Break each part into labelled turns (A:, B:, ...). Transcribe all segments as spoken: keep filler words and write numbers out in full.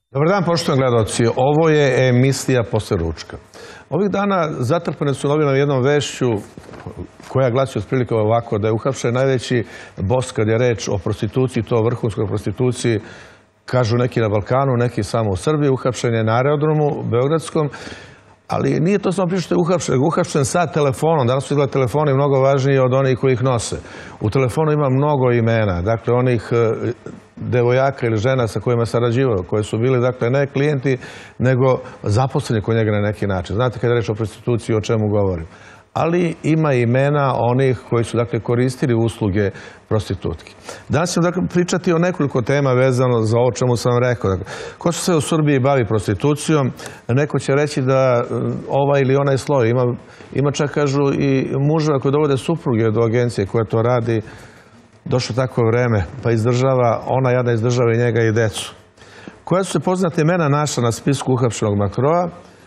A: Dobar dan, poštovani gledalci. Ovo je emisija Posle ručka. Ovih dana zatrpane su novine jednom vešću koja glasi otprilike ovako, da je uhapšen najveći bos kad je reč o prostituciji, to vrhunskoj prostituciji, kažu neki na Balkanu, neki samo u Srbiji. Uhapšen je na aerodromu beogradskom, ali nije to samo priča što je uhapšen, nego uhapšen sa telefonom. Danas su izgleda telefoni mnogo važniji od onih koji ih nose. U telefonu ima mnogo imena, dakle onih devojaka ili žena sa kojima sarađivao, koje su bili, dakle, ne klijenti, nego zaposleni kod njega na neki način. Znate kada je reč o prostituciji, o čemu govorim. Ali ima imena onih koji su, dakle, koristili usluge prostitutki. Danas ćemo, dakle, pričati o nekoliko tema vezano za ovo čemu sam rekao. Dakle, ko se sve u Srbiji bavi prostitucijom, neko će reći da ovaj ili onaj sloj ima, ima čak, kažu, i muževa koji dovode supruge do agencije koja to radi. Došlo tako vreme, pa izdržava, ona jadna izdržava i njega i decu. Koja su se poznate imena naša na spisku uhapšenog Makroa?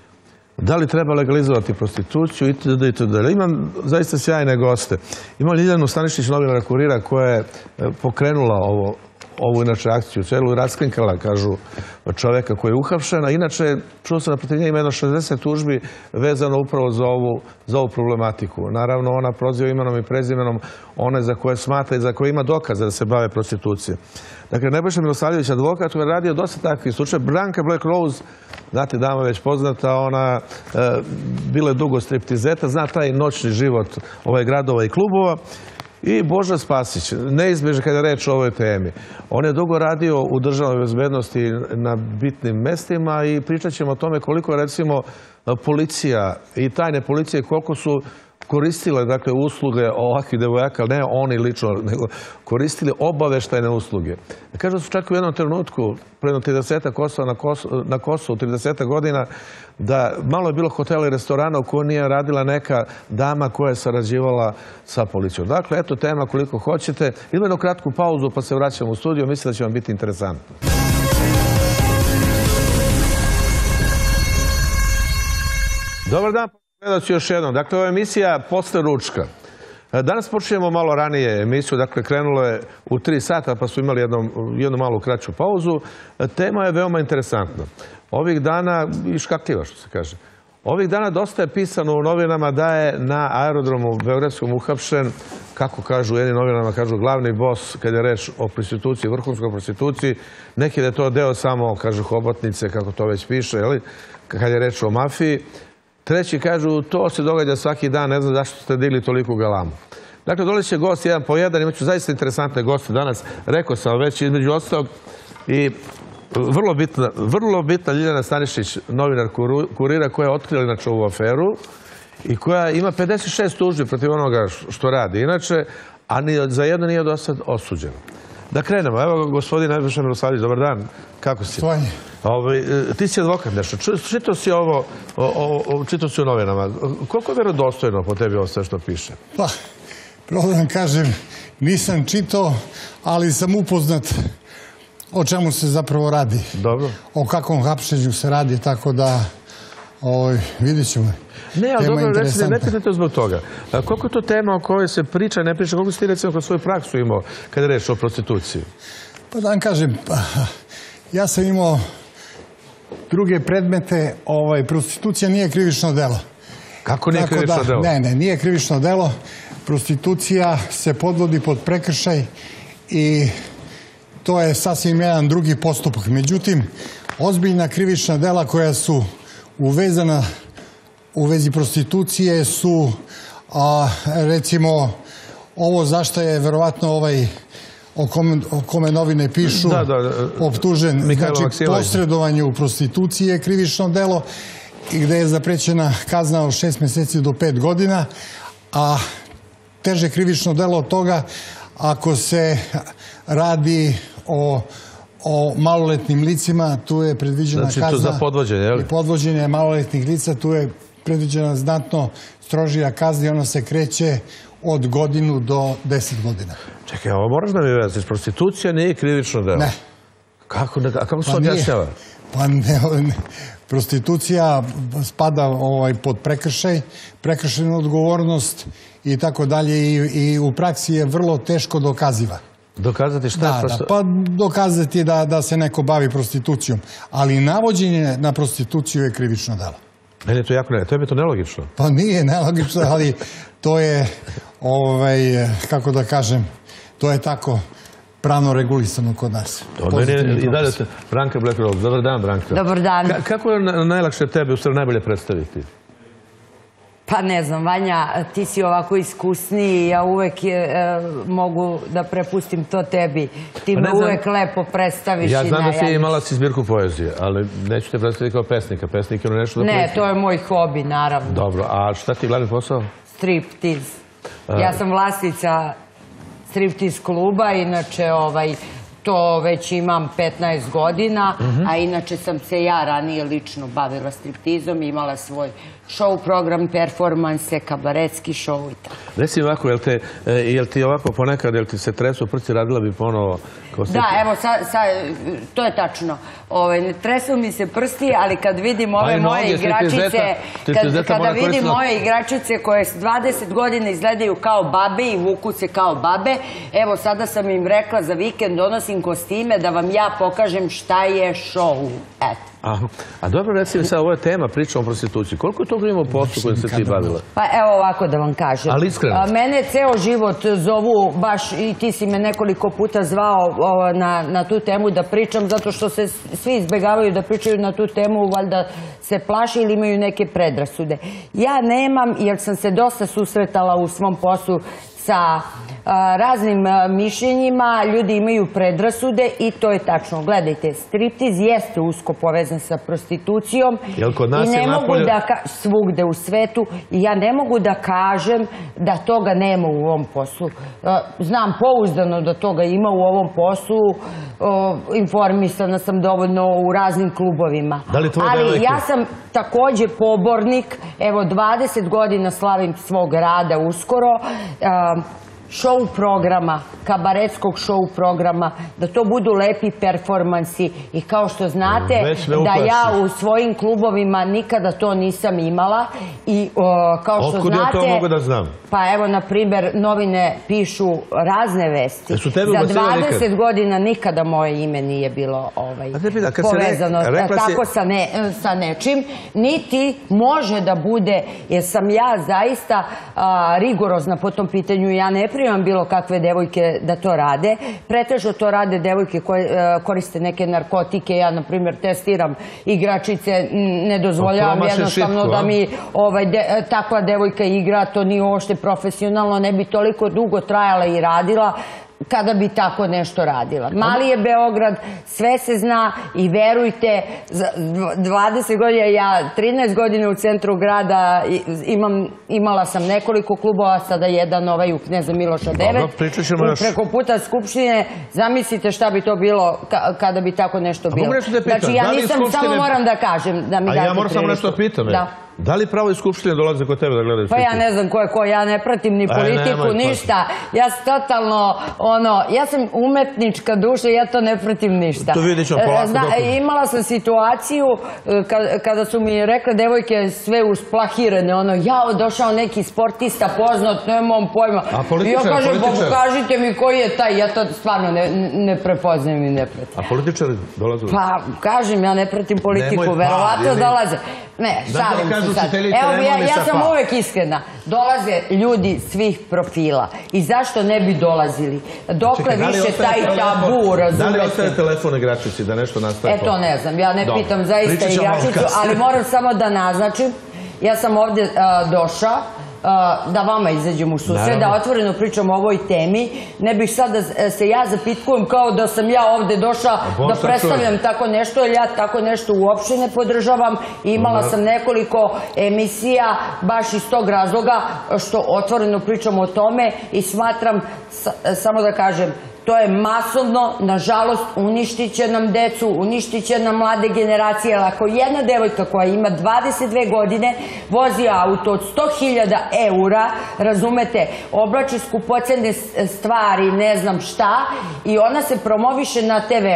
A: Da li treba legalizovati prostituciju itd. itd. Imam zaista sjajne goste. Imam Ljiljanu Stanišić, novinara Kurira, koja je pokrenula ovo, ovu inače akciju, celu raskrinkala, kažu, čoveka koji je uhapšen, a inače čuo sam da protiv nje ima jedno šezdeset tužbi vezano upravo za ovu, za ovu problematiku. Naravno, ona proziva imenom i prezimenom one za koje smatra i za koje ima dokaze da se bave prostitucije. Dakle, Nebojša Milosavljević, advokat, je radio dosta takvih slučaja. Branka Black Rose, znate, dama već poznata, ona e, bila je dugo striptizeta, zna taj noćni život ovaj gradova i klubova. I Boža Spasić, neizbježno kada je reč o ovoj temi. On je dugo radio u državnoj bezbednosti na bitnim mestima i pričat ćemo o tome koliko, recimo, policija i tajne policije, koliko su koristile, dakle, usluge ovakvih devojaka, ne oni lično, nego koristili obaveštajne usluge. Kažu su čak u jednom trenutku, pre tridesetak Kosova na Kosovu, tridesetak godina, da malo je bilo hotela i restorana u kojoj nije radila neka dama koja je sarađivala sa policijom. Dakle, eto tema koliko hoćete. Idemo jednu kratku pauzu pa se vraćamo u studio. Mislim da će vam biti interesantno. Dobar dan. Gledalci još jednom. Dakle, ovo je emisija Posle ručka. Danas počinjemo malo ranije emisiju, dakle, krenulo je u tri sata, pa su imali jednu, jednu malu kraću pauzu. Tema je veoma interesantna. Ovih dana, i škakljiva što se kaže, ovih dana dosta je pisano u novinama da je na aerodromu beogradskom uhapšen, kako kažu u jednim novinama, kažu glavni bos kada je reč o prostituciji, vrhunskoj prostituciji, neki da je to deo samo, kažu, hobotnice, kako to već piše, jeli, kada je reč o mafiji. Treći kažu, to se događa svaki dan, ne znam zašto ste digli toliku galamu. Dakle, dole će gost jedan po jedan, imat ću zaista interesantne goste danas, rekao sam već između ostalog, i vrlo bitna, vrlo bitna Ljiljana Stanišić, novinar Kurira, koja je otkrila inače ovu aferu i koja ima pedeset šest tužbi protiv onoga što radi inače, a ni za jedno nije do sad osuđeno. Da krenemo. Evo, gospodin Nebojša Milosavljević, dobar dan. Kako si?
B: Svanje.
A: Ti si advokat nešto. Čitao si ovo, čitao si u novinama. Koliko je vjerodostojno po tebi ovo sve što piše?
B: Pa, pravo da vam kažem, nisam čitao, ali sam upoznat o čemu se zapravo radi.
A: Dobro.
B: O kakvom hapšenju se radi, tako da vidit ćemo.
A: Ne, ali dobro, recite, ne pitate zbog toga. Koliko je to tema o kojoj se priča, ne priča, koliko si ti recimo kroz svoju praksu imao kada je reč o prostituciji?
B: Pa da vam kažem, ja sam imao druge predmete, prostitucija nije krivično delo.
A: Kako nije krivično delo?
B: Ne, ne, nije krivično delo. Prostitucija se podvodi pod prekršaj i to je sasvim jedan drugi postupak. Međutim, ozbiljna krivična dela koja su uvezana u vezi prostitucije su, recimo, ovo zašto je verovatno ovaj o kome novine pišu optužen, znači posredovanje u prostituciji je krivično delo i gde je zaprećena kazna od šest meseci do pet godina, a teže krivično delo od toga ako se radi o o maloletnim licima, tu je predviđena kazna.
A: Znači to za podvođenje, je li?
B: I podvođenje maloletnih lica, tu je predviđena znatno strožija kazna i ona se kreće od godinu do deset godina.
A: Čekaj, ovo moraš da mi uvijek, prostitucija nije krivično delo?
B: Ne.
A: Kako, a kako se objašnjava?
B: Pa ne, prostitucija spada pod prekršaj, prekršajnu odgovornost i tako dalje i u praksi je vrlo teško dokaziva.
A: Dokazati šta?
B: Da, da, pa dokazati da se neko bavi prostitucijom. Ali navođenje na prostituciju je krivično delo.
A: Meni je to jako ne, tebi je to nelogično.
B: Pa nije nelogično, ali to je, kako da kažem, to je tako pravno regulisano kod nas.
A: I dalje se, Branka Black-Rose. Dobar dan, Branka.
C: Dobar dan.
A: Kako je najlakše tebe u stvari najbolje predstaviti?
C: Pa ne znam, Vanja, ti si ovako iskusniji, ja uvek mogu da prepustim to tebi. Ti me uvek lepo predstaviš.
A: Ja znam da si imala si zbirku poezije, ali neću te predstaviti kao pesnika. Pesnik je ono nešto da...
C: Ne, to je moj hobi, naravno.
A: Dobro, a šta ti je glavni posao?
C: Striptiz. Ja sam vlasnica striptiz kluba, inače to već imam petnaest godina, a inače sam se ja ranije lično bavila striptizom, imala svoj show program, performanse, kabaretski show i tako.
A: Reci ovako, jel ti ovako ponekad, jel ti se tresu prci, radila bi ponovo?
C: Da, evo, to je tačno. Ne tresu mi se prsti, ali kad vidim ove moje igračice, kada vidim moje igračice koje s dvadeset godina izgledaju kao babe i vuku se kao babe, evo, sada sam im rekla za vikend donosim kostime da vam ja pokažem šta je show. Eto.
A: A dobro, recimo sad, ovo je tema, pričamo o prostituciji. Koliko je to vremena u poslu kojim se ti bavila?
C: Pa evo ovako da vam kažem.
A: Ali iskreno?
C: Mene ceo život zovu, baš i ti si me nekoliko puta zvao na tu temu da pričam, zato što se svi izbegavaju da pričaju na tu temu, valjda se plaši ili imaju neke predrasude. Ja nemam, jer sam se dosta susretala u svom poslu sa raznim mišljenjima, ljudi imaju predrasude i to je tačno. Gledajte, striptiz jeste usko povezan sa prostitucijom i ne mogu da, svugde u svetu, i ja ne mogu da kažem da toga nema u ovom poslu. Znam pouzdano da toga ima u ovom poslu, informisana sam dovoljno u raznim klubovima. Ali ja sam takođe pobornik, evo dvadeset godina slavim svog rada uskoro, show programa, kabaretskog show programa, da to budu lepi performansi i kao što znate da ja u svojim klubovima nikada to nisam imala i kao što znate...
A: Otkud ja to mogu da znam?
C: Pa evo, na primer, novine pišu razne vesti. Za dvadeset godina nikada moje ime nije bilo povezano tako sa nečim, niti može da bude, jer sam ja zaista rigorozna po tom pitanju. Ja ne primam bilo kakve devojke da to rade. Pretežno to rade devojke koje koriste neke narkotike. Ja, na primjer, testiram igračice, ne dozvoljavam jednostavno da mi takva devojka igra, to nije uopšte profesionalno, ne bi toliko dugo trajala i radila kada bi tako nešto radila. Mali je Beograd, sve se zna i verujte, dvadeset godina, ja trinaest godina u centru grada, imala sam nekoliko klubova, sada jedan ovaj u Kneza Miloša devet, preko puta Skupštine, zamislite šta bi to bilo kada bi tako nešto bilo. Znači, ja nisam, samo moram da kažem, da mi date priliku.
A: A ja moram samo nešto pitam. Da li pravo iz Skupštine dolaze kod tebe da gledaju
C: striptiz? Pa ja ne znam ko je ko, ja ne pratim ni politiku, ništa. Ja sam totalno, ono, ja sam umetnička duša, ja to ne pratim ništa.
A: To vidit ću polako dok...
C: Imala sam situaciju kada su mi rekle devojke sve usplahirane, ono, jao, došao neki sportista poznat, nemam pojma.
A: A političar,
C: političar? I ja kažem, pa kažite mi koji je taj, ja to stvarno ne prepoznajem i ne pratim.
A: A političari dolaze?
C: Pa, kažem, ja ne pratim politiku, verovatno dolaze. Ne, šalim se sad. Evo, ja sam uvek iskrena. Dolaze ljudi svih profila. I zašto ne bi dolazili? Dokle više taj tabu, razumete?
A: Da li ostaje telefon igračici da nešto nastaje?
C: E, to ne znam. Ja ne pitam zaista igračicu, ali moram samo da naznačim. Ja sam ovde došla da vama izađem u susret, da otvoreno pričam o ovoj temi. Ne bih sad da se ja zapitkujem kao da sam ja ovde došla da predstavljam tako nešto, jer ja tako nešto uopšte ne podržavam. Imala sam nekoliko emisija baš iz tog razloga što otvoreno pričam o tome i smatram, samo da kažem, to je masovno, nažalost, uništit će nam decu, uništit će nam mlade generacije, ali ako jedna devojka koja ima dvadeset dve godine vozi auto od sto hiljada eura, razumete, oblači skupocene stvari, ne znam šta, i ona se promoviše na te ve u.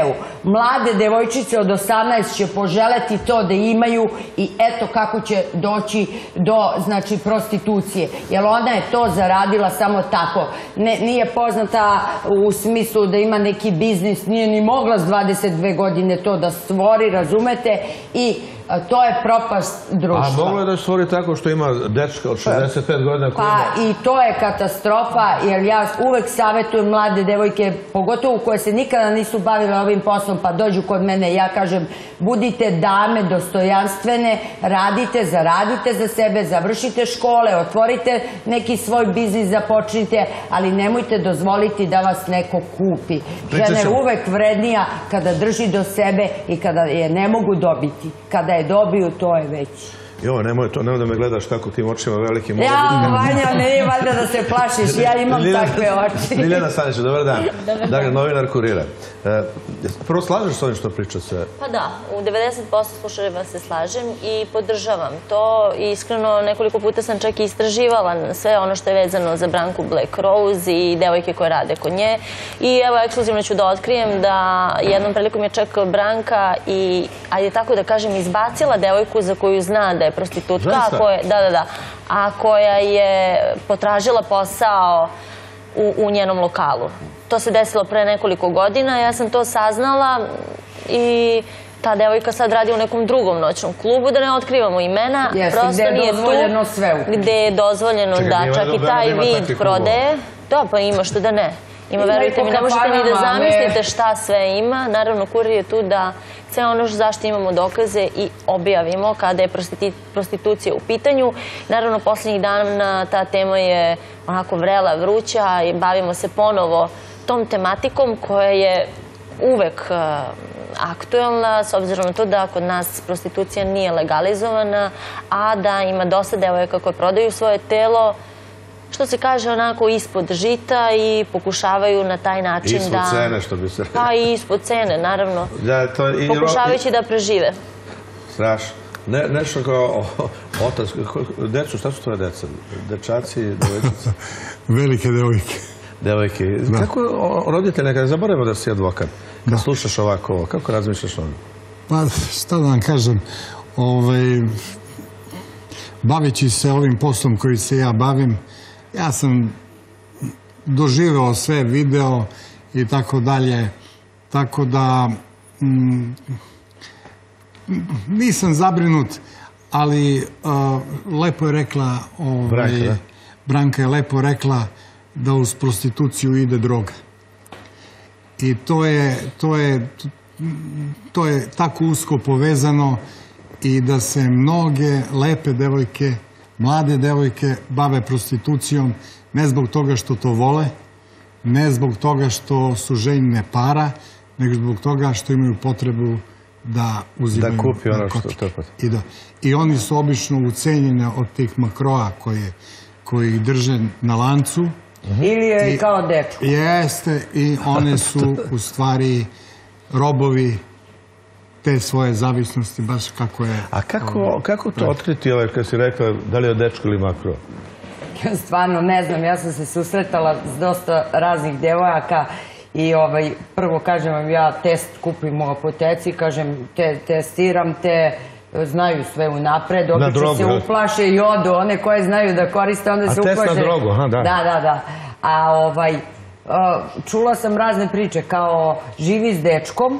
C: Mlade devojčice od osamnaest će poželeti to da imaju i eto kako će doći do, znači, prostitucije. Jer ona je to zaradila samo tako. Nije poznata u smislu da ima neki biznis, nije ni mogla s dvadeset dve godine to da stvori, razumete, i to je propast društva.
A: A moglo je da stvori tako što ima dečka od šezdeset pet godina?
C: Pa i to je katastrofa, jer ja uvek savjetujem mlade devojke, pogotovo koje se nikada nisu bavile ovim poslom, pa dođu kod mene, ja kažem, budite dame dostojanstvene, radite, zaradite za sebe, završite škole, otvorite neki svoj biznis, započnite, ali nemojte dozvoliti da vas neko kupi. Žena je uvek vrednija kada drži do sebe i kada je ne mogu dobiti. Kada je dobiju, to je već.
A: Jo, nemoj to, nemoj da me gledaš tako tim očima velikim.
C: Ja, Vanja, ne je valjda da se plašiš, ja imam takve oči.
A: Ljiljana Stanić, dobar dan. Dakle, novinar Kurira. Prvo, slažeš s ovim što priča se?
D: Pa da, u devedeset posto slučajeva se slažem i podržavam to. Iskreno, nekoliko puta sam čak i istraživala sve ono što je vezano za Branku Black Rose i devojke koje rade kod nje. I evo, ekskluzivno ću da otkrijem da jednom prilikom je čak Branka i, ajde tako da kažem, izbacila devojku za koju zna da je prostitutka, da, da, da, a koja je potražila posao u njenom lokalu. To se desilo pre nekoliko godina, ja sam to saznala i ta devojka sad radi u nekom drugom noćnom klubu, da ne otkrivamo imena, prosto nije tu, gde je dozvoljeno da čak i taj vid prodaje. Da, pa ima što da ne. Ima, verujte mi, ne možete ni da zamislite šta sve ima. Naravno, Kurir je tu da sve ono zašto imamo dokaze i objavimo kada je prostitucija u pitanju. Naravno, posljednjih dana ta tema je onako vrela, vruća i bavimo se ponovo tom tematikom koja je uvek aktuelna, s obzirom na to da kod nas prostitucija nije legalizovana, a da ima dosta devojaka koje prodaju svoje telo, što se kaže onako ispod žita i pokušavaju na taj način da...
A: Ispod cene, što bi se rekao.
D: Pa i ispod cene, naravno. Pokušavajući da prežive.
A: Strašno. Nešto kao otac, decu, šta su tvoje deca? Dečaci, devojčice?
B: Velike devojke.
A: Devojke. Kako roditelj, nekada zaboravimo da si advokat, kad slušaš ovako, kako razmišljaš ono?
B: Pa, šta da vam kažem, baveći se ovim poslom koji se ja bavim, ja sam doživeo sve, video i tako dalje, tako da nisam zabrinut, ali lepo je rekla, Branka je lepo rekla da uz prostituciju ide droga. I to je tako usko povezano i da se mnoge lepe devojke, mlade devojke bave prostitucijom ne zbog toga što to vole, ne zbog toga što su željne para, nego zbog toga što imaju potrebu da uzimaju narkotike. I oni su obično ucenjene od tih makroa koji ih drže na lancu.
C: Ili je kao dečko.
B: Jeste, i one su u stvari robovi te svoje zavisnosti, baš kako je...
A: A kako to otkriti, kad si rekla, da li je dečko ili makro?
C: Stvarno, ne znam, ja sam se susretala s dosta raznih devojaka i prvo, kažem vam, ja test kupim u apoteci, kažem, testiram te, znaju sve unapred, obično se uplaše i odu, one koje znaju da koriste, onda se uplaše...
A: A test na drogu, aha, da.
C: Da, da, da. A ovaj... Čula sam razne priče, kao živi s dečkom,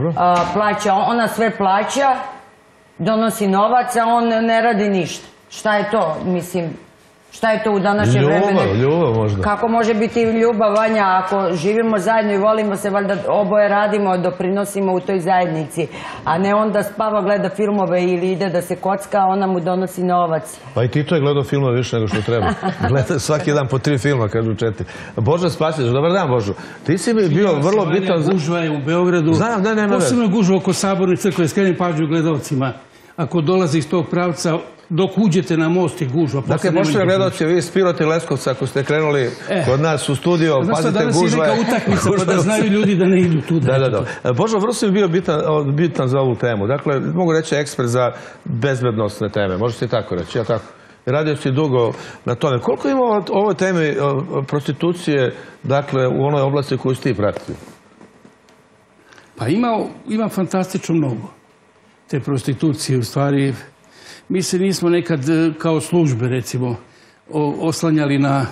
C: ona sve plaća, donosi novac, a on ne radi ništa. Šta je to, mislim, šta je to u današnje vreme?
A: Ljubav, ljubav možda.
C: Kako može biti ljubav, Vanja, ako živimo zajedno i volimo se, valjda oboje radimo, doprinosimo u toj zajednici, a ne onda spava, gleda filmove ili ide da se kocka, a ona mu donosi novac.
A: Pa i Tito je gledao filmove više nego što treba. Gleda svaki dan po tri filma, kažu četiri. Božo Spasić, dobar dan Božo. Ti si mi bio vrlo bitan...
E: Gužva je u Beogradu.
A: Znam, ne, ne, ne.
E: Posebno gužva oko Saborne crkve, skrenim pažnju gledalcima. Ako dolaze iz tog pravca, dok uđete na most i gužva...
A: Dakle, poštovani gledalci, vi iz Pirota i Leskovca, ako ste krenuli kod nas u studio, pazite, gužva je...
E: Danas je neka utakmica, pa da znaju ljudi da ne idu tu.
A: Da, da, da. Božo, vrlo si mi bio bitan za ovu temu. Dakle, mogu reći ekspert za bezbednostne teme. Može se i tako reći, ja tako? Radio si dugo na tome. Koliko ima o ovoj temi prostitucije, dakle, u onoj oblasti koju si ti pratio?
E: Pa ima, ima fantastično mnogo te prostitucije. U stvari, mi se nismo nekad kao službe, recimo, oslanjali na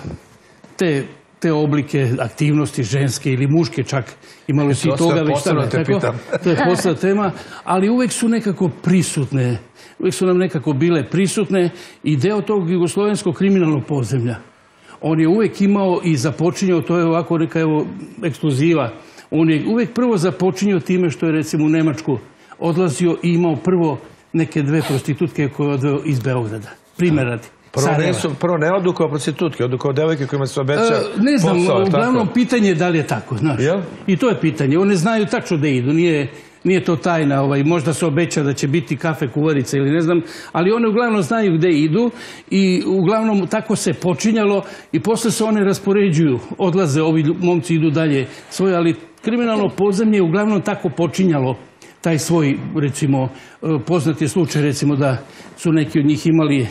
E: te, te oblike aktivnosti ženske ili muške čak. Imalo si toga već tamo, tako? To je posebna tema, ali uvek su nekako prisutne. Uvijek su nam nekako bile prisutne i deo tog jugoslovenskog kriminalnog podzemlja. On je uvijek imao i započinjao, to je ovako neka evo ekskluziva, on je uvijek prvo započinjao time što je recimo u Nemačku odlazio i imao prvo neke dve prostitutke koje je odveo iz Beograda. Primjer radi.
A: Prvo ne odu kao prostitutke, odu kao devojke kojima se obeća posao.
E: Ne znam, uglavnom pitanje je da li je tako, znaš. I to je pitanje. One znaju tačno da idu, nije... Nije to tajna, možda se obeća da će biti kafe kuvarica ili ne znam, ali one uglavnom znaju gde idu i uglavnom tako se počinjalo i posle se one raspoređuju, odlaze, ovi momci idu dalje svoje, ali kriminalno podzemlje je uglavnom tako počinjalo taj svoj, recimo, poznat je slučaj, recimo da su neki od njih imali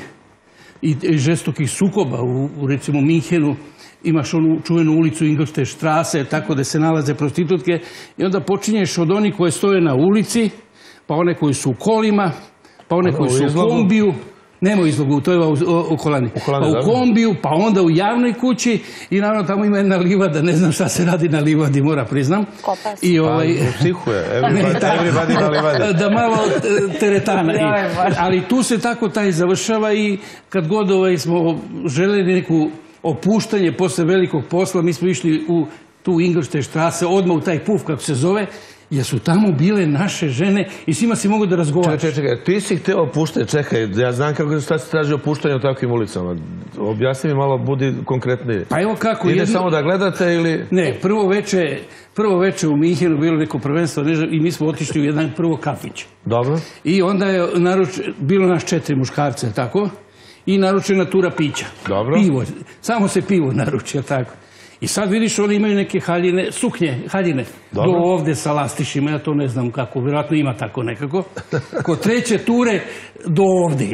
E: i žestokih sukoba u, recimo, Minhenu. Imaš onu čuvenu ulicu Ingolstadt Straße, tako da se nalaze prostitutke i onda počinješ od onih koje stoje na ulici, pa one koji su u kolima, pa one koji su u kombiju. Nema izlogu, to je u kolani. Pa u kombiju, pa onda u javnoj kući i naravno tamo ima jedna livada, ne znam šta se radi na livadi, mora priznam.
D: Kopas.
A: Pa psihuje, everybody na livadi.
E: Da malo teretana. Ali tu se tako taj završava i kad god smo želeli neku opuštanje posle velikog posla, mi smo išli u tu Ingolstadt Straße, odmah u taj puf, kako se zove, jer su tamo bile naše žene i svima si mogu da razgovaraš.
A: Čekaj, čekaj, ti si hteo opuštanje, čekaj, ja znam kako šta se traži opuštanje u takvim ulicama. Objasni mi malo, budi konkretniji.
E: Pa evo kako...
A: Ide samo da gledate ili...
E: Ne, prvo veče, prvo veče u Minhenu bilo neko prvenstvo i mi smo otišli u jedan prvo kafić.
A: Dobro.
E: I onda je bilo nas četiri muškarce, tako? I naručena tura pića.
A: Dobro.
E: Pivo, samo se pivo naruči, tako. I sad vidiš, oni imaju neke haljine, suknje, haljine, do ovde sa lastišima, ja to ne znam kako, vjerojatno ima tako nekako. Kod treće ture, do ovde.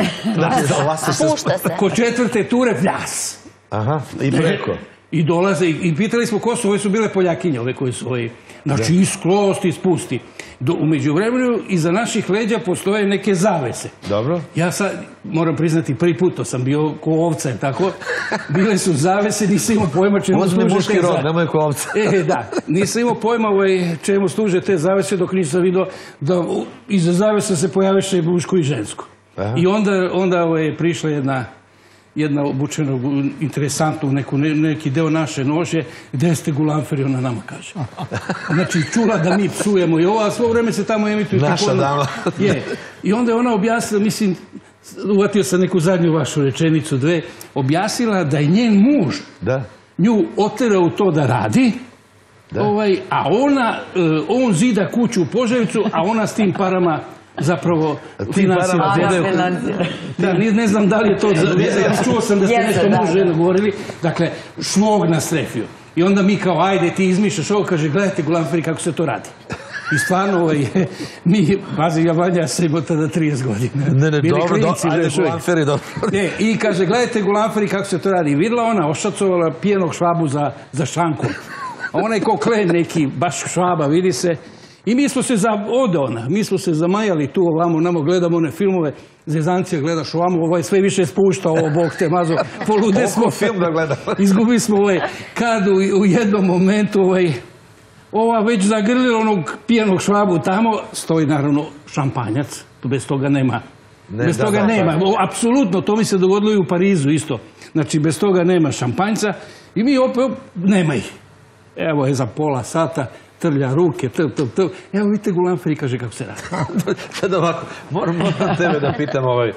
D: Pušta se.
E: Kod četvrte ture, vljas.
A: Aha, i preko.
E: I dolaze, i pitali smo ko su, ove su bile Poljakinje, ove koje su ove, znači isklosti, ispusti. Umeđu vremenu, iza naših leđa postoje neke zavese.
A: Dobro.
E: Ja sad, moram priznati, prvi put to sam bio ko ovca, tako? Bile su zavese, nisam imao pojma čemu služe te zavese.
A: Muški rod, nemoj ko ovca.
E: E, da, nisam imao pojma čemu služe te zavese, dok nisam vidio da iza zavesa se pojaviše muško i žensko. I onda je prišla jedna jedna obučena, interesantna u neki deo naše nože, gde ste Gulanferi, ona nama kaže. Znači, čula da mi psujemo i ovo, a svo vreme se tamo emituju.
A: Naša dama.
E: I onda je ona objasnila, mislim, uvatio sam neku zadnju vašu rečenicu, dve, objasnila da je njen muž nju oterao u to da radi, a ona, on zida kuću u Požarevcu, a ona s tim parama zapravo finansira. Da, ne znam da li je to, čuo sam da ste nešto muže govorili, dakle, šmog nas trefio. I onda mi kao, ajde, ti izmišljaš ovo, kaže, gledajte Gulanferi kako se to radi. I stvarno, mi, pazi, ja Vanja, sam imao tada trideset godina.
A: Ne, ne, dobro, ajde Gulanferi, dobro.
E: I kaže, gledajte Gulanferi kako se to radi. I videla ona, ošacovala pijenog švabu za šankom. A ona je kao klen neki, baš švaba, vidi se. I mi smo se, ode ona, mi smo se zamajali tu ovamo, namo gledamo one filmove, zezancije gledaš ovamo, ovaj sve više spušta, ovo Bog te mazo, polude smo.
A: Koliko film da gledam?
E: Izgubili smo ovaj, kad u jednom momentu ovaj, ova već zagrlila onog pijenog švabu tamo, stoji naravno šampanjac, bez toga nema. Bez toga nema, apsolutno, to mi se dogodilo i u Parizu isto. Znači, bez toga nema šampanjca i mi opet, nema ih. Evo je za pola sata, trlja ruke, tv, tv, tv. Evo vidite Gulanferi kaže kako se radi.
A: Sad ovako, moram tebe da pitam ovaj...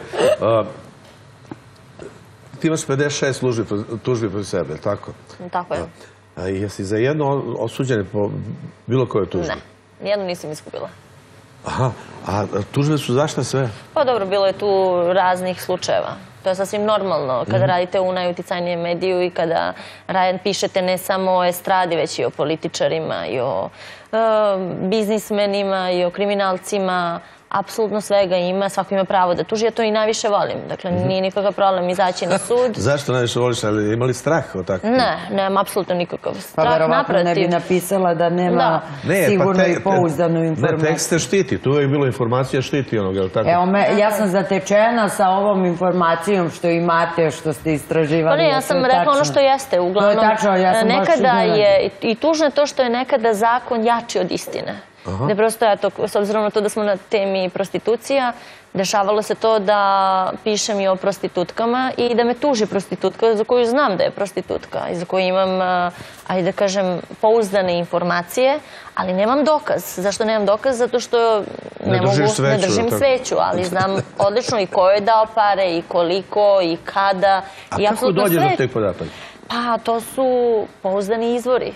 A: Ti imaš pedeset šest tužbi protiv sebe, tako?
D: Tako je.
A: A jesi za jedno osuđene po bilo kojoj tužbi?
D: Ne, jednu nisam izgubila.
A: Aha, a tužbe su zašto sve?
D: Pa dobro, bilo je tu raznih slučajeva. To je sasvim normalno kada radite u najuticajnijem mediju i kada pišete ne samo o estradi, već i o političarima, i o biznismenima, i o kriminalcima, apsolutno svega ima, svako ima pravo da tuži, ja to i najviše volim. Dakle, nije nikakav problem izaći na sud.
A: Zašto najviše voliš, ali imali strah od takve?
D: Ne, nemam apsolutno nikakav strah,
C: Pa verovatno ne bi
D: naprotiv.
C: napisala da nema sigurno i pouzdanu informaciju.
A: Ne, tekst se štiti, tu je bilo informacija štiti onoga, je li tako?
C: Evo, ja sam zatečena sa ovom informacijom što imate, što ste istraživali.
D: Pa ne, ja sam rekla ono što jeste. Uglavnom,
C: to je tačno, ja sam baš
D: nekada je, i tužno je to što je nekada zakon jači od istine. Da prosto, eto, s obzirom na to da smo na temi prostitucija, dešavalo se to da pišem i o prostitutkama i da me tuži prostitutka za koju znam da je prostitutka i za koju imam, ajde da kažem, pouzdane informacije, ali nemam dokaz. Zašto nemam dokaz? Zato što ne mogu, ne držim sveću, ali znam odlično i ko je dao pare i koliko i kada.
A: A kako dođe do tih podataka?
D: Pa to su pouzdani izvori.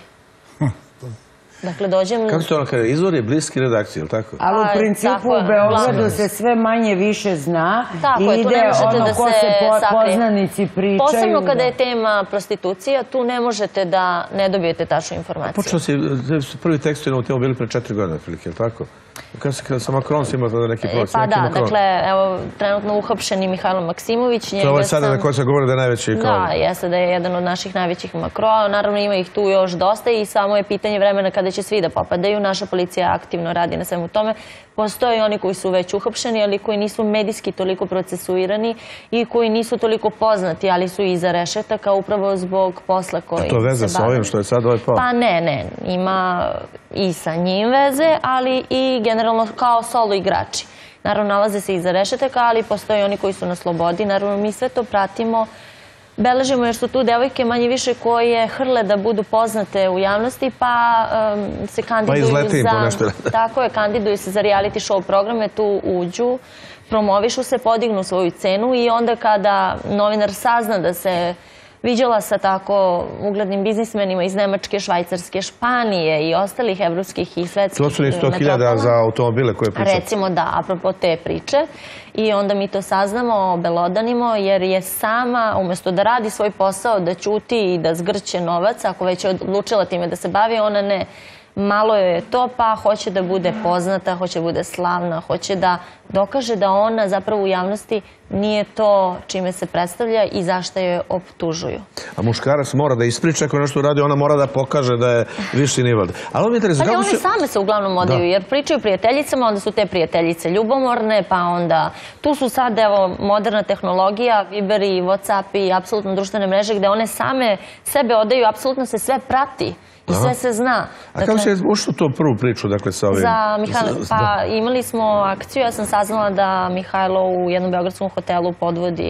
D: Dakle, dođem...
A: Kako se to ono kada? Izvor je bliski redakciji, je li tako?
C: Ali u principu u Beogradu se sve manje više zna i ide ono ko se poznanici pričaju.
D: Posebno kada je tema prostitucija, tu ne možete da ne dobijete tačnu informaciju.
A: Počeo si, prvi tekst je na temu bili pre četiri godine, otprilike, je li tako? Kada sa Makronom si imao tada neki proces.
D: Pa da, dakle, evo, trenutno uhapšeni Mihajlo Maksimović.
A: To je ovaj sada na koji se govori da je najveći...
D: Da, jeste da je jedan od naših najvećih Makroa. Naravno, ima ih tu još dosta i samo je pitanje vremena kada će svi da popadaju. Naša policija aktivno radi na svemu tome. Postoje oni koji su već uhapšeni, ali koji nisu medijski toliko procesuirani i koji nisu toliko poznati, ali su iza rešetaka upravo zbog posla koji se bave.
A: A to veze sa ovim što je sad ovaj pao?
D: Pa ne, ne. Ima i sa njim veze, ali i generalno kao solo igrači. Naravno, nalaze se iza rešetaka, ali postoje oni koji su na slobodi. Naravno, mi sve to pratimo, beležimo jer su tu devojke manje više koje hrle da budu poznate u javnosti, pa se kandiduju za... Tako je, kandiduju se za reality show programe, tu uđu, promovišu se, podignu svoju cenu i onda kada novinar sazna da se viđala sa tako uglednim biznismenima iz Nemačke, Švajcarske, Španije i ostalih evropskih i svetskih
A: metropola. To su ni sto hiljada za automobile koje pričate.
D: Recimo da, apropo te priče. I onda mi to saznamo, obelodanimo, jer je sama, umjesto da radi svoj posao, da ćuti i da zgrće novac, ako već je odlučila time da se bavi, ona ne. Malo joj je to, pa hoće da bude poznata, hoće da bude slavna, hoće da dokaže da ona zapravo u javnosti nije to čime se predstavlja i zašto joj optužuju.
A: A muškarac mora da ispriča ako nešto radi, ona mora da pokaže da je viši nivo. Ali oni
D: same se uglavnom odaju, jer pričaju prijateljicama, onda su te prijateljice ljubomorne, pa onda tu su sad, evo, moderna tehnologija, Viberi, Whatsappi i apsolutno društvene mreže, gde one same sebe odaju, apsolutno se sve prati. I sve se zna.
A: A kako se ušlo to prvu priču, dakle, sa ovim?
D: Za Mihajlo, pa imali smo akciju, ja sam saznala da Mihajlo u jednom beogradskom hotelu podvodi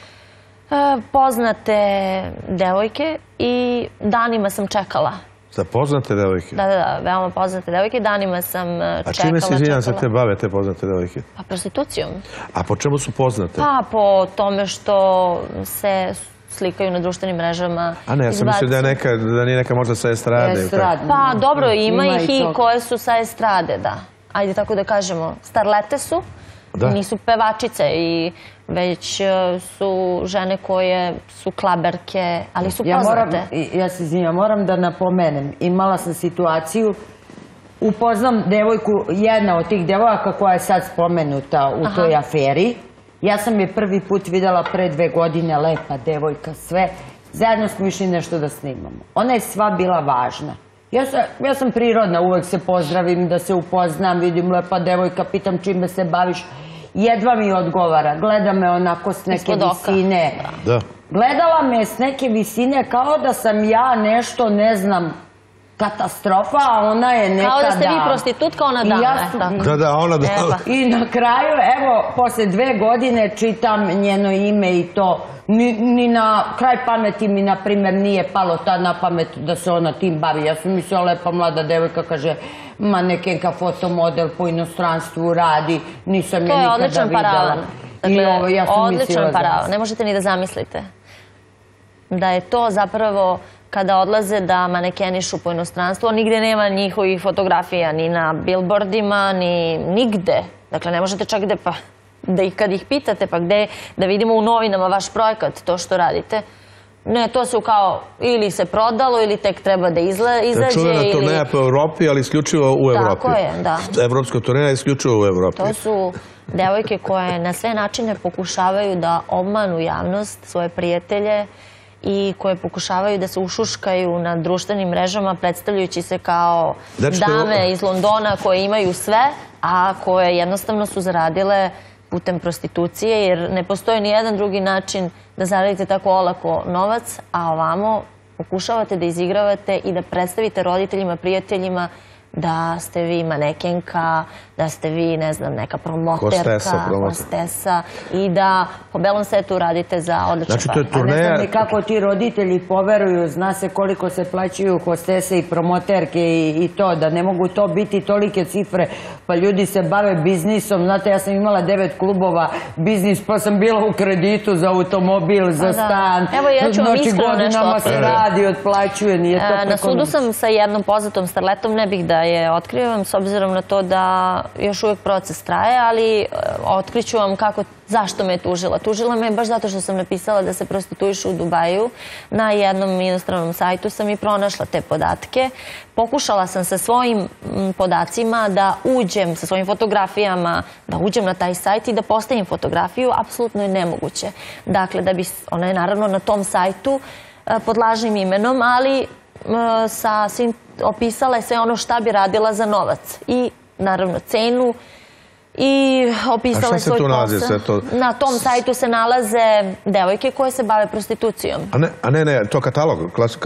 D: poznate devojke i danima sam čekala.
A: Za poznate devojke?
D: Da, da, da, veoma poznate devojke, danima sam čekala.
A: A čime se, izvinjam se, te bave te poznate devojke?
D: Pa prostitucijom.
A: A po čemu su poznate?
D: Pa po tome što se slikaju na društvenim mrežama.
A: A ne, ja sam mislio da nije neka možda sa estrade.
D: Pa dobro, ima ih i koje su sa estrade, da. Ajde tako da kažemo, starlete su, nisu pevačice i već su žene koje su klaberke, ali su poznate.
C: Ja se izvinjam, moram da napomenem, imala sam situaciju, upoznam devojku, jedna od tih devojaka koja je sad spomenuta u toj aferi. Ja sam je prvi put videla pre dve godine, lepa devojka, sve. Zajedno smo išli nešto da snimamo. Ona je sva bila važna. Ja sam prirodna, uvek se pozdravim, da se upoznam, vidim lepa devojka, pitam čime se baviš. Jedva mi odgovara, gleda me onako s neke visine. Gledala me s neke visine kao da sam ja nešto, ne znam, katastrofa, a ona je nekada...
D: Kao da ste vi prostitutka, ona dama.
A: Da, da, ona dama.
C: I na kraju, evo, posle dve godine čitam njeno ime i to. Ni na kraj pameti mi, na primjer, nije palo tad na pamet da se ona tim bavi. Ja sam mislila, lepa mlada devojka, kaže, manekenka, fotomodel po inostranstvu radi, nisam je nikada videla.
D: To je odličan paravan. Dakle, odličan paravan. Ne možete ni da zamislite da je to zapravo kada odlaze da manekenišu po inostranstvu, nigde nema njihovih fotografija, ni na billboardima, ni nigde. Dakle, ne možete čak gde, pa, da ih kad ih pitate, pa gde, da vidimo u novinama vaš projekat, to što radite, Ne, to se kao ili se prodalo ili tek treba da izađe.
A: Čuvena turneja po Evropi, ali isključivo u Evropi.
D: Tako je, da.
A: Evropska turneja isključivo u Evropi.
D: To su devojke koje na sve načine pokušavaju da obmanu javnost, svoje prijatelje i koje pokušavaju da se ušuškaju na društvenim mrežama predstavljajući se kao dame iz Londona koje imaju sve, a koje jednostavno su zaradile putem prostitucije, jer ne postoji ni jedan drugi način da zaradite tako olako novac, a ovamo pokušavate da izigravate i da predstavite roditeljima, prijateljima da ste vi manekenka, da ste vi, ne znam, neka promoterka, hostesa i da po belom setu radite za odličan par.
C: A ne znam ni kako ti roditelji poveruju, zna se koliko se plaćaju hostese i promoterke i to, da ne mogu to biti tolike cifre, pa ljudi se bave biznisom. Znate, ja sam imala devet klubova, biznis, pa sam bila u kreditu za automobil, za stan.
D: Evo, ja ću vam iskreno nešto
C: godinama se radi, otplaćuje, nije to preko...
D: Na sudu sam sa jednom poznatom starletom, ne bih da je otkrivam, s obzirom na to da još uvijek proces traje, ali otkriću vam kako, zašto me je tužila. Tužila me baš zato što sam napisala da se prostituišu u Dubaju. Na jednom inostranom sajtu sam i pronašla te podatke. Pokušala sam sa svojim podacima da uđem, sa svojim fotografijama, da uđem na taj sajt i da postavim fotografiju. Apsolutno je nemoguće. Dakle, da bi, ona je naravno na tom sajtu pod lažnim imenom, ali sa svim opisala je sve ono šta bi radila za novac i naravno cenu i opisala je svoj posao. Na tom sajtu se nalaze devojke koje se bave prostitucijom.
A: A ne, ne, to katalog?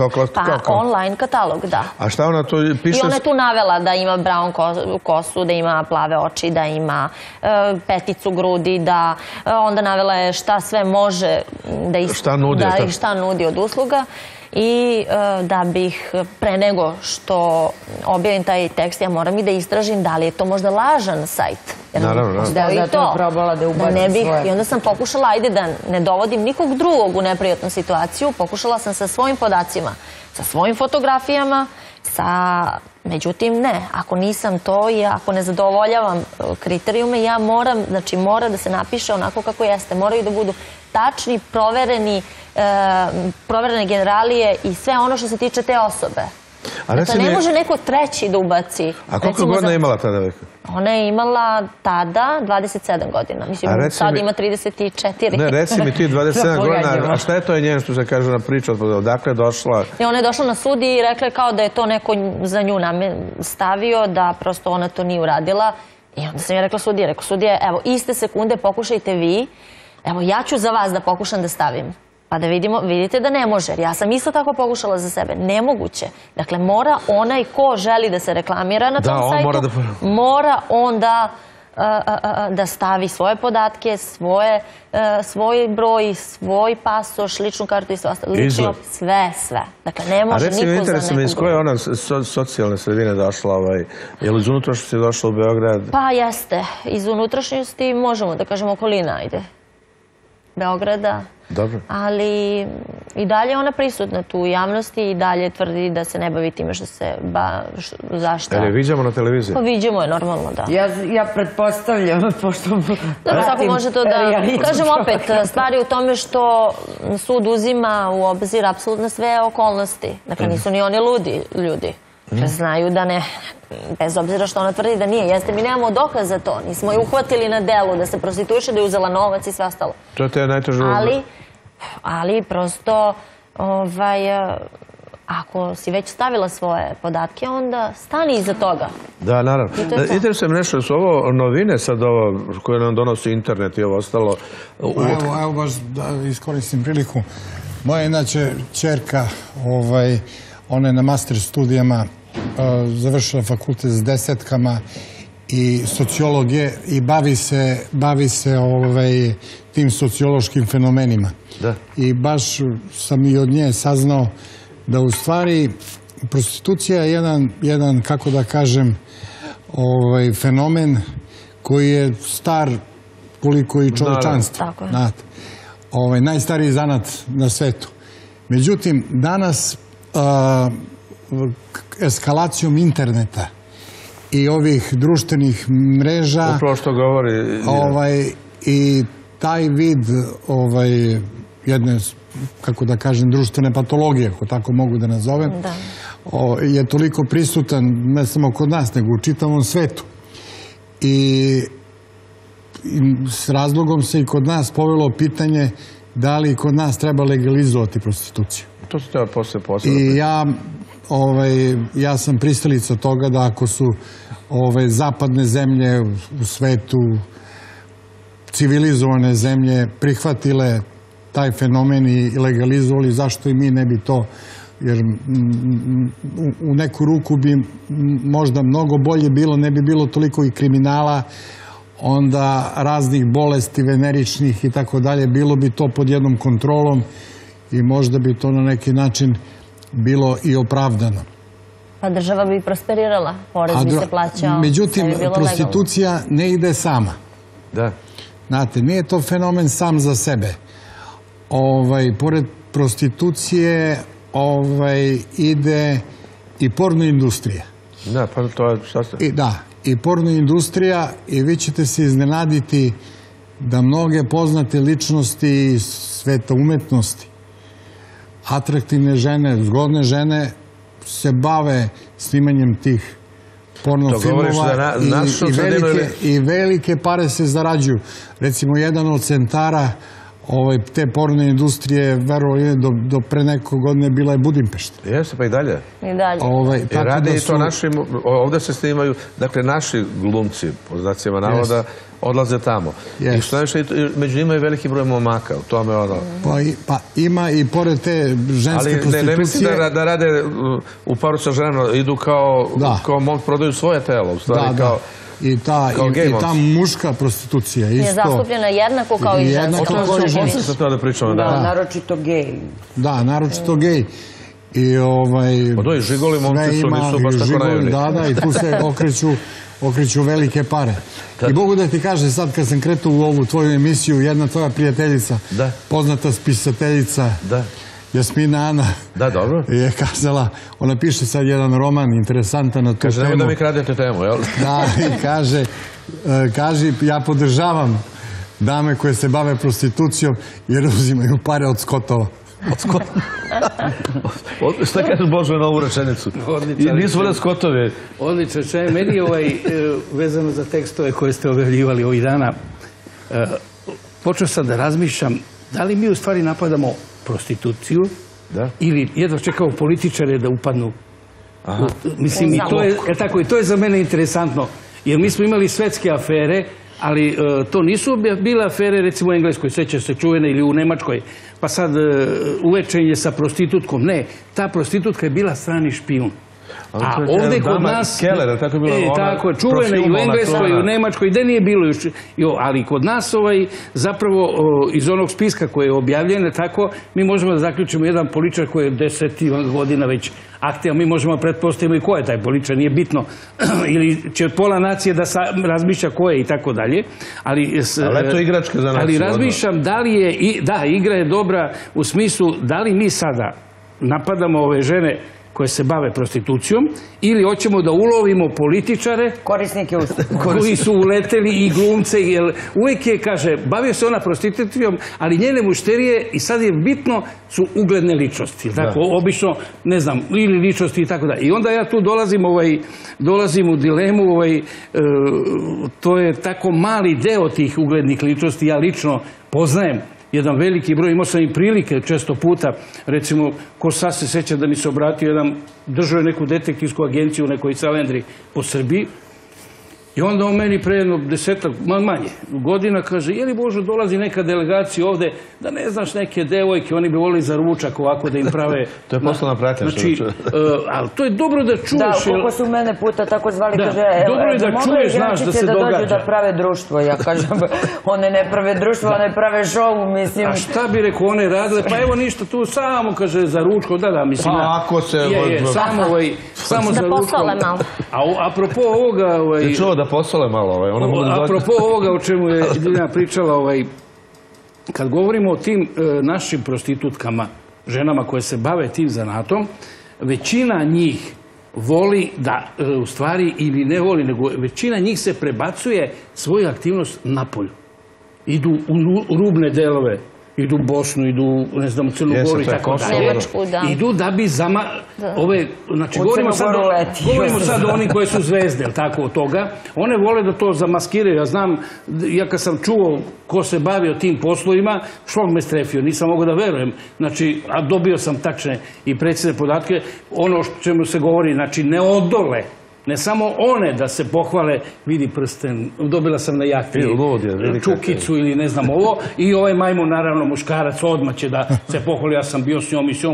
D: Pa online katalog, da.
A: A šta ona tu piše?
D: I ona je tu navela da ima brown kosu, da ima plave oči, da ima peticu grudi, da onda navela je šta sve može da i šta nudi od usluga. I da bih, pre nego što objavim taj tekst, ja moram i da istražim da li je to možda lažan sajt.
A: Naravno,
C: da je to probala da ubaci svoje.
D: I onda sam pokušala, ajde da ne dovodim nikog drugog u neprijatnu situaciju, pokušala sam sa svojim podacima, sa svojim fotografijama, sa... Međutim, ne, ako nisam to i ako ne zadovoljavam kriterijume, ja moram, znači mora da se napiše onako kako jeste, moraju da budu tačni, provereni, proverene generalije i sve ono što se tiče te osobe. Dakle, ne može neko treći da ubaci.
A: A koliko godina je imala ta devojka?
D: Ona je imala tada dvadeset sedam godina. Mislim, sad ima trideset četiri.
A: Ne, reci mi ti dvadeset sedam godina, a šta je to je njen što se kaže na priču? Odakle je došla?
D: Ona je došla na sud i rekla kao da je to neko za nju stavio, da prosto ona to nije uradila. I onda sam je rekla sudije, rekao sudije, evo, iste sekunde pokušajte vi, evo, ja ću za vas da pokušam da stavim. Pa da vidimo, vidite da ne može, jer ja sam isto tako pokušala za sebe. Nemoguće. Dakle, mora onaj ko želi da se reklamira na tom sajtu, mora on da stavi svoje podatke, svoj broj, svoj pasoš, ličnu kartu i sve ostalo. Lično, sve, sve. Dakle, ne može niko za nekog. A recimo, interesuje me iz koje je ona socijalne sredine došla? Je li iz unutrašnjosti došla u Beograd? Pa jeste. Iz unutrašnjosti možemo da kažemo okolina, ajde. Beograda.
A: Dobro.
D: Ali i dalje je ona prisutna tu u javnosti i dalje tvrdi da se ne bavi time što se zašta.
A: Je li viđamo na televiziji?
D: Pa viđamo je, normalno, da.
C: Ja pretpostavljam, pošto...
D: Dobro, svako može to da... Kažem opet, stvar je u tome što sud uzima u obzir apsolutno sve okolnosti. Dakle, nisu ni oni ludi ljudi. Znaju da ne, bez obzira što ona tvrdi da nije. Jeste, mi nemamo dokaz za to. Nismo je uhvatili na delu da se prostituiše, da je uzela novac i sve ostalo.
A: To je te najteže...
D: Ali, ali prosto, ako si već stavila svoje podatke, onda stani iza toga.
A: Da, naravno. Interesuje me nešto, su ovo novine sad ovo koje nam donosi internet i ovo ostalo?
B: Evo, baš da iskoristim priliku. Moja inače čerka, ona je na master studijama završila fakultet s desetkama i sociolog je i bavi se tim sociološkim fenomenima. I baš sam i od nje saznao da u stvari prostitucija je jedan, kako da kažem, fenomen koji je star koliko i čovečanstvo. Najstariji zanat na svetu. Međutim, danas eskalacijom interneta i ovih društvenih mreža
A: upravo što govori
B: i taj vid jedne, kako da kažem, društvene patologije, ako tako mogu da nazovem, je toliko prisutan ne samo kod nas, nego u čitavom svetu. I s razlogom se i kod nas povelo pitanje da li kod nas treba legalizovati prostituciju.
A: To se treba posle posle.
B: I ja, ja sam pristalica toga da ako su zapadne zemlje u svetu, civilizovane zemlje prihvatile taj fenomen i legalizovali, zašto i mi ne bi to, jer u neku ruku bi možda mnogo bolje bilo, ne bi bilo toliko i kriminala, onda raznih bolesti veneričnih i tako dalje, bilo bi to pod jednom kontrolom i možda bi to na neki način bilo i opravdano.
D: Pa država bi prosperirala, porez bi se plaćao.
B: Međutim, prostitucija ne ide sama.
A: Da.
B: Znate, nije to fenomen sam za sebe. Pored prostitucije ide i porno industrija.
A: Da, pa to je sasvim.
B: Da, i porno industrija, i vi ćete se iznenaditi da mnoge poznate ličnosti iz sveta umetnosti, atraktivne žene, zgodne žene, se bave snimanjem tih porno filmova i velike pare se zarađuju. Recimo, jedan od centara te porno industrije, verovali, do pre neko godine bila je Budimpešta.
A: Jeste, pa i dalje.
D: I dalje.
A: I radi i to našim, ovdje se snimaju, dakle, naši glumci, po znacima navoda, odlaze tamo. I što najviše, među njima je veliki broj momaka, u tome ono...
B: Pa ima i pored te ženske prostitucije...
A: Ali ne mislim da rade u paru sa ženama, idu kao momk, prodaju svoje telo, u stvari kao...
B: I ta muška prostitucija isto...
D: Je zastupljena jednako kao i ženska.
A: O tome se to da pričamo, da.
C: Da, naročito gej.
B: Da, naročito gej. I ovaj...
A: Od ovih žigoli momci su, nisu baš tako naivni.
B: Da, da, i tu se okreću velike pare. I Bogu da ti kaže, sad kad sam kretao u ovu tvoju emisiju, jedna tvoja prijateljica, poznata spisateljica, Jasmina Ana je kazala, ona piše sad jedan roman interesantan na tu temu.
A: Kaže, nemoj da mi kradete temu, jel?
B: Da, i kaže, kaže, ja podržavam dame koje se bave prostitucijom jer uzimaju pare od skotova.
A: Od skotova? Šta kaže Božo na ovu rečenicu? Nisu vole skotove.
E: Odlično, čaj, meni je vezano za tekstove koje ste objavljivali ovih dana, počeo sam da razmišljam da li mi u stvari napadamo prostituciju ili jedva čekamo političare da upadnu. Mislim, i to je za mene interesantno, jer mi smo imali svetske afere, ali to nisu bile afere, recimo u Engleskoj, seća se čuvene, ili u Nemačkoj, pa sad uvečenje sa prostitutkom. Ne, ta prostitutka je bila strani špijun. A ovdje kod nas...
A: Keller, tako je bilo ona...
E: Tako, čuvene i u Engleskoj, i u Nemačkoj, gde nije bilo još... Ali kod nas, zapravo, iz onog spiska koje je objavljeno, tako, mi možemo da zaključimo jedan političar koji je deset godina već aktivan, mi možemo pretpostaviti i ko je taj političar, nije bitno. Ili će pola nacije da razmišlja ko je i tako dalje.
A: Ali eto igračke za naciju.
E: Ali razmišljam da li je... Da, igra je dobra u smislu da li mi sada napadamo ove žene koje se bave prostitucijom, ili hoćemo da ulovimo političare koji su uleteli i glumce, jer uvijek je, kaže, bavio se ona prostitucijom, ali njene mušterije, i sad je bitno, su ugledne ličnosti, tako, obično, ne znam, ili ličnosti i tako da. I onda ja tu dolazim, dolazim u dilemu, to je tako mali deo tih uglednih ličnosti, ja lično poznajem jedan veliki broj, imao sam i prilike često puta, recimo, ko sad se seća da mi se obratio jedan, držao je neku detektivsku agenciju u nekoj Salendri po Srbiji, i onda on meni pre jedno desetak, manje godina, kaže, je li Božo dolazi neka delegacija ovde, da ne znaš neke devojke, oni bi volili za ručak ovako da im prave...
A: To je poslovna pratnja.
E: Znači, ali to je dobro da čuješ...
C: Da, koliko su mene puta tako zvali, kaže,
E: dobro je da čuješ, znaš, da se događa.
C: Da dođu da prave društvo, ja kažem, one ne prave društvo, one prave šovu, mislim...
E: A šta bi rekao, one radile, pa evo ništa, tu samo, kaže, za ručko, da, da, mislim...
A: Pa ako se...
E: Samo za ručko.
D: Da posole malo.
E: A apropo ovoga...
A: Ti čuo da posole malo, ona mogu da dođe.
E: Apropo ovoga o čemu je Diljana pričala, kad govorimo o tim našim prostitutkama, ženama koje se bave tim zanatom, većina njih voli da, u stvari, ili ne voli, nego većina njih se prebacuje svoju aktivnost napolju. Idu u rubne delove idu u Bosnu, idu, ne znam, u Crnu Goru i tako dalje. Idu da bi zama... Ove, znači, govorimo sad o onih koje su zvezde, tako, od toga. One vole da to zamaskiraju. Ja znam, ja kad sam čuo ko se bavio tim poslovima, šlog me strefio, nisam mogao da verujem. Znači, a dobio sam tačne i precizne podatke. Ono čemu se govori, znači, ne odole. Ne samo one da se pohvale, vidi prsten, dobila sam na jahti čukicu ili ne znam ovo, i ovaj majmun, naravno muškarac, odmah će da se pohvali, ja sam bio s njom i s njom.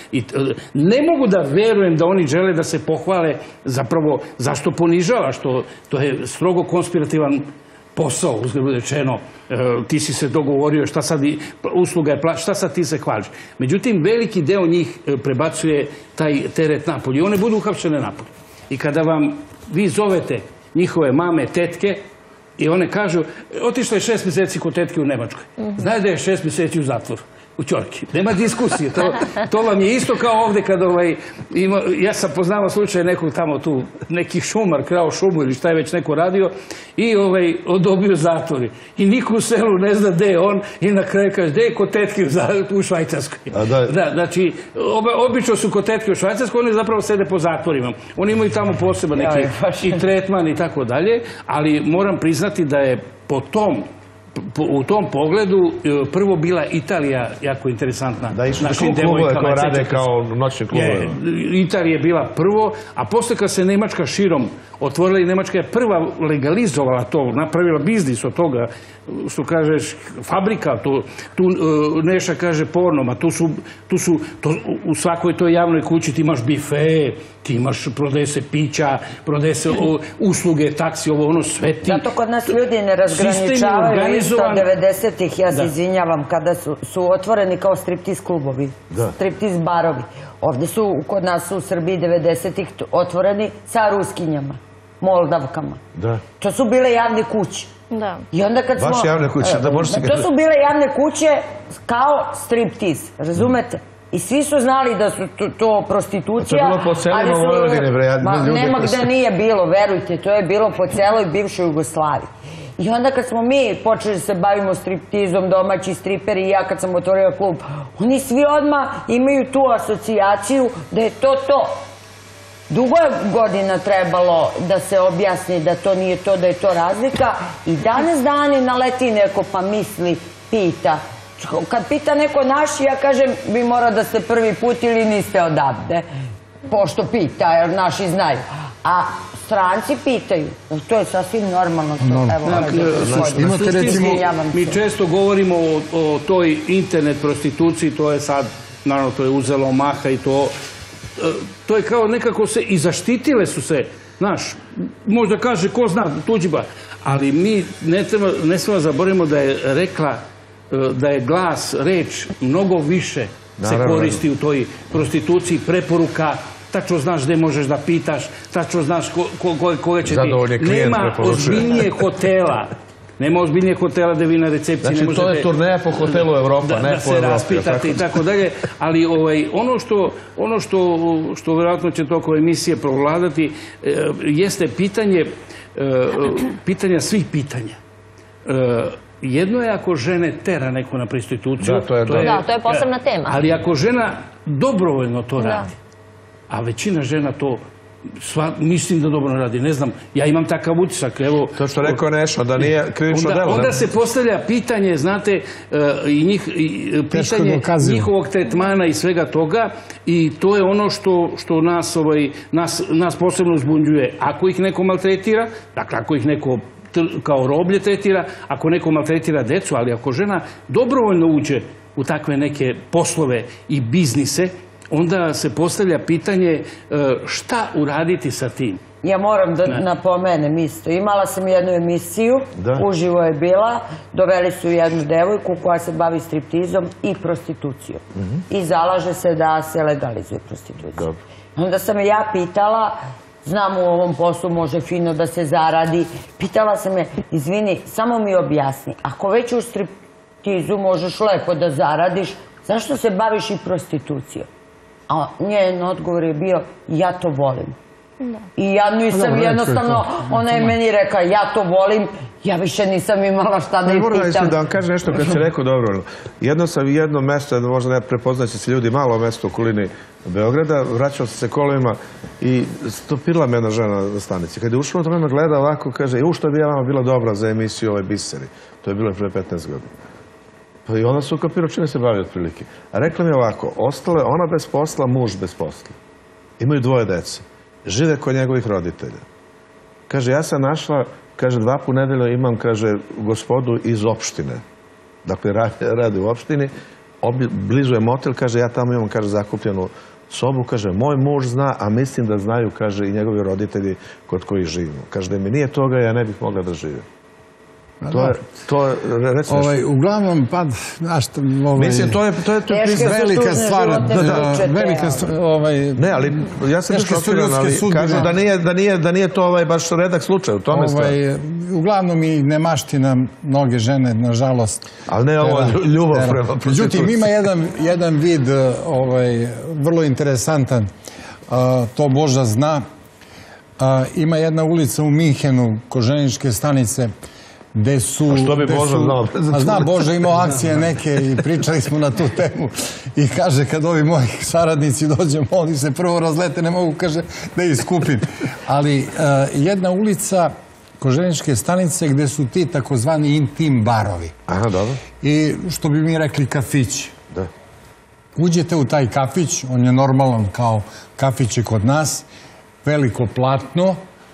E: Ne mogu da verujem da oni žele da se pohvale, zapravo zašto ponižava, što to je strogo konspirativan posao, uzgled rečeno, ti si se dogovorio, šta sad usluga je plaća, šta sad ti se hvališ. Međutim, veliki deo njih prebacuje taj teret napolje i one budu uhapšene napolje. I kada vam vi zovete njihove mame, tetke, i one kažu, otišla je šest mjeseci kod tetke u Nemačkoj. Znaju da je šest mjeseci u zatvoru, u ćorki. Nema diskusije. To vam je isto kao ovdje kad ja sam poznao slučaj nekog tamo tu, neki šumar, krao šumu ili šta je već neko radio i dobio zatvori. I niko u selu ne zna gde je on i na kraju kaže, gde je kod tetke u Švajcarskoj. Znači, obično su kod tetke u Švajcarskoj, oni zapravo sede po zatvorima. Oni imaju tamo posebno neki i tretman i tako dalje, ali moram priznati da je po tom u tom pogledu prvo bila Italija jako interesantna.
A: Da, išli su klubove koje rade kao noćni klubove.
E: Italija je bila prvo, a posle kad se Nemačka širom otvorila i Nemačka je prva legalizovala to, napravila biznis od toga, što kažeš, fabrika, tu Neša kaže pornoma, tu su, u svakoj toj javnoj kući ti imaš bife, ti imaš, prodaje se pića, prodaje se usluge, taksi, ovo, ono, sve ti...
C: Zato kod nas ljudi ne razgraničavaju isto devedesetih, ja se izvinjavam, kada su otvoreni kao striptiz klubovi, striptiz barovi. Ovdje su, kod nas u Srbiji devedesetih otvoreni sa Ruskinjama, Moldavkama. To su bile javne kuće. I onda kad smo...
A: Baš javne kuće, da možete...
C: To su bile javne kuće kao striptiz, razumete? I svi su znali da su to prostitucija.
A: To je bilo po celima Vojvodine, bre.
C: Nema gde nije bilo, verujte, to je bilo po celoj bivšoj Jugoslaviji. I onda kad smo mi počeli da se bavimo striptizom, domaći striperi i ja kad sam otvorila klub, oni svi odmah imaju tu asocijaciju da je to to. Dugo je godina trebalo da se objasni da to nije to, da je to razlika i danas dani naleti neko pa misli, pita. Kad pita neko naš, ja kažem, vi mora da ste prvi put ili niste odavde. Pošto pita, jer naši znaju. A stranci pitaju. To je sasvim normalno.
E: Mi često govorimo o toj internet prostituciji, to je sad, naravno, to je uzelo maha i to... To je kao nekako se, i zaštitile su se, znaš, možda kaže ko zna, tuđiba, ali mi ne smemo zaboravimo da je rekla, da je glas, reč, mnogo više se koristi u toj prostituciji, preporuka, tačno znaš gde možeš da pitaš, tačno znaš koga će ti... Nema ozbiljnije hotela, nema ozbiljnije hotela da vi na recepciji ne možete...
A: Znači to je turneja po hotelu Evropa, ne po Evropi.
E: Da se raspitate i tako dalje, ali ono što vjerojatno će toko emisije provladati jeste pitanje, pitanja svih pitanja. Jedno je ako žene tera neko na prostituciju.
D: Da, to je posebna tema.
E: Ali ako žena dobrovoljno to radi, a većina žena to mislim da dobro radi, ne znam, ja imam takav utisak, evo...
A: To što rekao Nešo, da nije krivično delo.
E: Onda se postavlja pitanje, znate, pitanje njihovog tretmana i svega toga i to je ono što nas posebno uzbunjuje. Ako ih neko maltretira, dakle, ako ih neko kao roblje tretira, ako neko maltretira decu, ali ako žena dobrovoljno uđe u takve neke poslove i biznise, onda se postavlja pitanje šta uraditi sa tim.
C: Ja moram da napomenem isto. Imala sam jednu emisiju, uživo je bila, doveli su jednu devojku koja se bavi striptizom i prostitucijom. I zalaže se da se legalizuje prostitucija. Onda sam je ja pitala, znam u ovom poslu može fino da se zaradi, pitala sam je, izvini, samo mi objasni, ako već u striptizu možeš lepo da zaradiš, zašto se baviš i prostitucijom? A njen odgovor je bio, ja to volim. I ja nisam jednostavno, ona je meni rekla, ja to volim Ja više nisam imala šta da ih
A: Moram
C: pitam.
A: da vam kažem nešto kad si rekao dobro. Jedno sam jedno mesto, možda ne prepoznaće se ljudi, malo mesto u okolini Beograda, vraćao sam se kolovima i stopirala me jedna žena na stanici. Kad je ušla, to me gleda ovako, kaže, u što bi ja vama bila dobra za emisiju ove Biseri. To je bilo pre petnaest godina. Pa i onda su ukapirao čime se bavi otprilike. A rekla mi ovako, ostale ona bez posla, muž bez posla. Imaju dvoje dece. Žive kod njegovih roditelja. Kaže, ja sam našla, kaže, dva put nedeljno imam, kaže, gospodu iz opštine. Dakle, radi u opštini, blizu je motel, kaže, ja tamo imam, kaže, zakupljenu sobu, kaže, moj muž zna, a mislim da znaju, kaže, i njegovi roditelji kod kojih živimo. Kaže, da mi nije toga, ja ne bih mogla da živim. To je, to je, recimo...
B: Uglavnom, pa, znaš,
A: mislim, to je, to je,
B: velika stvar, velika stvar,
A: ne, ali ja sam šokiran, ali kažu da nije, da nije, da nije to ovaj baš redak slučaj, u tome stvar.
B: Uglavnom i nemaština mnoge žene, nažalost.
A: Ali ne ovo ljubav prema prostituciji.
B: Međutim, ima jedan vid vrlo interesantan, to Boža zna. Ima jedna ulica u Minhenu, kod željezničke stanice, gde su...
A: A što bi Boža znao?
B: A zna, Boža imao akcije neke i pričali smo na tu temu. I kaže, kad ovi moji saradnici dođemo, oni se prvo razlete, ne mogu, kaže, da ih skupim. Ali jedna ulica kod željezničke stanice gde su ti takozvani intim barovi.
A: Aha, dobro.
B: I što bi mi rekli kafići.
A: Da.
B: Uđete u taj kafić, on je normalan kao kafići kod nas, veliko platno,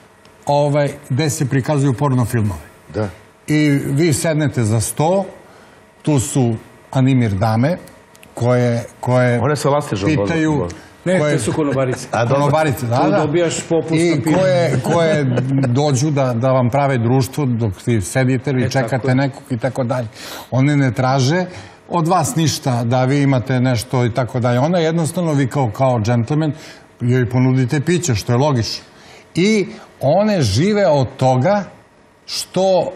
B: gde se prikazuju porno filmove.
A: Da.
B: I vi sednete za sto, tu su animir dame, koje
A: one se lastižu
B: pitaju...
E: Ne, te su konobarice.
B: Konobarice, da, da.
E: Tu dobijaš popust na
B: I koje dođu da vam prave društvo dok vi sedite, vi čekate nekog i tako dalje. One ne traže od vas ništa da vi imate nešto i tako dalje. Ona jednostavno, vi kao džentlmen, joj ponudite piće, što je logično. I one žive od toga što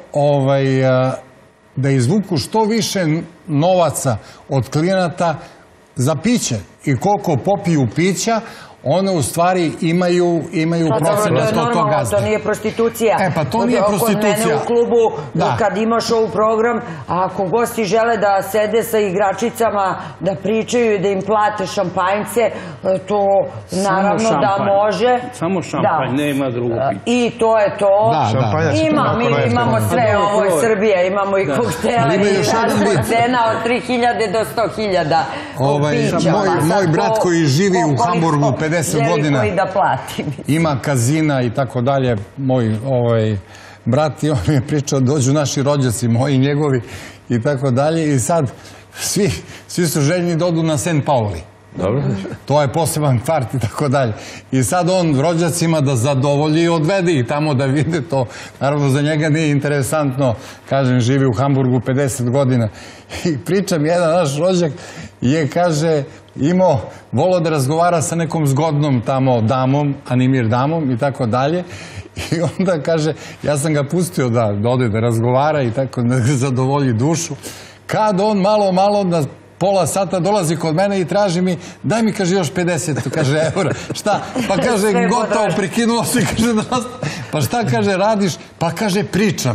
B: da izvuku što više novaca od klijenata za piće i koliko popiju pića, one u stvari imaju procenat od toga gazde.
C: To nije prostitucija.
B: E pa to nije prostitucija.
C: Kod mene u klubu, kad imaš show program, a ako gosti žele da sede sa igračicama, da pričaju i da im plate šampanjce, to naravno da može.
E: Samo šampanj, nema drugo piće.
C: I to je to. Ima, mi imamo sve, ovo je Srbija, imamo i koktele i razna cena od tri hiljade do sto hiljada pića.
B: Moj brat koji živi u Hamburgu pedeset godina, ima kazina i tako dalje, moj brat i on mi je pričao, dođu naši rođaci, moji i njegovi i tako dalje i sad svi su željni da odu na Saint Pauli. To je poseban kvart i tako dalje. I sad on rođacima da zadovolji i odvede ih tamo da vide to. Naravno, za njega nije interesantno, kažem, živi u Hamburgu pedeset godina. I pričam, jedan naš rođak je, kaže, imao, volao da razgovara sa nekom zgodnom tamo damom, animir damom i tako dalje. I onda, kaže, ja sam ga pustio da ode da razgovara i tako da zadovolji dušu. Kad on malo, malo na pola sata dolazi kod mene i traži mi, daj mi, kaže, još pedeset, kaže, eura. Šta? Pa kaže, gotovo, prekinuo si, kaže, pa šta, kaže, radiš? Pa kaže, pričam.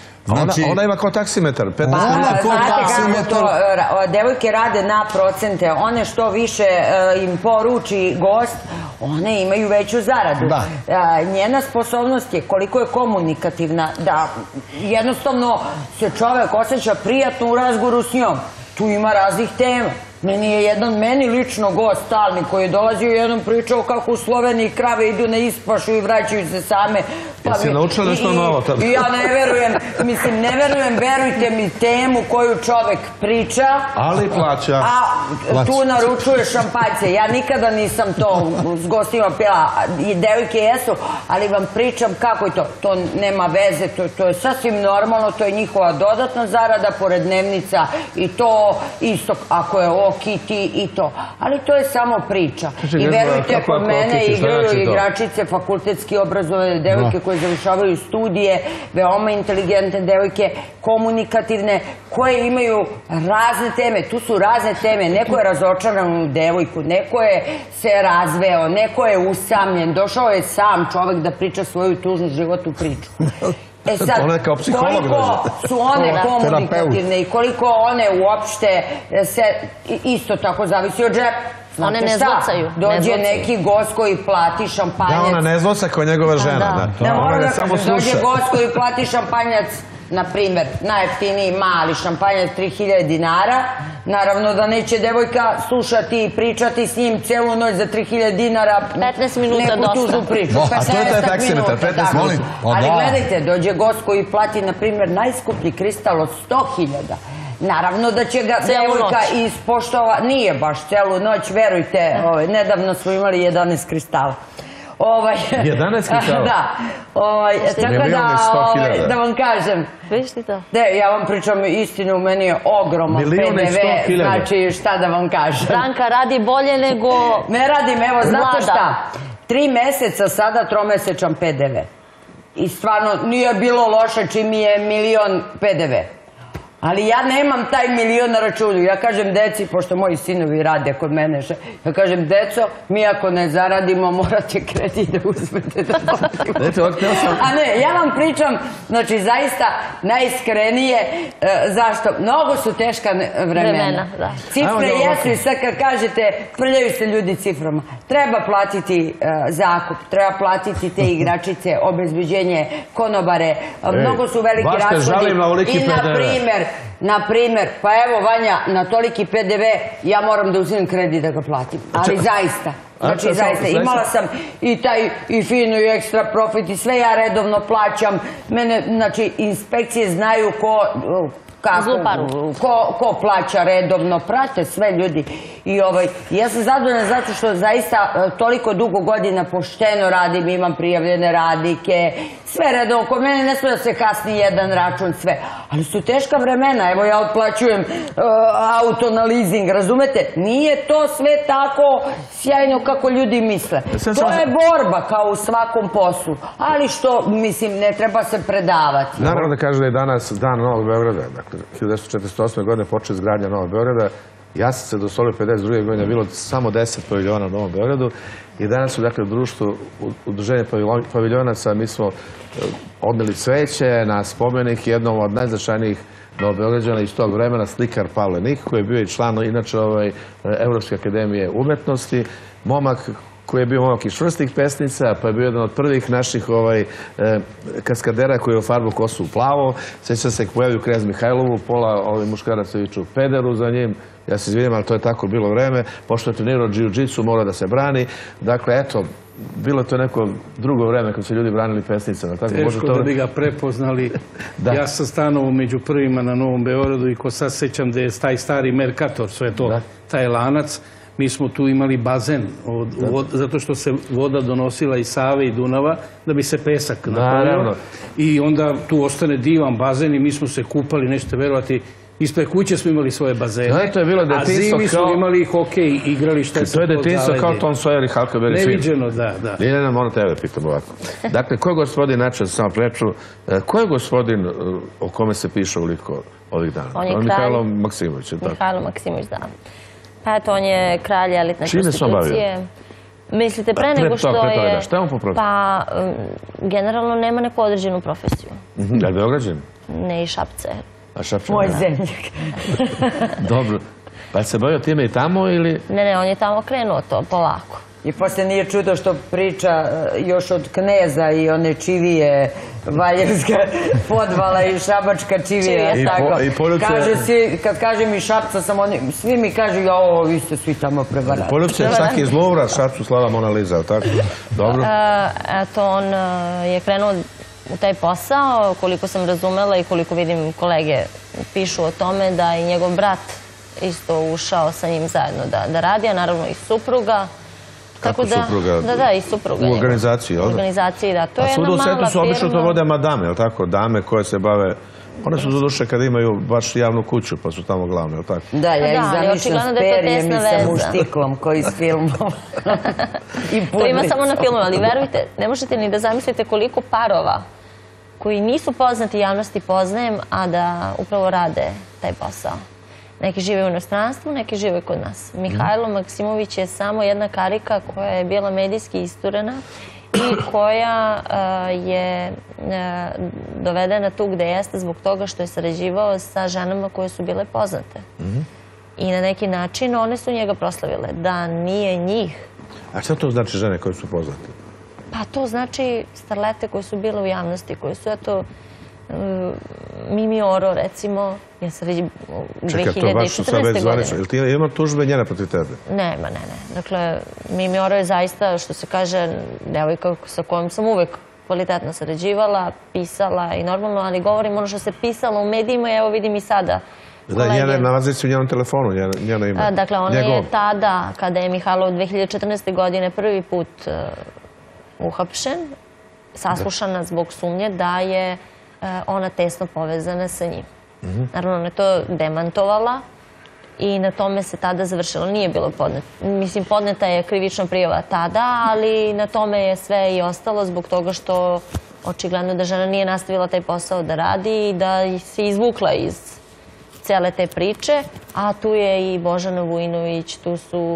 A: Ona ima kao taksimetar.
C: Znate kako devojke rade na procente. One što više im poruči gost, one imaju veću zaradu. Njena sposobnost je koliko je komunikativna, da jednostavno se čovek osjeća prijatno u razgovoru s njom. Tu ima raznih tema. Meni je jedan, meni lično gost stalni koji je dolazio i jednom pričao kako u Sloveniji krave idu na ispašu i vraćaju se same.
A: Jesi naučila nešto novo tamo?
C: Ja ne verujem, mislim, ne verujem, verujte mi temu koju čovek priča.
A: Ali plaća.
C: A tu naručuje šampanjce. Ja nikada nisam to s gostima pila. I devojke jesu, ali vam pričam kako je to. To nema veze, to je sasvim normalno, to je njihova dodatna zarada pored dnevnica i to isto ako je ovo Kiti i to. Ali to je samo priča. I verujte, kod mene igraju igračice, fakultetski obrazovane devojke koje završavaju studije, veoma inteligentne devojke, komunikativne, koje imaju razne teme. Tu su razne teme. Neko je razočaran u devojku, neko je se razveo, neko je usamljen, došao je sam čovek da priča svoju tužnu životnu priču. E sad, koliko su one komunikativne i koliko one uopšte se, isto tako zavisi od džepa.
D: One ne zlocaju.
C: Dođe neki gost koji plati šampanjac.
A: Da, ona ne zloca kao njegova žena.
C: Da, moram da kažem, dođe gost koji plati šampanjac, na primjer, najjeftiniji mali šampanjac tri hiljade dinara. Naravno da neće devojka slušati i pričati s njim celu noć za tri hiljade dinara.
D: petnaest minuta
C: neku tužnu priču.
A: A to je taj taksimetar, petnaest minuta.
C: Ali gledajte, dođe gost koji plati, na primjer, najskuplji kristal od sto hiljada. Naravno da će ga devojka ispoštova, nije baš celu noć, verujte, nedavno smo imali jedanaest kristala.
A: jedanaest kristala?
C: Da. Tako da, da vam kažem.
D: Viš ti to?
C: Ne, ja vam pričam istinu, meni je ogroman P D V, znači šta da vam kažem.
D: Branka radi bolje nego...
C: Ne radim, evo, znate šta? Tri meseca sada tromesečan P D V. I stvarno nije bilo loše čim mi je milion P D V. Ali ja nemam taj milion na računu. Ja kažem deci, pošto moji sinovi rade kod mene, ja kažem, deco, mi ako ne zaradimo, morate kredit da uzmete da platimo. A ne, ja vam pričam, znači, zaista najiskrenije. Zašto? Mnogo su teška vremena. Cifre jesu i sad kad kažete, prljaju se ljudi ciframa. Treba platiti zakup, treba platiti te igračice, obezbeđenje, konobare. Mnogo su veliki rashodi. I na primer, Na primjer, pa evo Vanja, na toliki P D V ja moram da uzimam kredit da ga platim. Ali zaista, znači zaista, imala sam i taj i fino i ekstra profit i sve ja redovno plaćam. Mene, znači, inspekcije znaju ko... ko plaća redovno, prate sve ljudi. I ja sam zadovoljna zato što zaista toliko dugo godina pošteno radim, imam prijavljene radnike, sve redovno, kod mene ne smije da se kasni jedan račun, sve. Ali su teška vremena, evo ja otplaćujem auto na leasing, razumete? Nije to sve tako sjajno kako ljudi misle. To je borba kao u svakom poslu, ali što, mislim, ne treba se predavati.
A: Naravno da kaže da je danas dan Novog Beograda, dakle, hiljadu devetsto četrdeset osme. godine počeo izgradnja Novog Beograda. Ja sam se dosolio pedeset druge. godine, bilo samo deset paviljona u Novom Beogradu i danas su, dakle, u društvu udruženja paviljonaca mi smo odneli cveće na spomenik jednom od najznačajnijih Novobeograđana iz tog vremena, slikar Pavle Nik, koji je bio i član, inače, Evropske akademije umetnosti, momak koji je bio momak iz čvrstih pesnica, pa je bio jedan od prvih naših kaskadera koji je ofarbo kosu u plavo. Sjeća se pojavio Knez Mihajlovu, pola muškaraca viču pederu za njim. Ja se izvinim, ali to je tako bilo vreme. Pošto je trenirao džiu-džitsu, mora da se brani. Dakle, eto, bilo je to neko drugo vreme kad su ljudi branili pesnicama.
E: Teško da bi ga prepoznali. Ja sam stanovao među prvima na Novom Beogradu i ko sad sećam da je taj stari Merkator, sve to, taj lanac. Mi smo tu imali bazen, zato što se voda donosila iz Save i Dunava, da bi se pesak napravio. I onda tu ostane divan bazen i mi smo se kupali, nećete verovati, ispred kuće smo imali svoje bazene, a zimi smo imali hokej, igrali što se
A: to je detinjstvo kao Tom Sawyer i Huckleberry Finn.
E: Neviđeno, da, da.
A: Ljeljana, moram tebe pitam ovako. Dakle, ko je gospodin, način samo preču, ko je gospodin o kome se piše uliko ovih dana?
D: On je kralj.
A: Mihajlo Maksimović.
D: Mihajlo Maksimović, da. Pa eto, on je kralj elitne prostitucije. Mislite, pre nego što je...
A: Šta je on popravio?
D: Pa, generalno nema neku određenu profesiju.
A: Da je Beograđan?
D: Ne, i Šapce.
A: A Šapče?
C: Moj zemljak.
A: Dobro. Pa se bavio time i tamo ili...
D: Ne, ne, on je tamo krenuo to polako.
C: I posle nije čudo što priča još od kneza i one čivije, Valjevska podvala i šabačka čivija. Kad kažem i Šapca, svi mi kažu, jo, vi ste svi tamo prevarali.
A: Poljubce je čak iz Louvra, Šapcu slava Mona Lisa, tako? Dobro.
D: Eto, on je krenuo u taj posao, koliko sam razumela i koliko vidim kolege pišu o tome, da je njegov brat isto ušao sa njim zajedno da radi, a naravno i supruga.
A: Kako supruga?
D: Da, da, i supruga.
A: U organizaciji, jel da?
D: U organizaciji, da. To je jedna mala firma.
A: A svuda u svetu su obično to vode madame, jel tako? Dame koje se bave... One su do duše kada imaju baš javnu kuću, pa su tamo glavne, jel tako?
C: Da, ja ih zamišljam s perjem i sa muštiklom koji s filmom.
D: To ima samo na filmu, ali verujte, ne možete ni da zamislite koliko parova koji nisu poznati javnosti poznajem, a da upravo rade taj posao. Neki žive u inostranstvu, neki žive kod nas. Mihajlo Maksimović je samo jedna karika koja je bila medijski isturena i koja je dovedena tu gde jeste zbog toga što je sarađivao sa ženama koje su bile poznate. I na neki način one su njega proslavile. Da nije njih.
A: A šta to znači žene koje su poznate?
D: Pa to znači starlete koje su bile u javnosti, koje su, eto, Mimi Oro, recimo, je sređi dve hiljade četrnaeste. godine.
A: Jel ti ima tužbe njena protiv tebe?
D: Nema, ne, ne. Dakle, Mimi Oro je zaista, što se kaže, devojka sa kojom sam uvek kvalitetno sarađivala, pisala i normalno, ali govorim ono što se pisalo u medijima i evo vidim i sada.
A: Da, njene nalazi se u njenom telefonu, njeno ime.
D: Dakle, ona je tada, kada je Mihajlo u dve hiljade četrnaeste. godine prvi put uhapšen, saslušana zbog sumnje da je ona tesno povezana sa njim. Naravno, ona je to demantovala i na tome se tada završilo. Nije bilo podneta. Mislim, podneta je krivična prijava tada, ali na tome je sve i ostalo zbog toga što očigledno da žena nije nastavila taj posao da radi i da se izvukla iz cele te priče, a tu je i Božana Vujinović, tu su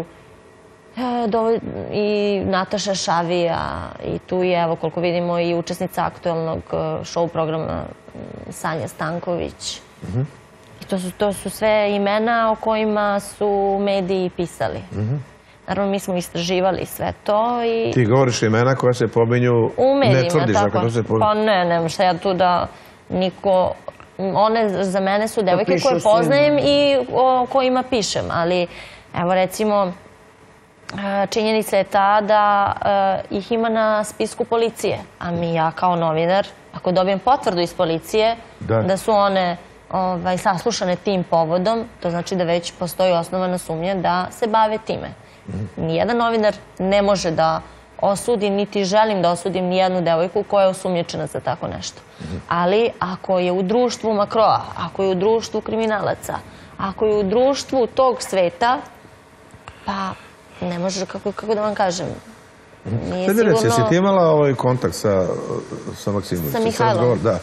D: i Nataša Šavija i tu je, evo koliko vidimo, i učesnica aktuelnog show programa Sanja Stanković. I to su sve imena o kojima su mediji pisali. Naravno, mi smo istraživali sve to i...
A: Ti govoriš imena koja se pominju, ne tvrdiš ako to se pominju?
D: Pa ne, nema šta ja tu da niko... One za mene su devojke koje poznajem i o kojima pišem, ali evo recimo činjenica je ta da ih ima na spisku policije, a mi ja kao novinar, ako dobijem potvrdu iz policije da su one saslušane tim povodom, to znači da već postoji osnovana sumnja da se bave time. Nijedan novinar ne može da osudi, niti želim da osudim nijednu devojku koja je osumnjičena za tako nešto. Ali ako je u društvu makroa, ako je u društvu kriminalaca, ako je u društvu tog sveta, pa ne može, kako da vam kažem, nije sigurno...
A: Reci, jesi ti imala ovaj kontakt sa Maksimovićem?
D: Sa Mihajlom?
A: Da.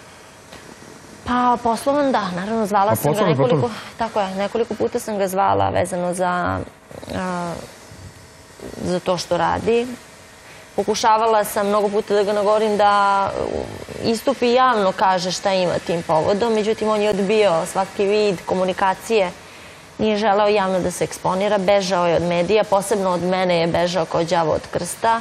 D: Pa poslovan, da, naravno, zvala sam ga nekoliko... Tako je, nekoliko puta sam ga zvala vezano za... za to što radi. Pokušavala sam mnogo puta da ga nagovorim da istupi javno kaže šta ima tim povodom, međutim on je odbio svaki vid komunikacije, nije želeo javno da se eksponira, bežao je od medija, posebno od mene je bežao kao đavo od krsta.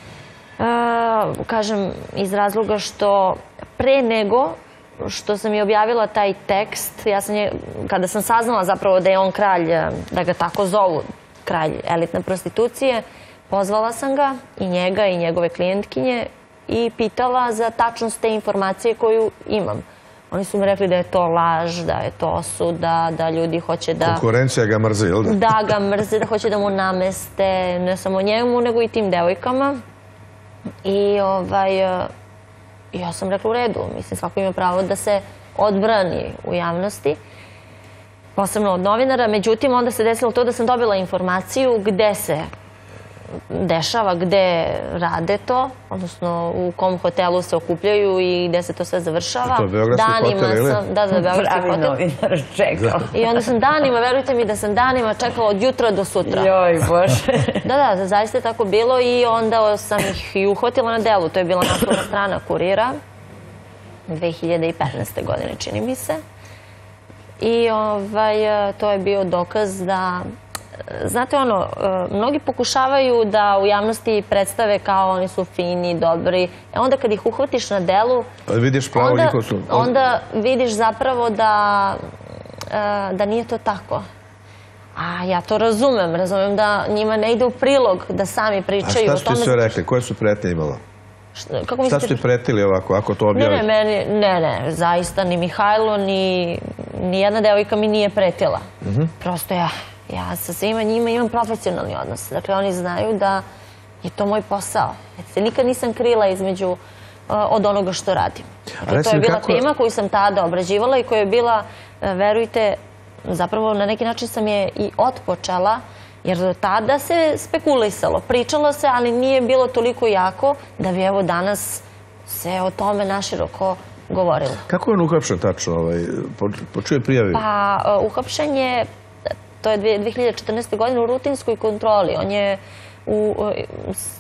D: Kažem, iz razloga što pre nego što sam je objavila taj tekst, ja sam je, kada sam saznala zapravo da je on kralj, da ga tako zovu, kralj elitne prostitucije, pozvala sam ga i njega i njegove klijentkinje i pitala za tačnost te informacije koju imam. Oni su mi rekli da je to laž, da je to osuda, da ljudi hoće da...
A: Konkurencija ga mrze, jel da?
D: Da ga mrze, da hoće da mu nameste, ne samo njemu, nego i tim devojkama. I ja sam rekla u redu, mislim, svako ima pravo da se odbrani u javnosti, posebno od novinara. Međutim, onda se desilo to da sam dobila informaciju gde se dešava, gde rade to, odnosno u kom hotelu se okupljaju i gde se to sve završava.
A: To je Beogradski hotel, ili?
D: Da, da, Beogradski hotel.
C: Pravi novinar čekao.
D: I onda sam danima, verujte mi da sam danima čekala od jutra do sutra.
C: Joj, Bože.
D: Da, da, zaista je tako bilo i onda sam ih i uhvatila na delu. To je bila naslovna strana Kurira dve hiljade petnaeste. godine, čini mi se. I to je bio dokaz da, znate ono, mnogi pokušavaju da u javnosti predstave kao oni su fini, dobri. Onda kad ih uhvatiš na delu, onda vidiš zapravo da nije to tako. A ja to razumem, razumem da njima ne ide u prilog da sami pričaju.
A: A šta su ti sve rekli? Koje su pretnje imala? Šta su ti pretili ovako, ako to objavite?
D: Ne, ne, ne, ne, zaista ni Mihajlo, ni jedna devojka mi nije pretila. Prosto ja, ja sa svima njima imam profesionalni odnos. Dakle, oni znaju da je to moj posao. Nikad nisam krila između od onoga što radim. To je bila tema koju sam tada obrađivala i koja je bila, verujte, zapravo na neki način sam je i otpočela, jer tada se spekulisalo, pričalo se, ali nije bilo toliko jako da bi evo danas se o tome naširoko govorilo.
A: Kako je on uhapšen tačno? Po čijoj prijavi?
D: Pa uhapšen je, to je dve hiljade četrnaeste. godine u rutinskoj kontroli. On je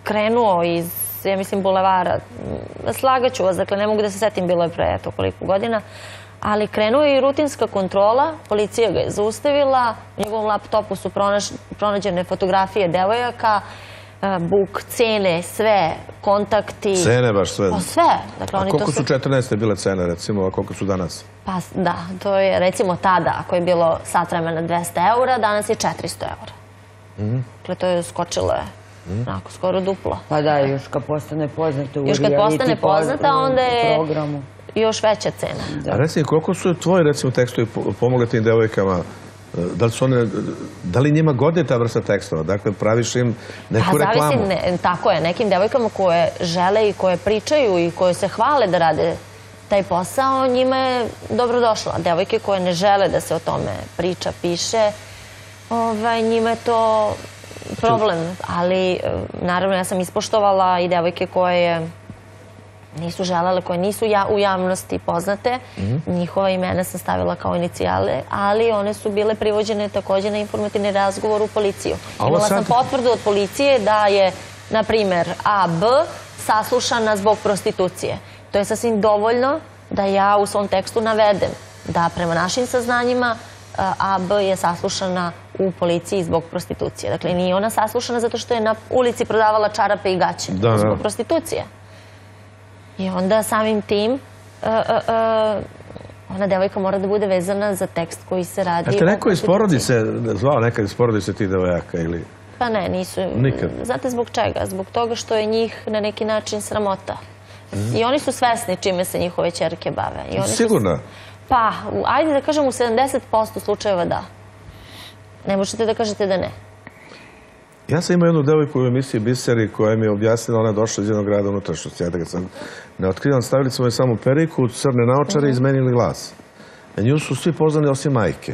D: krenuo iz, ja mislim, bulevara. Slagaću vas, dakle, ne mogu da se setim, bilo je pre to koliko godina, ali krenuo je i rutinska kontrola, policija ga je zaustavila, u njegovom laptopu su pronađene fotografije devojaka, buk, cene, sve, kontakti.
A: Cene baš sve?
D: Sve.
A: A koliko su četrnaeste bile cene, recimo, a koliko su danas?
D: Pa da, to je recimo tada, ako je bilo sat vremena dvesta eura, danas je četiristo eura. Dakle, to je skočilo je onako skoro duplo.
C: Pa da, još kad postane poznata u
D: Još kad postane poznata, onda je još veća cena.
A: A recimo, koliko su tvoji, recimo, tekstovi pomogli tim devojkama? Da li su one, da li njima gode ta vrsta tekstova? Dakle, praviš im neku reklamu?
D: Pa zavisi, tako je, nekim devojkama koje žele i koje pričaju i koje se hvale da rade taj posao, njima je dobrodošla. Devojke koje ne žele da se o tome priča, piše, njima je to problem. Ali, naravno, ja sam ispoštovala i devojke koje nisu želele, koje nisu u javnosti poznate. Njihova imena sam stavila kao inicijale, ali one su bile privođene također na informativni razgovor u policiju. Imala sam potvrdu od policije da je, na primjer, A B saslušana zbog prostitucije. To je sasvim dovoljno da ja u svom tekstu navedem da prema našim saznanjima A B je saslušana u policiji zbog prostitucije. Dakle, nije ona saslušana zato što je na ulici prodavala čarape i gaće. Zbog prostitucije. I onda samim tim ona devojka mora da bude vezana za tekst koji se radi o prostituciji.
A: A te neko iz porodice, zvao nekad iz porodice ti devojaka ili...
D: Pa ne, nisu.
A: Nikad?
D: Znate zbog čega? Zbog toga što je njih na neki način sramota. I oni su svesni čime se njihove ćerke bave.
A: Sigurno?
D: Pa, ajde da kažem u sedamdeset posto slučajeva da. Ne možete da kažete da ne.
A: Ja sam imao jednu devojku u emisiji Biseri koja mi je objasnila, ona je došla iz jednog grada unutrašnjosti, ja da ga sam ne otkrivam, stavili smo je samo periku, crne naočare i izmenili glas. A nju su svi poznani osim majke.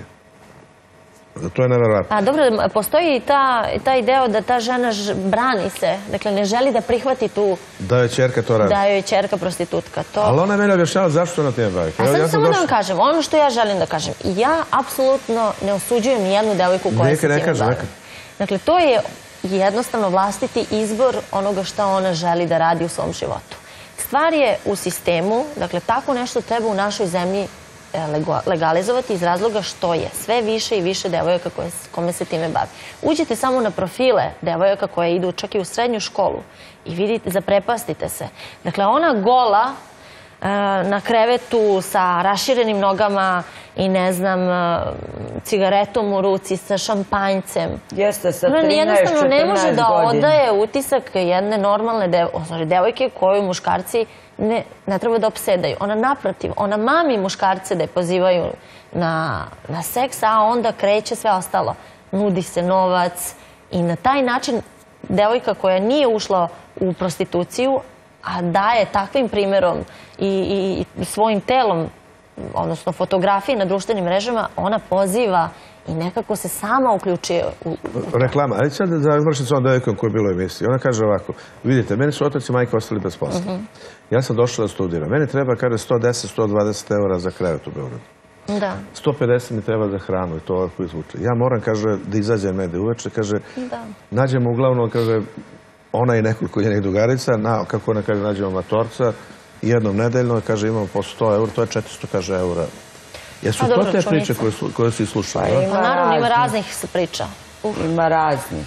A: To je nevjerojatno.
D: A dobro, postoji i taj deo da ta žena brani se, dakle ne želi da prihvati tu...
A: Da joj ćerka to radi.
D: Da joj ćerka prostitutka.
A: Ali ona je mene objašnjava zašto ona time bavi.
D: A sad samo da vam kažem, ono što ja želim da kažem, ja apsolutno ne osuđujem nijednu devojku koja se time bavi. Dakle, to je jednostavno vlastiti izbor onoga što ona želi da radi u svom životu. Stvar je u sistemu, dakle, tako nešto treba u našoj zemlji legalizovati iz razloga što je sve više i više devojaka kome se time bavi. Uđite samo na profile devojaka koje idu čak i u srednju školu i vidite, zaprepastite se. Dakle, ona gola na krevetu sa raširenim nogama i ne znam, cigaretom u ruci, sa šampanjcem.
C: Jeste, sa trinaest četrnaest godina.
D: Jednostavno ne može da odaje utisak jedne normalne devojke koju muškarci ne treba da opsedaju. Ona naprotiv, ona mami muškarce da je pozivaju na seks, a onda kreće sve ostalo. Nudi se novac i na taj način devojka koja nije ušla u prostituciju, a daje takvim primjerom i svojim telom, odnosno fotografije na društvenim mrežama, ona poziva i nekako se sama uključuje u...
A: Reklama. Ali sad da završim s ovom devojkom koja je bila u emisiji. Ona kaže ovako, vidite, meni su otac i majka ostali bez posla. Ja sam došla da studiram. Meni treba, kaže, sto deset do sto dvadeset eura za krevet u Beogradu.
D: Da.
A: sto pedeset mi treba za hranu i to ovako izvuče. Ja moram, kaže, da izađem negde uveče, kaže, nađemo uglavnom, kaže, ona i nekoliko njenih drugarica, kako ona kaže, nađemo matorca, jednom nedeljno, kaže, imamo po sto eura, to je četiristo, kaže, eura. Jesu to te priče koje si slušala?
D: Naravno, ima raznih priča.
C: Ima raznih.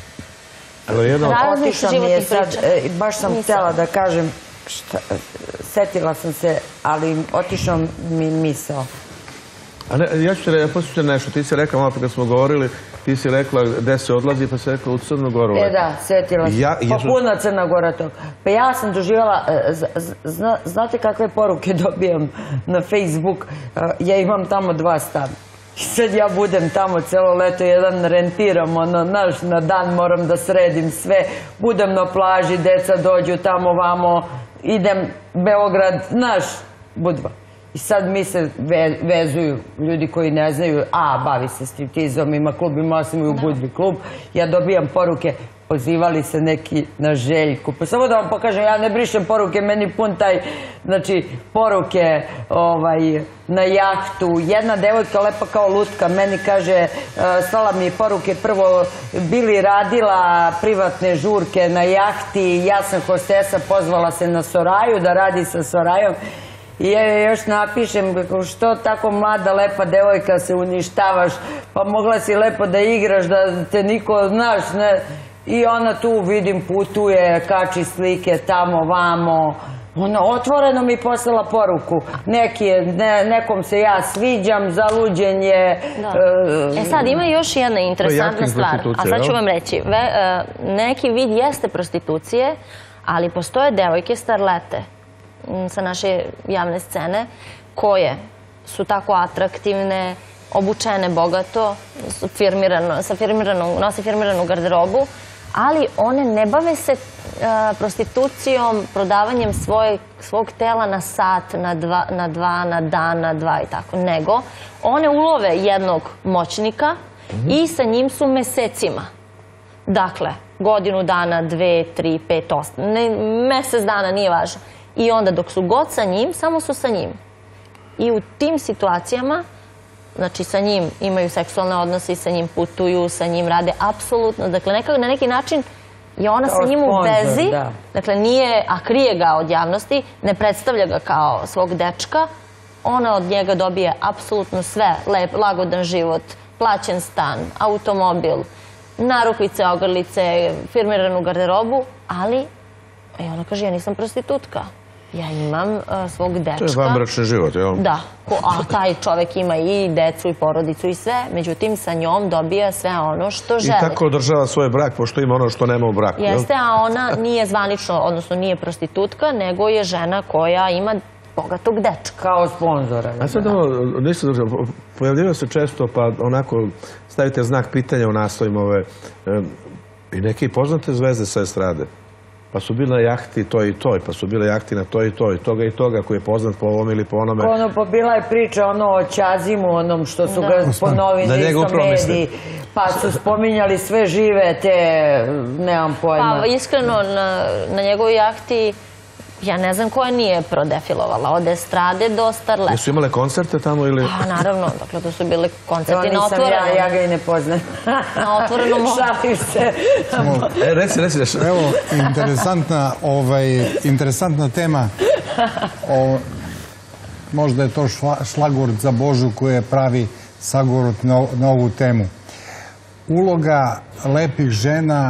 D: Raznih životnih priča.
C: Baš sam htjela da kažem, setila sam se, ali otišao mi misao.
A: Ja ću te poslušati nešto. Ti si rekla, malo kad smo govorili, ti si rekla gde se odlazi, pa si rekla u Crnu Goru.
C: E da, setila sam. Pa puna Crna Gora tog. Pa ja sam doživjela, znate kakve poruke dobijam na Facebook? Ja imam tamo dva stana. I sad ja budem tamo celo leto, jedan rentiram, ono, znaš, na dan moram da sredim sve. Budem na plaži, deca dođu tamo, vamo, idem Beograd, znaš, Budva. I sad mi se vezuju ljudi koji ne znaju, a, bavi se striptizom, ima klub, ima sam i u Budvi klub. Ja dobijam poruke, pozivali se neki na Željku. Pa samo da vam pokažem, ja ne brišem poruke, meni pun taj, znači, poruke na jahtu. Jedna devojka lepa kao lutka meni kaže, slala mi poruke, prvo bili radila privatne žurke na jahti, ja sam hostesa, pozvala se na Soraju, da radi sa Sorajom. I ja još napišem, što tako mlada, lepa devojka se uništavaš, pa mogla si lepo da igraš, da te niko, znaš, ne. I ona tu, vidim, putuje, kači slike tamo, vamo. Ona otvoreno mi poslala poruku. Nekom se ja sviđam, zaluđen je.
D: E sad, ima još jedna interesantna stvar. A sad ću vam reći. Neki vid jeste prostitucije, ali postoje devojke starlete sa naše javne scene, koje su tako atraktivne, obučene bogato, nose firmiranu garderobu, ali one ne bave se prostitucijom, prodavanjem svog tela na sat, na dva, na dan, na dva i tako, nego one ulove jednog moćnika i sa njim su mesecima. Dakle, godinu dana, dve, tri, pet, osam, mesec dana, nije važno. I onda dok su god sa njim, samo su sa njim. I u tim situacijama, znači sa njim imaju seksualne odnose i sa njim putuju, sa njim rade apsolutno. Dakle, na neki način je ona sa njim u vezi, dakle nije, a krije ga od javnosti, ne predstavlja ga kao svog dečka, ona od njega dobije apsolutno sve, lep, lagodan život, plaćen stan, automobil, narukvice, ogrlice, firmiranu garderobu, ali i ona kaže, ja nisam prostitutka. Ja imam svog dečka.
A: To je vanbračni život, jel?
D: Da. A taj čovek ima i decu i porodicu i sve, međutim sa njom dobija sve ono što želi.
A: I tako održava svoj brak, pošto ima ono što nema u braku, jel?
D: Jeste, a ona nije zvanično, odnosno nije prostitutka, nego je žena koja ima bogatog dečka.
C: Kao sponzora.
A: A sad ovo, nisam držao, pojavljivao se često, pa onako stavite znak pitanja u naslovima ove, i neke poznate zvezde sa estrade. Pa su bili na jahti toj i toj, pa su bile jahti na toj i toj, toga i toga koji je poznat po ovom ili po onome.
C: Ono, pa bila je priča ono o Ćazimu, onom što su ga ponovili isto mediji, pa su spominjali sve žive te, nemam pojma.
D: Pa iskreno, na njegovoj jahti, ja ne znam koja nije prodefilovala, od estrade do starleta.
A: Jesu imale koncerte tamo ili?
D: Pa naravno, dakle to su bile koncerti na otvorenom.
C: Ja, ja ga i ne poznam.
D: Na otvorenom moru.
C: Šalim se.
A: E, reci, reci.
B: Evo, interesantna tema. Možda je to šlagvort za Božu koji je pravi sagvort na ovu temu. Uloga lepih žena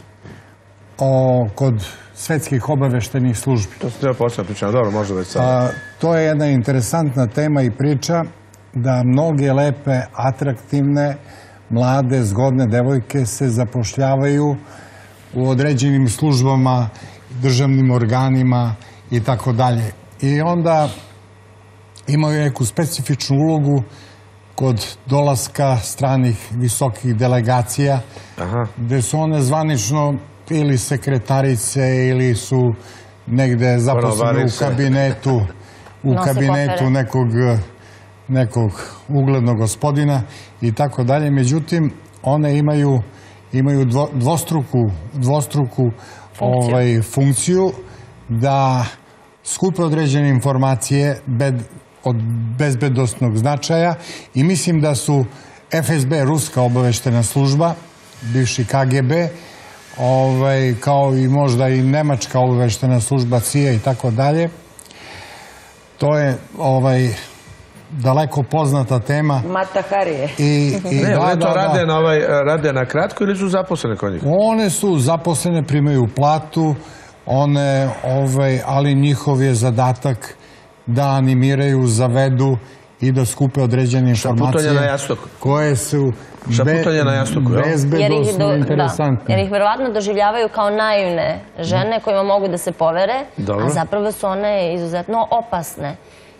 B: kod svetskih obaveštenih službi.
A: To se treba početi pričati, dobro, možda već sad.
B: To je jedna interesantna tema i priča da mnoge lepe, atraktivne, mlade, zgodne devojke se zapošljavaju u određenim službama, državnim organima i tako dalje. I onda imaju neku specifičnu ulogu kod dolaska stranih visokih delegacija, gde su one zvanično ili sekretarice ili su negde zaposlene u kabinetu u kabinetu nekog uglednog gospodina i tako dalje. Međutim, one imaju imaju dvostruku funkciju da skupe određene informacije od bezbednosnog značaja i mislim da su F S B, ruska obaveštena služba, bivši K G B, kao i možda i nemačka obaveštena služba C I A i tako dalje. To je daleko poznata tema.
C: Mata Harije.
A: Ne, one to rade na kratko ili su zaposlene kod njih?
B: One su zaposlene, primaju platu, ali njihov je zadatak da animiraju, zavedu i da skupe određene informacije koje su bezbednosno interesantne.
D: Jer ih verovatno doživljavaju kao naivne žene kojima mogu da se povere, a zapravo su one izuzetno opasne.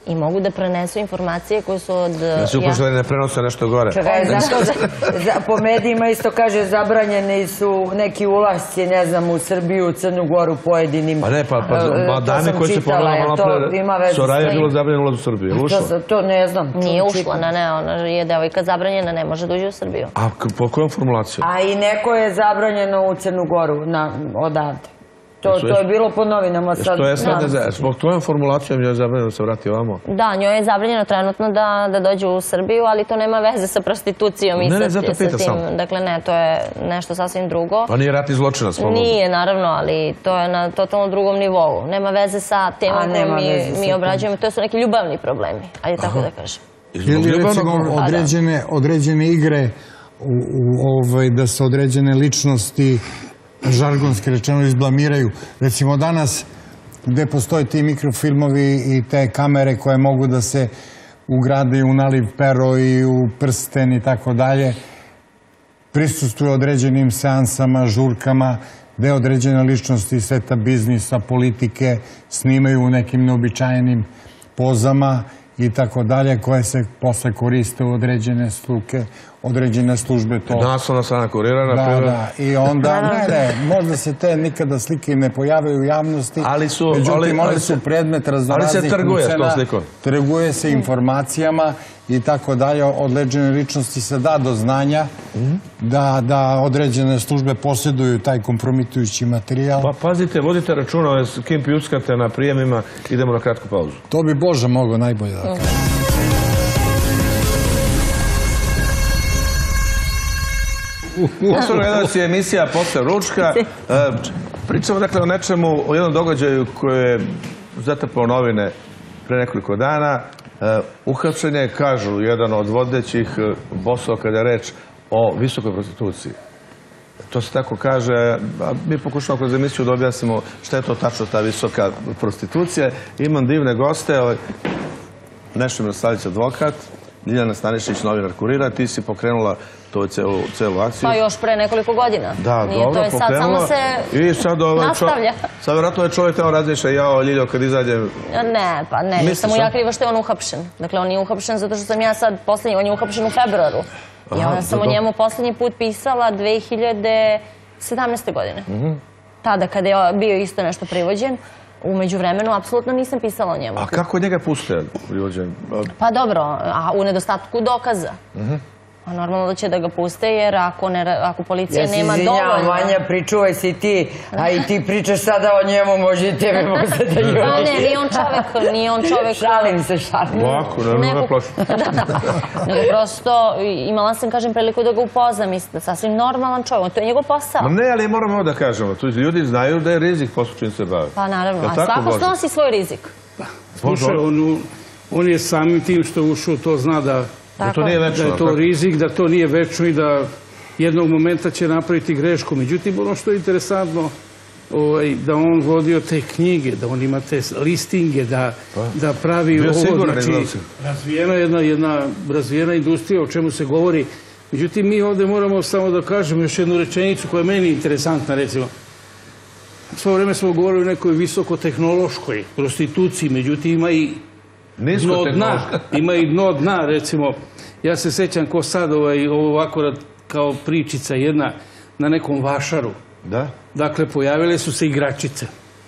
D: i mogu da prenesu informacije koje su od...
A: Ja se upošli da ne prenose nešto gore.
C: Čekaj, po medijima isto kaže zabranjeni su neki ulasci, ne znam, u Srbiju, u Crnu Goru, pojedinim...
A: Pa ne, pa dame koji se pogledala malo pre, Soraja je bilo zabranjeno ulaz u Srbiju, je ušla?
C: To ne znam.
D: Nije ušla, ne, ne, ona je devojka zabranjena, ne može da uđe u Srbiju.
A: A po kojom formulacijom?
C: A i neko je zabranjeno u Crnu Goru odavde. To je bilo po novinama sad.
A: Što je sad, zbog tvojom formulacijom njoj je zabranjeno da se vrati ovamo?
D: Da, njoj je zabranjeno trenutno da dođe u Srbiju, ali to nema veze sa prostitucijom i sa tim. Dakle, ne, to je nešto sasvim drugo.
A: Pa nije ratni zločinac?
D: Nije, naravno, ali to je na totalno drugom nivou. Nema veze sa temom koju mi obrađujemo. To su neki ljubavni problemi, ajde tako da kažem.
B: Ili recimo određene igre, da se određene ličnosti žargonski rečeno izblamiraju. Recimo danas gde postoje ti mikrofilmovi i te kamere koje mogu da se ugrade u naliv pero i u prsten i tako dalje, prisustuju određenim seansama, žurkama, gde određene ličnosti sveta biznisa, politike snimaju u nekim neobičajenim pozama i tako dalje, koje se posle koriste u određene struke, određene službe.
A: Naslovna strana Kurira, na primjer.
B: Da, da. I onda, ne, ne, možda se te nikada slike ne pojavaju u javnosti, međutim, one su predmet raznoraznih ucena.
A: Ali se trguje s tom slikom.
B: Trguje se informacijama i tako dalje. Određene ličnosti se da do znanja da određene službe posjeduju taj kompromitujući materijal.
A: Pa pazite, vodite računa s kim pljuckate na prijemima, idemo na kratku pauzu.
B: To bi Boža mogao najbolje da kaže.
A: Posledno gledalci je emisija Posle ručka. Pričamo dakle o nečemu, o jednom događaju koji je zatrpao novine pre nekoliko dana. Uhapšen je, kažu, jedan od vodećih bosova kada je reč o visokoj prostituciji. To se tako kaže, mi pokušamo kroz emisiju da objasnimo šta je to tačno ta visoka prostitucija. Imam divne goste, Neša Miroslavljević, advokat, Ljiljana Stanišić, novinar Kurira, ti si pokrenula to je celu akciju.
D: Pa još pre nekoliko godina.
A: Da, dobro, pokrenula. I sad
D: nastavlja.
A: Sad vjerojatno je čovjek tamo razmišlja, jao, Ljiljo, kad izađem...
D: Ne, pa ne, nisam mu ja kriva što je on uhapšen. Dakle, on je uhapšen zato što sam ja sad poslednji, on je uhapšen u februaru. I onda sam o njemu poslednji put pisala dve hiljade sedamnaeste. godine. Tada, kada je bio isto nešto privođen. Umeđu vremenu, apsolutno nisam pisala o njemu.
A: A kako njega puste privođen?
D: Pa dobro, a u nedostatku dokaza. A normalno da će da ga puste, jer ako policija nema dovoljno...
C: Ja se izvinjam, Vanja, pričuvaj si ti, a i ti pričaš sada o njemu, može i tebe možda da juri.
D: Pa ne, nije on čovek, nije on čovek...
C: Šalim se, šalim.
A: Ovako, ne ne plašim.
D: Nego prosto, imala sam, kažem, priliku da ga upoznam, mislim, sasvim normalan čovek, to je njegov posao.
A: Ne, ali moramo ovo da kažemo, ljudi znaju da je rizik posao čim se bave.
D: Pa naravno, a svako snosi svoj rizik.
E: Slušaj, on je samim tim što je ušao, to zna da...
A: Da to nije večno.
E: Da je to rizik, da to nije večno i da jednog momenta će napraviti grešku. Međutim, ono što je interesantno, da on vodio te knjige, da on ima te listinge, da pravi ovo. Znači, razvijena jedna razvijena industrija o čemu se govori. Međutim, mi ovdje moramo samo da kažemo još jednu rečenicu koja je meni interesantna, recimo. Svo vreme smo govorili o nekoj visokotehnološkoj prostituciji, međutim ima i dno dna, ima i dno dna, recimo, ja se sećam ko sad ovo ovako kao pričica jedna na nekom vašaru.
A: Da?
E: Dakle, pojavile su se igračice.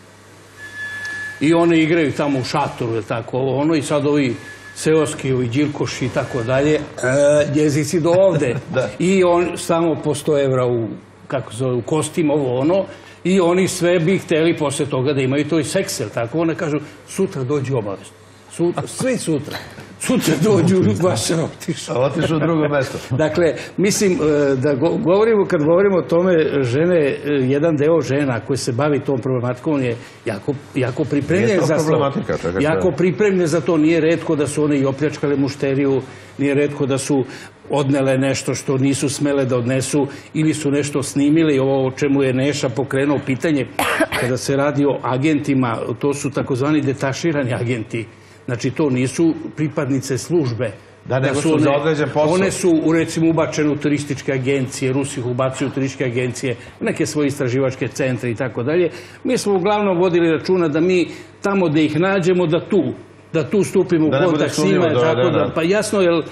E: I one igraju tamo u šatoru, je tako, ovo ono, i sad ovi seoski, ovi džirkoši i tako dalje, jezici do ovde. I on samo po sto evra u, kako zove, u kostim, ovo ono, i oni sve bi hteli posle toga da imaju to i seks, je tako, one kažu, sutra dođu obavezno. Sve sutra. Sutra dođu u vašar otišao.
A: Otišao u drugo mesto.
E: Dakle, mislim da govorimo, kad govorimo o tome, žene, jedan deo žena koji se bavi tom problematikom je jako pripremljen za to. Jako pripremljen za to. Nije retko da su one i opljačkale mušteriju, nije retko da su odnele nešto što nisu smele da odnesu ili su nešto snimili. Ovo o čemu je Neša pokrenuo pitanje, kada se radi o agentima, to su takozvani detaširani agenti. Znači, to nisu pripadnice službe.
A: Da, nego su za određen posao.
E: One su, recimo, ubačene u turističke agencije, Rusi ih ubacuju u turističke agencije, neke svoje istraživačke centre i tako dalje. Mi smo uglavnom vodili računa da mi tamo da ih nađemo, da tu da tu stupimo u kontakt s njima. Pa jasno, jer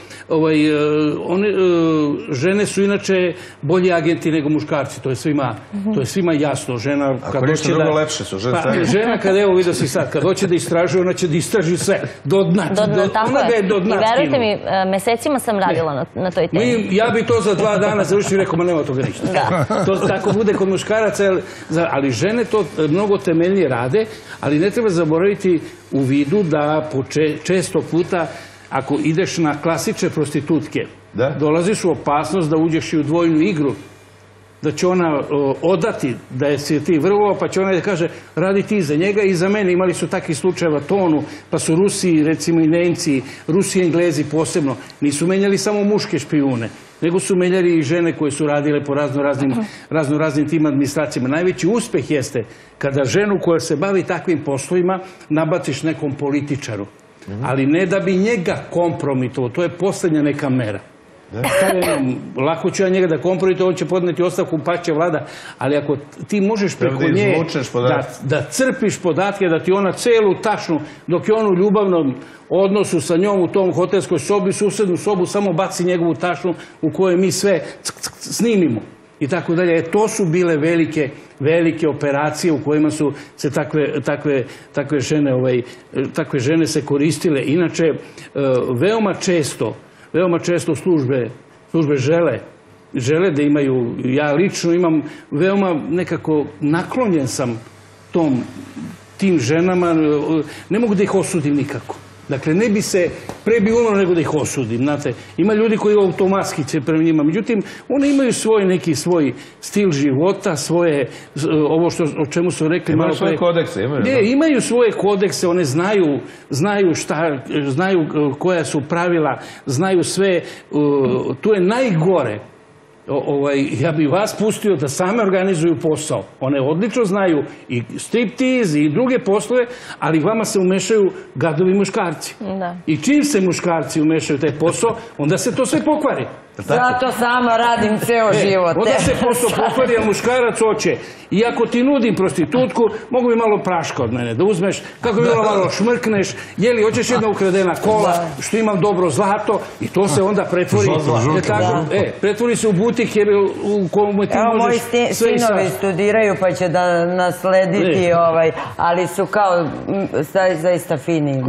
E: žene su inače bolji agenti nego muškarci, to je svima jasno. Žena
A: Ako ništa drugo, lepše su.
E: Žena kad, evo vidio si sad, kad hoće da istražuje, ona će da istraži sve, do dna. Ona ga je do dna.
D: I verujte mi, mesecima sam radila na toj temi.
E: Ja bi to za dva dana završio i rekao, ma nema toga ništa. To tako bude kod muškaraca, ali žene to mnogo temeljnije rade, ali ne treba zaboraviti u vidu da često puta, ako ideš na klasične prostitutke, dolaziš u opasnost da uđeš i u dvojnu igru, da će ona odati da je si ti vrlo, pa će ona da kaže radi ti za njega i za mene. Imali su takvih slučajeva tonu, pa su Rusi, recimo i Nemci, Rusi i Englezi posebno, nisu menjali samo muške špijune, nego su menjali i žene koje su radile po razno raznim tim administracijama. Najveći uspeh jeste kada ženu koja se bavi takvim poslovima nabaciš nekom političaru, ali ne da bi njega kompromitovao, to je poslednja neka mera. Lako ću ja njega da kompromitujem, on će podneti ostavku, pa će vlada, ali ako ti možeš preko nje da crpiš podatke, da ti ona celu tašnu, dok je on u ljubavnom odnosu sa njom u tom hotelskoj sobi, susednu sobu, samo baci njegovu tašnu u kojoj mi sve snimimo i tako dalje. To su bile velike, velike operacije u kojima su se takve žene, takve žene se koristile. Inače, veoma često Veoma često službe žele, žele da imaju, ja lično imam, veoma nekako naklonjen sam tim ženama, ne mogu da ih osudim nikako. Dakle, ne bi se, pre bi umro nego da ih osudim, znate. Ima ljudi koji automatski će prema njima, međutim, one imaju svoj neki svoj stil života, svoje, ovo o čemu su rekli malo pre.
A: Imaju svoje kodekse, imaju.
E: Ne, imaju svoje kodekse, one znaju, znaju šta, znaju koja su pravila, znaju sve, tu je najgore. Ja bih vas pustio da same organizuju posao. One odlično znaju i striptiz i druge poslove, ali vama se umešaju gadovi muškarci. I čim se muškarci umešaju u taj posao, onda se to sve pokvari.
C: Zato sama radim ceo život.
E: Onda se posao pokvari, a muškarac hoće. I ako ti nudim prostitutku, mogu bi malo praška od mene da uzmeš, kako bi malo šmrkneš, jeli, hoćeš jedna ukradena kola, što imam dobro zlato, i to se onda pretvori. Pretvori se u butik, jer u kome ti možeš sve i sve.
C: Evo, moji sinovi studiraju pa će da naslediti, ali su kao zaista fini.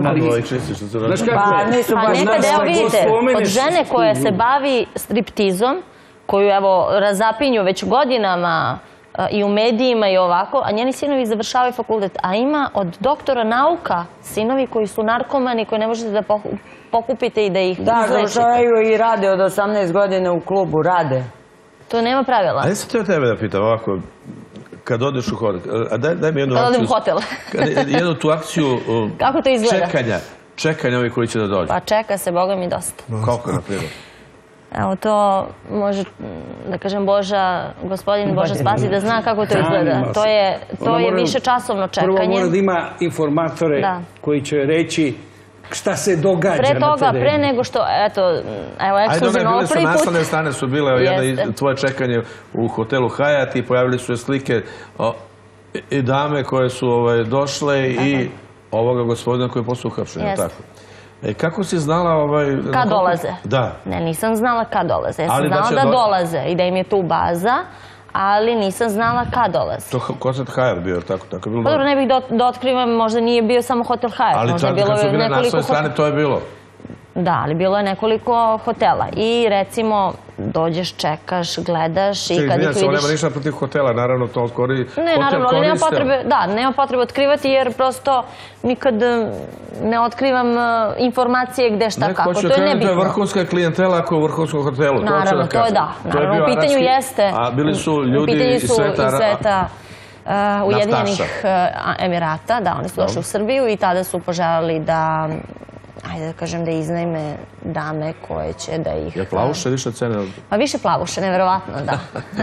D: Pa nekada, evo vidite, od žene koja se bavi striptizom, koju evo razapinju već godinama i u medijima i ovako, a njeni sinovi završavaju fakultet, a ima od doktora nauka sinovi koji su narkomani, koje ne možete da pokupite i da ih izlečite.
C: Da, završavaju i rade od osamnaest godina u klubu, rade.
D: To nema pravila.
A: A ja sam teo tebe da pitam ovako, kad odeš u hotel, daj mi jednu akciju.
D: Kad odem u hotel.
A: Jednu tu akciju čekanja, čekanja ovih koji će da dođu.
D: Pa čeka se, Boga mi, dosta.
A: Koliko, na primjer?
D: Evo, to može, da kažem, Boža, gospodin Boža spasi da zna kako to izgleda. To je više časovno čekanje.
E: Prvo mora da ima informatore koji će reći šta se događa na terenu.
D: Pre toga, pre nego što, eto, evo, ekskluzivno ovo prvi put.
A: Ajde, bile su naslovne strane su bile, jedno tvoje čekanje u hotelu Hyatt i pojavili su je slike i dame koje su došle i ovoga gospodina koji je posle uhapšen. Kako si znala...
D: Kad dolaze?
A: Da.
D: Ne, nisam znala kad dolaze. Ja sam znala da dolaze i da im je tu baza, ali nisam znala kad dolaze.
A: To Hotel Hyatt bio, tako?
D: Pa dobro, ne bih da otkrivam, možda nije bio samo Hotel Hyatt.
A: Ali kad su bile naslovne strane, to je bilo?
D: Da, ali bilo je nekoliko hotela i recimo dođeš, čekaš, gledaš i kad ih vidiš...
A: Čekaj, nema ništa protiv hotela, naravno to koristi.
D: Ne, naravno, ali nema potrebe, da, nema potrebe otkrivati jer prosto nikad ne otkrivam informacije gde šta kako, to je nebitno.
A: To je vrhunska klijentela ako je u vrhunskom hotelu.
D: Naravno, to je da, naravno, u pitanju jeste...
A: A bili su ljudi iz sveta...
D: Ujedinjenih Emirata, da, oni su došli u Srbiju i tada su poželjeli da... Ajde da kažem da iznajme dame koje će da ih...
A: Je plavuše više cene?
D: Pa više plavuše, neverovatno, da.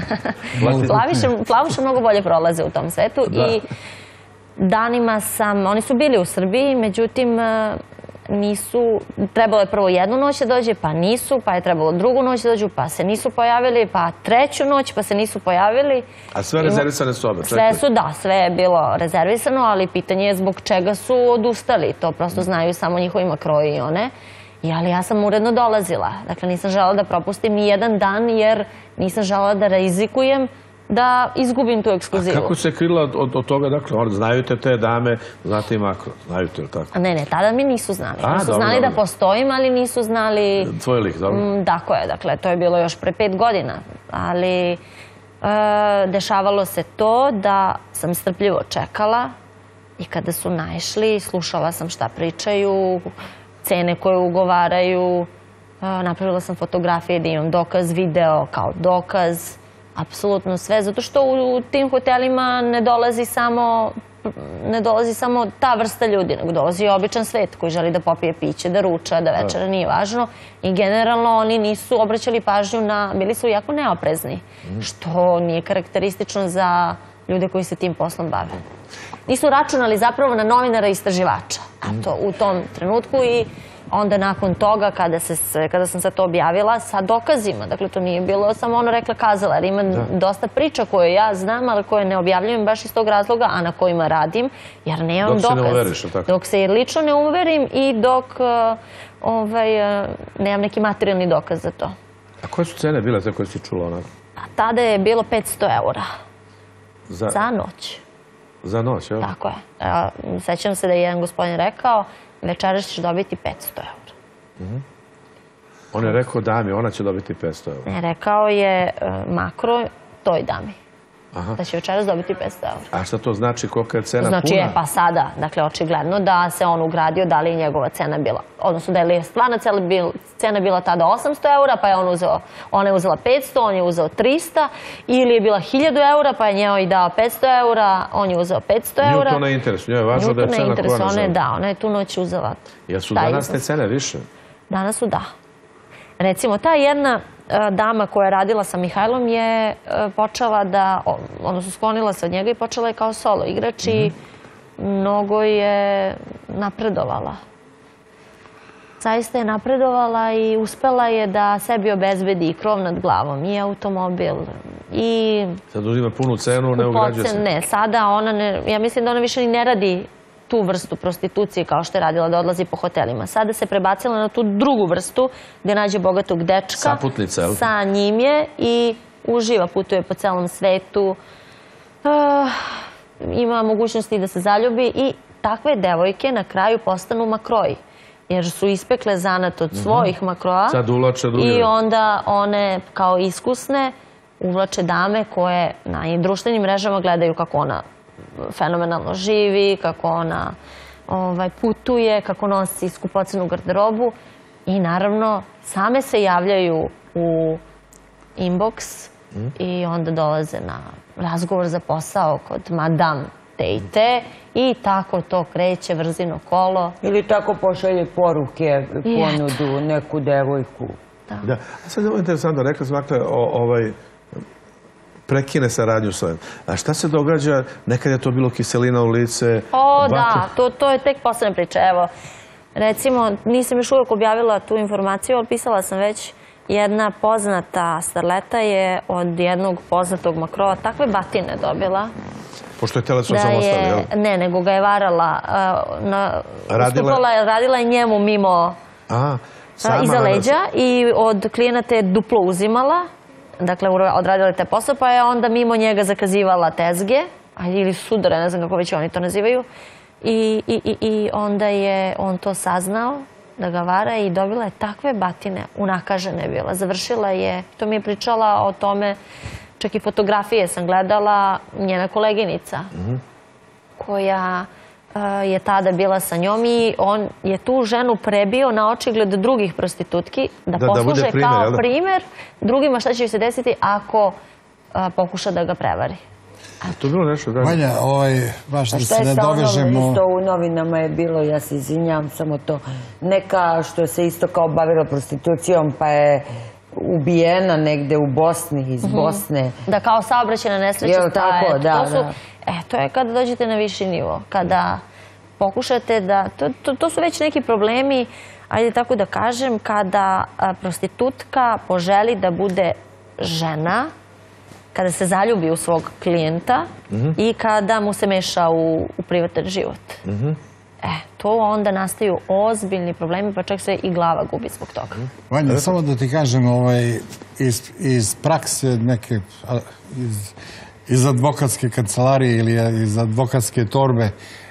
D: Plavuše mnogo bolje prolaze u tom svetu i danima sam... Oni su bili u Srbiji, međutim, nisu, trebalo je prvo jednu noć da dođe, pa nisu, pa je trebalo drugu noć da dođu, pa se nisu pojavili, pa treću noć, pa se nisu pojavili.
A: A sve rezervisane sobe?
D: Sve su, da, sve je bilo rezervisano, ali pitanje je zbog čega su odustali. To prosto znaju samo njihovi makroji i one. Ali ja sam uredno dolazila. Dakle, nisam želela da propustim ni jedan dan, jer nisam želela da rizikujem da izgubim tu ekskluzivu.
A: A kako se krila od toga? Dakle, znaju te te dame, znate i makro. Znaju te, ili tako?
D: Ne, ne, tada mi nisu znali. Nisu znali da postojim, ali nisu znali...
A: Tvoj lik, dobro?
D: Tako je, dakle, to je bilo još pre pet godina. Ali dešavalo se to da sam strpljivo čekala i kada su naišli, slušala sam šta pričaju, cene koje ugovaraju, napravila sam fotografije da imam dokaz, video kao dokaz, apsolutno sve, zato što u tim hotelima ne dolazi samo ne dolazi samo ta vrsta ljudi, nego dolazi i običan svet koji želi da popije piće, da ruča, da večera, nije važno. I generalno oni nisu obraćali pažnju na, bili su jako neoprezni, što nije karakteristično za ljude koji se tim poslom bave. Nisu računali zapravo na novinara i istraživača u tom trenutku i onda nakon toga, kada sam se to objavila sa dokazima, dakle to nije bilo samo ono rekla kazala, jer ima dosta priča koje ja znam, ali koje ne objavljujem baš iz tog razloga, a na kojima radim, jer nemam dokaz.
A: Dok se ne uveriš, tako?
D: Dok se lično ne uverim i dok nemam neki materijalni dokaz za to.
A: A koje su cene bile te koje si čula onako?
D: Tada je bilo petsto eura. Za noć.
A: Za noć, jel?
D: Tako je. Sećam se da je jedan gospodin rekao, večeras ćeš dobiti petsto eura.
A: On je rekao dami, ona će dobiti petsto eura.
D: Ne, rekao je makro toj dami. Da će večeras dobiti petsto eura.
A: A šta to znači, kolika je cena puna?
D: Znači je, pa sada, dakle, očigledno da se on ugradio, da li je njegova cena bila, odnosno da je stvarna cena bila tada osamsto eura, pa je on uzeo, ona je uzela petsto, on je uzeo trista, ili je bila hiljadu eura, pa je njoj dao petsto eura, on je uzeo petsto eura.
A: Nju to ne interesuje, njoj je važno da je cena koja ne žele.
D: Da, ona je tu noć uzela.
A: Jel su danas te cene više?
D: Danas su da. Recimo, ta jedna dama koja je radila sa Mihajlom je počela da, odnosno sklonila se od njega i počela je kao solo igrač i mnogo je napredovala. Zaista je napredovala i uspela je da sebi obezbedi i krov nad glavom i automobil i...
A: Sad uzima punu cenu, ne ugrađuje se?
D: Ne, sada ona, ja mislim da ona više ni ne radi tu vrstu prostitucije kao što je radila, da odlazi po hotelima. Sada se prebacila na tu drugu vrstu gdje nađe bogatog dečka.
A: Saputnica, jel?
D: Sa njim je i uživa, putuje po celom svetu. Ima mogućnosti da se zaljubi i takve devojke na kraju postanu makroji. Jer su ispekle zanat od svojih makroa.
A: Sad uvlače druge.
D: I onda one kao iskusne uvlače dame koje na društvenim mrežama gledaju kako ona fenomenalno živi, kako ona putuje, kako nosi skupocenu garderobu i naravno same se javljaju u inbox i onda dolaze na razgovor za posao kod madam te i te i tako to kreće vrzino kolo.
C: Ili tako pošalje poruke, ponudu neku devojku.
A: Da. A sad je ovo interesantno, rekla sam dakle ovaj prekine saradnju s ovim. A šta se događa? Nekad je to bilo kiselina u lice.
D: O, da, to je tek posebna priča. Evo, recimo, nisam još uvijek objavila tu informaciju, ali pisala sam već, jedna poznata starleta je od jednog poznatog makrova takve batine dobila.
A: Pošto je telesno samostali, jel?
D: Ne, nego ga je varala. Radila je njemu mimo iza leđa i od klijenata je duplo uzimala. Dakle, odradila je te posao, pa je onda mimo njega zakazivala tezge, ili sudare, ne znam kako već oni to nazivaju, i onda je on to saznao da ga vara i dobila je takve batine, unakažena je bila. Završila je, to mi je pričala o tome, čak i fotografije sam gledala, njena koleginica, koja je tada bila sa njom i on je tu ženu prebio na očigled drugih prostitutki da posluže kao primer drugima šta će joj se desiti ako pokuša da ga prevari.
A: To je bilo nešto, da.
B: Vanja, baš da se ne dovežemo...
C: Isto u novinama je bilo, ja se izvinjam, samo to, neka što se isto kao bavila prostitucijom pa je ubijena negde u Bosni, iz Bosne.
D: Da, kao saobraćajna nesreća.
C: Tako, da, da.
D: E, to je kada dođete na viši nivo, kada pokušate da, to su već neki problemi, ajde tako da kažem, kada prostitutka poželi da bude žena, kada se zaljubi u svog klijenta i kada mu se meša u privatan život. E, to onda nastaju ozbiljni problemi, pa čak se i glava gubi zbog toga.
B: Vanja, samo da ti kažem, iz prakse neke, iz advokatske kancelarije ili iz advokatske torbe,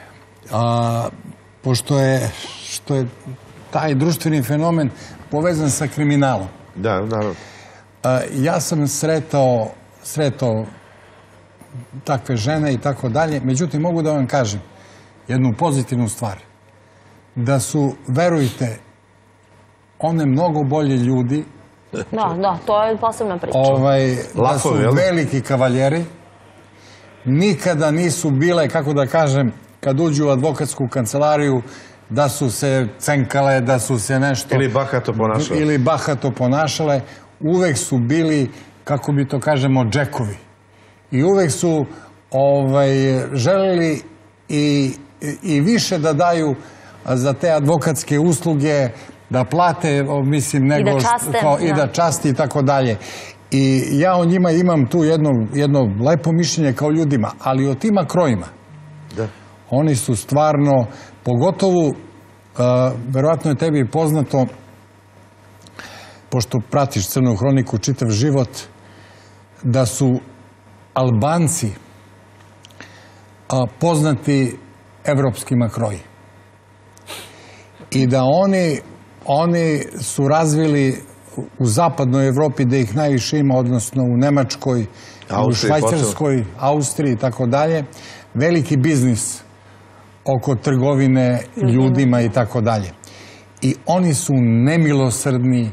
B: pošto je taj društveni fenomen povezan sa kriminalom.
A: Da, naravno.
B: Ja sam sretao sretao takve žene i tako dalje. Međutim, mogu da vam kažem jednu pozitivnu stvar. Da su, verujte, one mnogo bolje ljudi.
D: Da, da, to je posebna priča.
B: Da su veliki kavaljeri. Nikada nisu bile, kako da kažem, kad uđu u advokatsku kancelariju, da su se cenkale, da su se nešto...
A: Ili bahato ponašale.
B: Ili bahato ponašale. Uvek su bili, kako bi to kažemo, džekovi. I uvek su želeli i više da daju za te advokatske usluge, da plate, mislim, nego... I da časti i tako dalje. I ja o njima imam tu jedno lepo mišljenje kao ljudima, ali o tima krojima. Oni su stvarno, pogotovo, verovatno je tebi poznato, pošto pratiš Crnu hroniku čitav život, da su Albanci poznati evropski makroji. I da oni su razvili u zapadnoj Evropi, da ih najviše ima, odnosno u Nemačkoj, u Švajcarskoj, Austriji i tako dalje, veliki biznis oko trgovine ljudima i tako dalje. I oni su nemilosrdni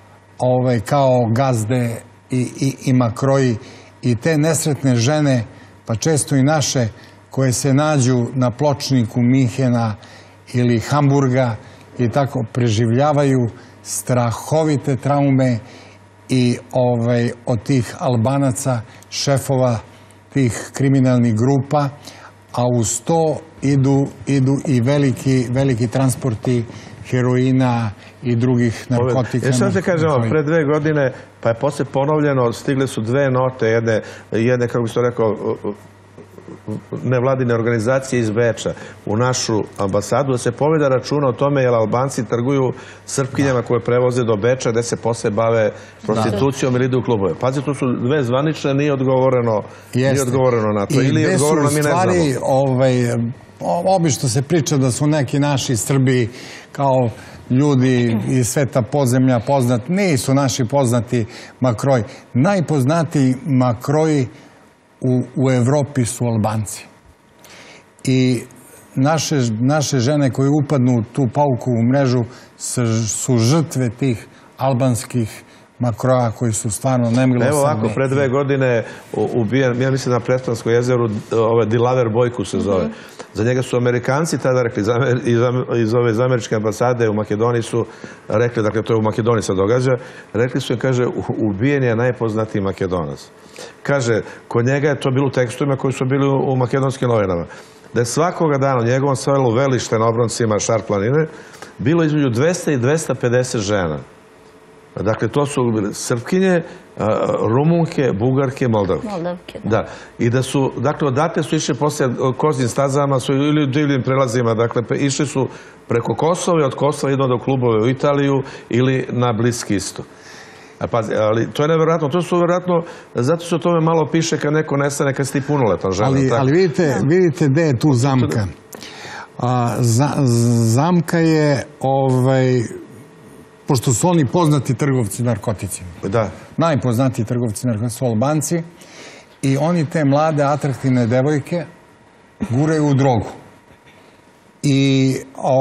B: kao gazde i makroji i te nesretne žene, pa često i naše, koje se nađu na pločniku Minhena ili Hamburga i tako preživljavaju strahovite traume i od tih Albanaca, šefova tih kriminalnih grupa, a uz to idu i veliki transporti heroina i drugih narkotika.
A: Ja sad se kažemo, pre dve godine, pa je posle ponovljeno, stigle su dve note, jedne, kako bi se rekao, nevladine organizacije iz Beča u našu ambasadu, da se poveda računa o tome jer Albanci trguju Srpkinjama koje prevoze do Beča gde se posle bave prostitucijom ili idu u klubove. Pazi, tu su dve zvanične, nije odgovoreno na to. Ili je odgovoreno, mi ne znamo.
B: I gde su stvari, obično se priča da su neki naši Srbi kao ljudi iz sveta podzemlja poznati. Nisu naši poznati makroji. Najpoznatiji makroji u Evropi su Albanci. I naše žene koje upadnu u tu paukovu mrežu su žrtve tih albanskih makroja koji su stvarno nemilosrdni.
A: Evo ovako, pre dve godine ubijen, ja mislim na Predstavnskom jezeru, Dilaver Bojku se zove. Za njega su Amerikanci tada rekli, iz ove američke ambasade u Makedoniji su rekli, dakle to je u Makedoniji se događa, rekli su im, kaže, ubijen je najpoznatiji Makedonac. Kaže, kod njega je to bilo u tekstovima koji su bili u makedonskim novinama, da je svakoga dana u njegovom selu Velište na obroncima Šar planine bilo između dvesta i dvesta pedeset žena. Dakle, to su Srpkinje, Rumunke, Bugarke, Moldavke.
D: Moldavke,
A: da. I da su, dakle, odatle su išli posle koznim stazama ili divljim prelazima, dakle, išli su preko Kosova i od Kosova idu do klubove u Italiju ili na Bliski istok. Pazi, ali to je nevjerojatno, to su vjerojatno, zato se o tome malo piše kad neko nestane, kad si ti punoletan žena.
B: Ali vidite gde je tu zamka. Zamka je, pošto su oni poznati trgovci narkoticima.
A: Da.
B: Najpoznatiji trgovci narkoticima su Albanci i oni te mlade, atraktivne devojke guraju u drogu. I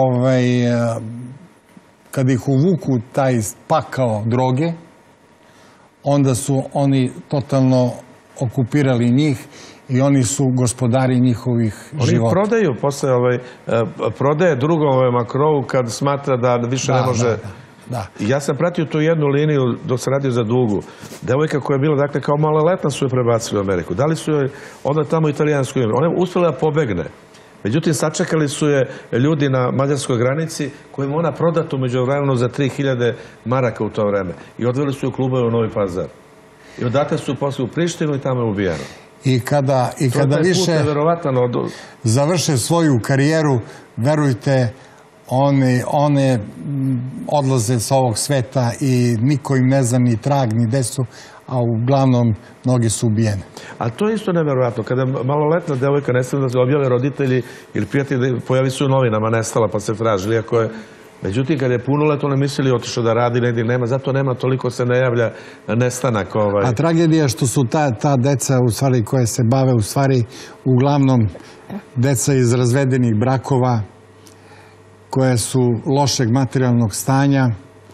B: kad ih uvuku taj pakao droge, onda su oni totalno okupirali njih i oni su gospodari njihovih života.
A: Oni prodaju posle, prodaje drugom makrovu kad smatra da više ne može... Ja sam pratio tu jednu liniju dok sam radio za Dugu. Devojka koja je bila, dakle, kao maloletna su je prebacili u Ameriku. Dali su joj onda tamo italijansku ime. Ona je uspjela da pobegne. Međutim, sačekali su je ljudi na mađarskoj granici kojim ona prodata u međuvremenu za tri hiljade maraka u to vreme. I odveli su u klubove u Novi Pazar. I odatle su posle u Prištinu i tamo je ubijeno.
B: I kada, i kada više
A: od...
B: završe svoju karijeru, verujte, one, one odlaze sa ovog sveta i niko im ne zna ni trag, ni desu, a uglavnom mnogi su ubijene.
A: A to je isto neverovatno. Kada maloletna devojka nestala, da se objave roditelji ili prijatelji, pojavi su u novinama, nestala pa se tražili, iako je... Međutim, kada je punolet, one mislili otišao da radi negdje, nema, zato nema, toliko se ne javlja nestanak.
B: A tragedija je što su ta, ta deca, u stvari, koje se bave, u stvari, uglavnom, deca iz razvedenih brakova, koje su lošeg materijalnog stanja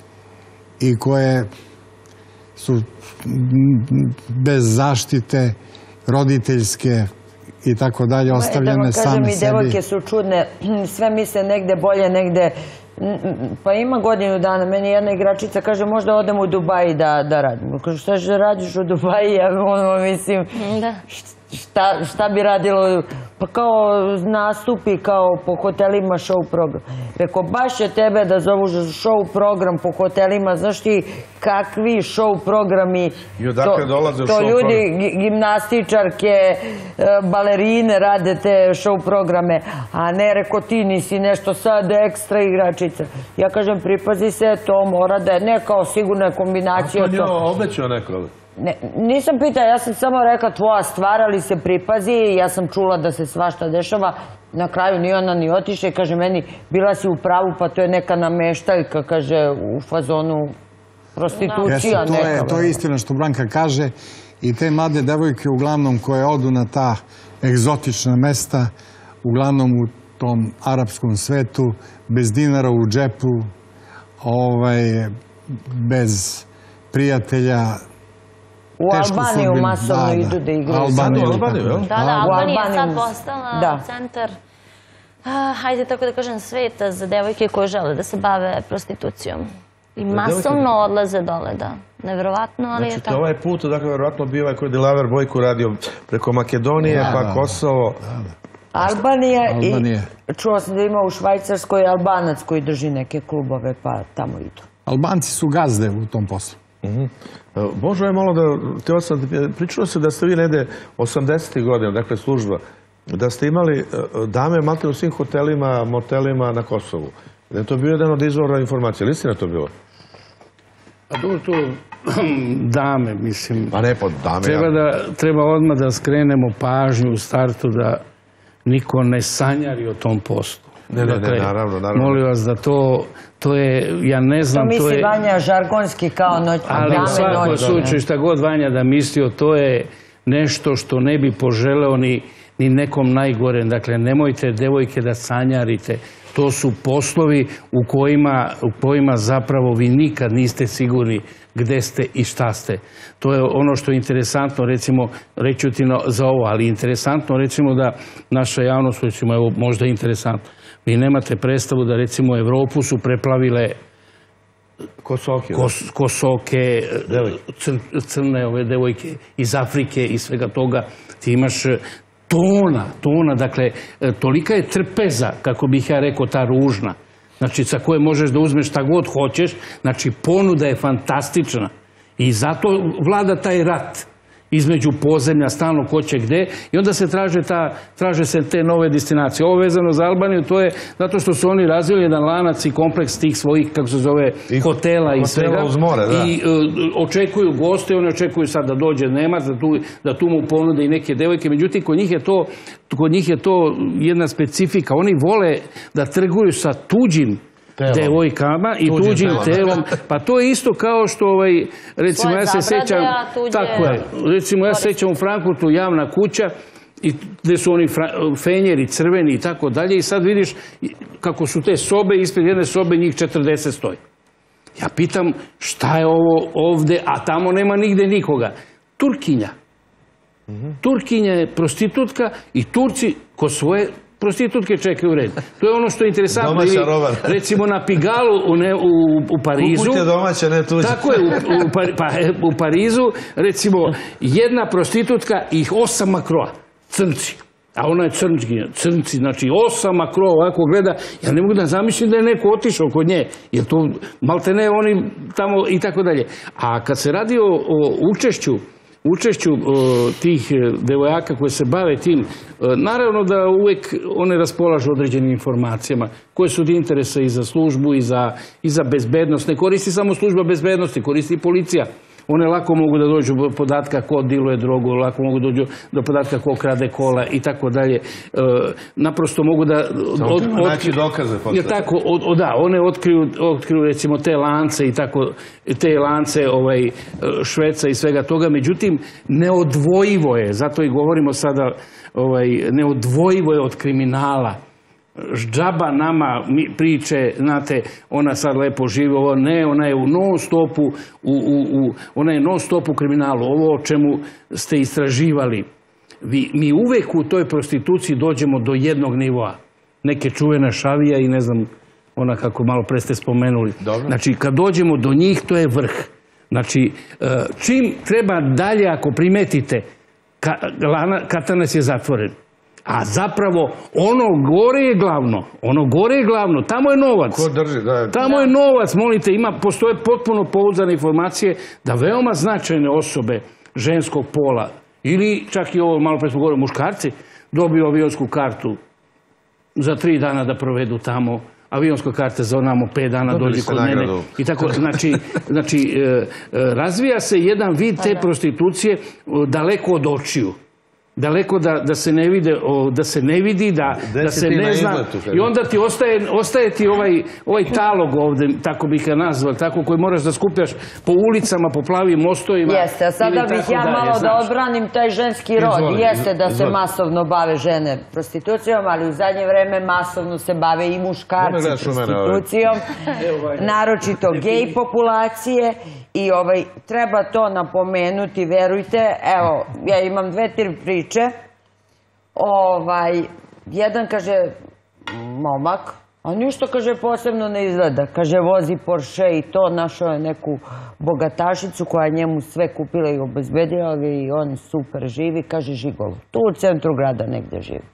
B: i koje su bez zaštite roditeljske i tako dalje, ostavljene same sebi.
C: I devojke su čudne, sve misle negde bolje, negde... Pa ima godinu dana, meni jedna igračica kaže možda odem u Dubaji da radim. Kaže šta že radiš u Dubaji, ja ono mislim, šta bi radilo, pa kao nastupi kao po hotelima show program. Reko baš je tebe da zovu show program po hotelima, znaš ti kakvi show programi, to ljudi, gimnastičarke, balerine rade te show programe, a ne reko ti nisi nešto sad ekstra igračica. Ja kažem pripazi se, to mora da je ne kao sigurna kombinacija.
A: A to nje obećao neko?
C: Nisam pitala, ja sam samo rekla tvoja stvar, ali se pripazi, ja sam čula da se svašta dešava, na kraju ni ona ni otiše, kaže meni, bila si u pravu, pa to je neka nameštaljka, kaže, u fazonu prostitucija neka.
B: To je istina što Branka kaže i te mlade devojke uglavnom koje odu na ta egzotična mesta, uglavnom u tom arapskom svetu, bez dinara u džepu, bez prijatelja.
C: U Albaniju masovno idu da igraju.
B: Albaniju,
D: da, da, Albanija je sad postala centar, hajde tako da kažem, sveta za devojke koje žele da se bave prostitucijom. I masovno odlaze dole, da. Neverovatno, ali je tako.
A: Znači, ovaj put, dakle, verovatno bio ovaj koji je Dilaver Bojko radio preko Makedonije, pa Kosovo.
C: Albanija i čuo sam da ima u Švajcarskoj Albanac koji drži neke klubove, pa tamo idu.
B: Albanci su gazde u tom poslu.
A: Možda je malo da, pričalo se da ste vi negde osamdesetih godina, dakle služba, da ste imali dame malte u svim hotelima, motelima na Kosovu. Da je to bio jedan od izvora informacije. Ili si na to bilo?
E: A dobro to dame, mislim.
A: Pa ne pod dame.
E: Treba odmah da skrenemo pažnju u startu da niko ne sanjari o tom poslu.
A: Ne, ne, ne, naravno, naravno.
E: Molim vas da to, to je, ja ne znam,
C: to je... To misli Vanja žargonski kao noć.
E: Ali u svakom slučaju šta god Vanja da mislio, to je nešto što ne bi poželeo ni nekom najgore. Dakle, nemojte, devojke, da sanjarite. To su poslovi u kojima zapravo vi nikad niste sigurni gde ste i šta ste. To je ono što je interesantno, recimo, reću ti za ovo, ali interesantno, recimo, da naša javnost, recimo, evo, možda je interesantno, vi nemate predstavu da, recimo, Evropu su preplavile kosoke, crne ove devojke iz Afrike i svega toga. Ti imaš tona, tona, dakle, tolika je trpeza, kako bih ja rekao, ta ružna, znači, sa koje možeš da uzmeš šta god hoćeš, znači, ponuda je fantastična i zato vlada taj rat između podzemlja, stalno ko će gde, i onda se traže se te nove destinacije. Ovo vezano za Albaniju, to je zato što su oni razvili jedan lanac i kompleks tih svojih, kako se zove, hotela i svega. I očekuju goste, oni očekuju sad da dođe Nemac, da tu mu ponude i neke devojke. Međutim, kod njih je to, kod njih je to jedna specifika. Oni vole da trguju sa tuđim devojkama i tuđim telom. Pa to je isto kao što, recimo, ja se sećam, tako je, recimo, ja se sećam u Frankfurtu javna kuća gde su oni fenjeri, crveni i tako dalje, i sad vidiš kako su te sobe, ispred jedne sobe njih četrdeset stoji. Ja pitam šta je ovo ovde, a tamo nema nigde nikoga. Turkinja. Turkinja je prostitutka i Turci ko svoje prostitutke čekaju u red. To je ono što je interesantno. Recimo na Pigalu u Parizu.
A: Kupujte domaće, ne tuđe.
E: Tako je, u Parizu, recimo, jedna prostitutka i osam makroa. Crnci. A ona je crnci, znači osama krov ovako gleda, ja ne mogu da zamišljam da je neko otišao kod nje, jer to malte ne oni tamo i tako dalje. A kad se radi o učešću, učešću tih devojaka koje se bave tim, naravno da uvek one raspolažu određenim informacijama koje su od interesa i za službu i za bezbednost. Ne koristi samo služba bezbednosti, koristi i policija. One lako mogu da dođu do podatka ko diluje drogu, lako mogu da dođu do podatka ko krade kola i tako dalje. Naprosto mogu da...
A: Samo treba naći dokaze.
E: Da, one otkriju recimo te lance i tako, te lance šveca i svega toga. Međutim, neodvojivo je, zato i govorimo sada, neodvojivo je od kriminala. Džaba nama priče, znate, ona sad lepo živi, ovo ne, ona je u non stopu, ona je non stop u kriminalu, ovo o čemu ste istraživali. Mi uvek u toj prostituciji dođemo do jednog nivoa, neke čuvene šavija i ne znam, ona kako malo pre ste spomenuli. Znači, kad dođemo do njih, to je vrh. Znači, čim treba dalje, ako primetite, katanac je zatvoren. A zapravo ono gore je glavno, ono gore je glavno, tamo je novac.
A: Ko drži, da.
E: Tamo je novac, molite, postoje potpuno pouzdane informacije da veoma značajne osobe ženskog pola, ili čak i ovo, malo pre smo govorili, muškarci, dobiju avionsku kartu za tri dana da provedu tamo, avionska karta za onamo pet dana dođe kod mene. I tako, znači, razvija se jedan vid te prostitucije daleko od očiju. Daleko da se ne vidi, da se ne zna. I onda ti ostaje ti ovaj talog ovde, tako bih ga nazvao, tako koji moraš da skupljaš po ulicama, po plavim mostovima.
C: Jeste, a sada bih ja malo da odbranim taj ženski rod. Jeste da se masovno bave žene prostitucijom, ali u zadnje vreme masovno se bave i muškarci prostitucijom, naročito gej populacije. I treba to napomenuti, verujte, evo, ja imam dve, tri priče. Jedan kaže, momak, a ništa, kaže, posebno ne izgleda. Kaže, vozi Porsche i to, našao je neku bogatašicu koja njemu sve kupila i obezbedila ga i on super živi, kaže, žigolo. Tu u centru grada negde živi.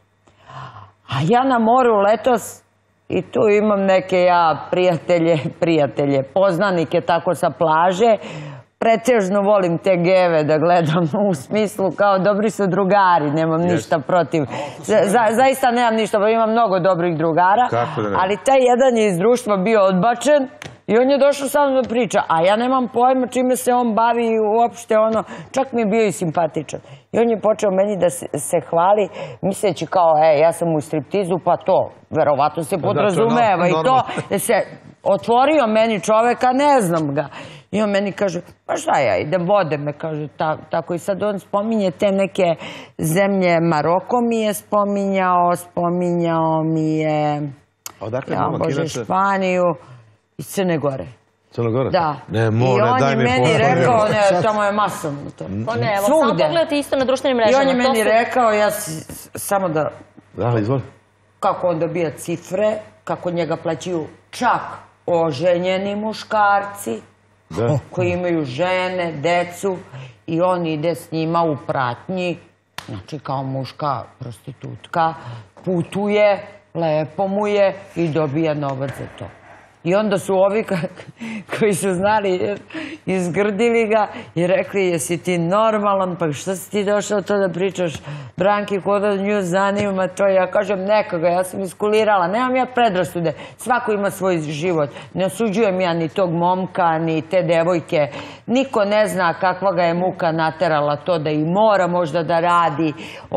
C: A ja na moru letos, i tu imam neke ja prijatelje, prijatelje, poznanike tako sa plaže. Pretežno volim te geve da gledam u smislu kao dobri su drugari, nemam ništa protiv. Zaista nemam ništa, imam mnogo dobrih drugara, ali taj jedan je iz društva bio odbačen i on je došao sa mnom da priča, a ja nemam pojma čime se on bavi i uopšte ono, čak mi je bio i simpatičan. I on je počeo meni da se hvali, misleći kao, e, ja sam u striptizu, pa to, verovatno se podrazumeva i to, da se otvorio meni čoveka, ne znam ga. I on meni kaže, pa šta ja idem, vode me, kaže, tako i sad on spominje te neke zemlje, Maroko mi je spominjao, spominjao mi je, ja bože, Španiju i Crne Gore.
A: Crne Gore?
C: Da.
A: Ne, more, daj mi
C: I on je meni rekao, ne, tamo je masovno to.
D: Pa ne, evo, samo pogledati isto na društvenim mrežama.
C: I on je meni rekao, ja samo da...
A: Da, izvoli.
C: Kako on dobija cifre, kako njega plaćaju čak oženjeni muškarci, koji imaju žene, decu, i on ide s njima u pratnji, znači kao muška prostitutka, putuje, lepo mu je i dobija novac za to. I onda su ovi koji su znali, izgrdili ga i rekli, jesi ti normalan, pa što si ti došao to da pričaš Branki, ko da nju zanima to? Ja kažem, nekoga, ja sam iskulirala, nemam ja predrasude, svako ima svoj život, ne osuđujem ja ni tog momka, ni te devojke, niko ne zna kakva ga je muka naterala to da i mora možda da radi,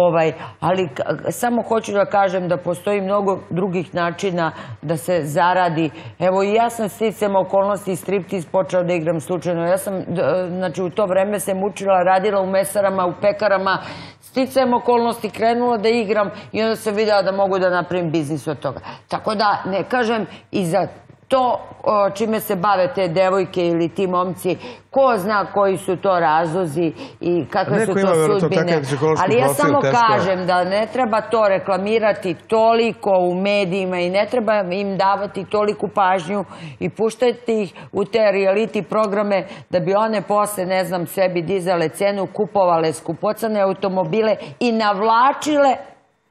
C: ali samo hoću da kažem da postoji mnogo drugih načina da se zaradi. Evo i ja sam sticam okolnosti i striptiz počela da igram slučajno. Ja sam, znači u to vreme se mučila, radila u mesarama, u pekarama, sticam okolnosti, krenula da igram i onda sam videla da mogu da napravim biznis od toga. Tako da ne kažem i za to čime se bave te devojke ili ti momci, ko zna koji su to razlozi i kakve su to sudbine. Ali ja samo kažem da ne treba to reklamirati toliko u medijima i ne treba im davati toliku pažnju i puštati ih u te reality programe da bi one posle, ne znam, sebi dizale cenu, kupovale skupocane automobile i navlačile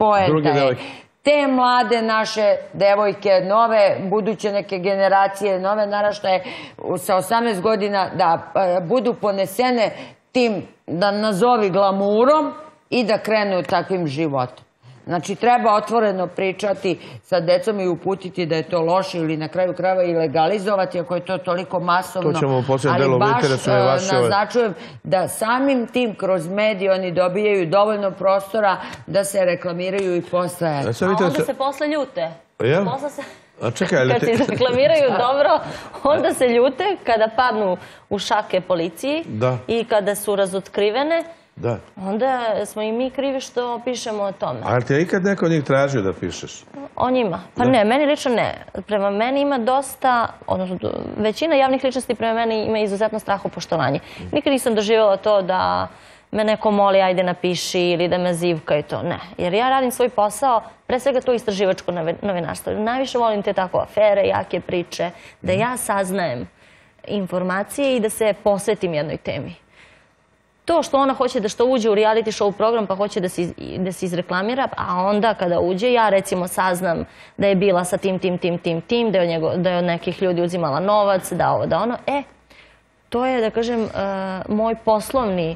C: poenta je. Te mlade naše devojke, nove buduće neke generacije, nove naraštaje sa osamnaest godina da budu ponesene tim, da nazovi glamurom i da krenu takvim životom. Znači, treba otvoreno pričati sa decom i uputiti da je to loše ili na kraju krajeva i legalizovati ako je to toliko masovno.
A: To ćemo u posljednjem delu u interesu je vaše...
C: Ali baš naznačujem da samim tim kroz medije oni dobijaju dovoljno prostora da se reklamiraju i postaje.
D: A onda se posle ljute. Posle se... Kad se reklamiraju dobro, onda se ljute kada padnu u šake policiji i kada su razotkrivene. Onda smo i mi krivi što pišemo o tome.
A: Ali ti je ikad neko od njih tražio da pišeš?
D: O njima? Pa ne, meni lično ne. Prema meni ima dosta, odnosno većina javnih ličnosti prema meni ima izuzetno strahopoštovanje. Nikad nisam doživjela to da me neko moli ajde napiši ili da me zivka i to. Ne. Jer ja radim svoj posao, pre svega to istraživačko novinarstvo. Najviše volim te tako afere, jake priče, da ja saznajem informacije i da se posvetim jednoj temi. To što ona hoće da što uđe u reality show program pa hoće da se izreklamira, a onda kada uđe ja recimo saznam da je bila sa tim, tim, tim, tim, tim, da je od nekih ljudi uzimala novac, da ovo, da ono. E, to je, da kažem, moj poslovni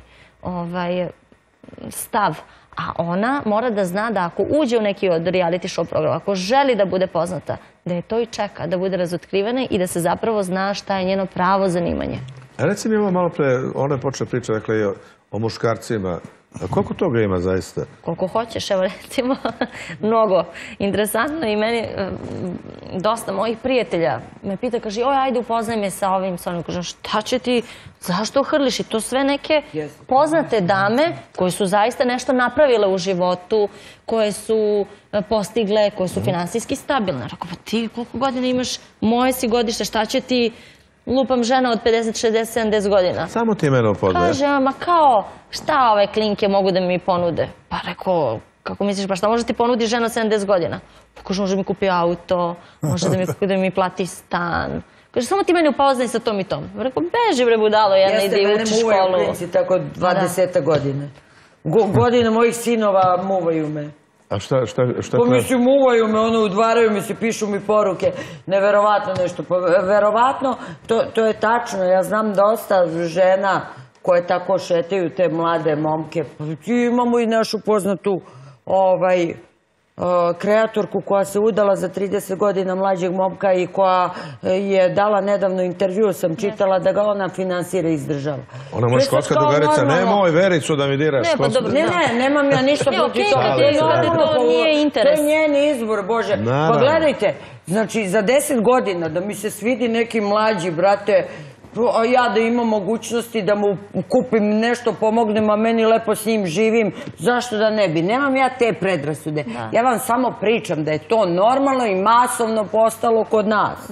D: stav. A ona mora da zna da ako uđe u neki od reality show programa, ako želi da bude poznata, da je to i čeka, da bude razotkrivena i da se zapravo zna šta je njeno pravo zanimanje.
A: Reci mi ovo malo pre, ona je počela priča dakle, o muškarcima. Koliko toga ima zaista?
D: Koliko hoćeš, evo recimo, mnogo. Interesantno i meni dosta mojih prijatelja me pita, kaže, oj, ajde upoznaj me sa ovim, sa onim. Kažem, šta će ti, zašto hrliš? I to sve neke poznate dame koje su zaista nešto napravile u životu, koje su postigle, koje su finansijski stabilne. Rekao, pa ti koliko godina imaš, moje si godište, šta će ti... Lupam žena od pedeset, šezdeset, sedamdeset godina.
A: Samo ti mene upoznaje.
D: Kaže, ma kao, šta ove klinke mogu da mi ponude? Pa rekao, kako misliš, pa šta može ti ponudi žena od sedamdeset godina? Pa kaže, može mi kupi auto, može da mi plati stan. Kaže, samo ti mene upoznaj sa tom i tom. Rekao, beži bre budalo, jedna ide i uči školu.
C: Jeste, mene muvaju klinci tako dvadeset godine. Godine mojih sinova muvaju me.
A: A šta, šta, šta?
C: Pa mislim, muvaju me, ono, udvaraju mi se, pišu mi poruke, neverovatno nešto. Pa verovatno, to je tačno, ja znam dosta žena koje tako šetaju te mlade momke. Imamo i našu poznatu, ovaj, kreatorku koja se udala za trideset godina mlađeg momka i koja je dala nedavno intervju, sam čitala da ga ona finansira iz država.
A: Ona može školska drugarica, nemoj Vericu da mi diraš.
C: Ne, ne, nemam ja ništa protiv toga.
D: To nije interes.
C: To je njen izbor, Bože. Pa gledajte, znači za deset godina da mi se svidi neki mlađi, brate, a ja da imam mogućnosti da mu kupim nešto, pomognem, a meni lepo s njim živim, zašto da ne bi? Nemam ja te predrasude. Ja vam samo pričam da je to normalno i masovno postalo kod nas.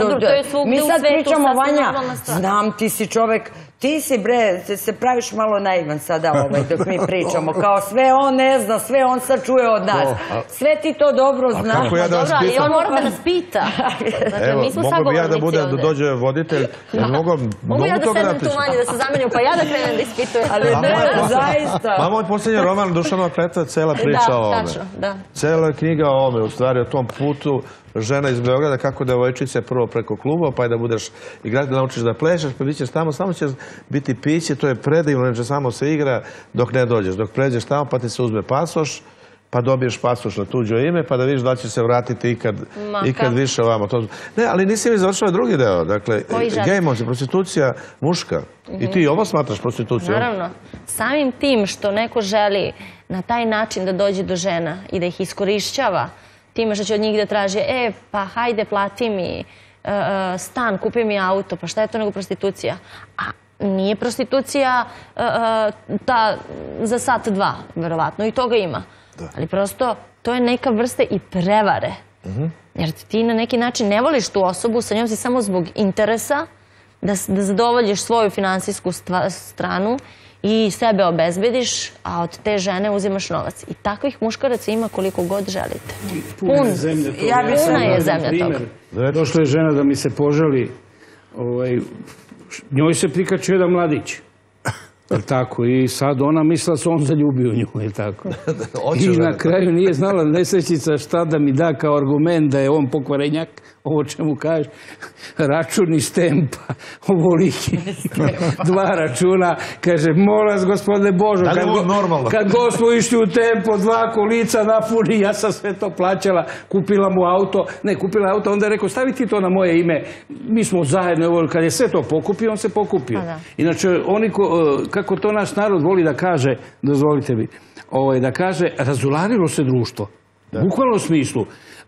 C: Mi sad pričamo, Vanja, znam ti si čovek, ti si bre, se praviš malo naivan sada dok mi pričamo, kao sve on ne zna, sve on sad čuje od nas. Sve ti to dobro znaš.
D: Dobro, ali on mora da nas pita.
A: Evo, mogu bi ja da budem, da dođe voditelj,
D: mogu ja da sedem tu manje, da se zamenim, pa ja da krenem da ispitujem.
C: Ali ne, zaista.
A: Ma moj posljednji roman Dušanova kletva, cela priča o ome.
D: Da, tačno, da.
A: Cela knjiga o ome, u stvari o tom putu žena iz Beograda, kako devojčice prvo preko kluba, pa je da budeš igrati, da naučiš da plešeš, pa bit ćeš tamo, samo će biti piće, to je predivno, neće samo se igra dok ne dođeš. Dok pređeš tamo, pa ti se uzme pasoš, pa dobiješ pasoš na tuđo ime, pa da vidiš da će se vratiti ikad više ovamo. Ne, ali nisi mi završila drugi deo. Dakle, gejmonci, prostitucija muška. I ti ovo smatraš prostitucijom?
D: Naravno. Samim tim što neko želi na taj način da dođe do žena i da ih iskorišćava, time što će od njih da traže, e, pa hajde, plati mi stan, kupi mi auto, pa šta je to nego prostitucija? A nije prostitucija ta za sat, dva, verovatno, i toga ima. Ali prosto, to je neka vrsta i prevare. Jer ti na neki način ne voliš tu osobu, sa njom si samo zbog interesa da zadovoljiš svoju finansijsku stranu i sebe obezbediš, a od te žene uzimaš novac. I takvih muškaraca ima koliko god želite.
E: Puna je zemlja toga.
D: Puna je zemlja toga.
E: Došla je žena da mi se požali, njoj se prikačio jedan mladić. Tako, i sad ona mislila se on zaljubio u nju, je tako. I na kraju nije znala nesrećica šta da mi da kao argument da je on pokvarenjak, ovo čemu kaže, račun iz tempa, ovoliki, dva računa, kaže, molim vas, gospodine Božo, kad god smo išli u tempo, dva kolica napuni, ja sam sve to plaćala, kupila mu auto, ne, kupila auto, onda je rekao, stavi ti to na moje ime, mi smo zajedno, kad je sve to pokupio, on se pokupio. Inače, oni, kako to naš narod voli da kaže, dozvolite mi, da kaže, razularilo se društvo. U bukvalnom smislu.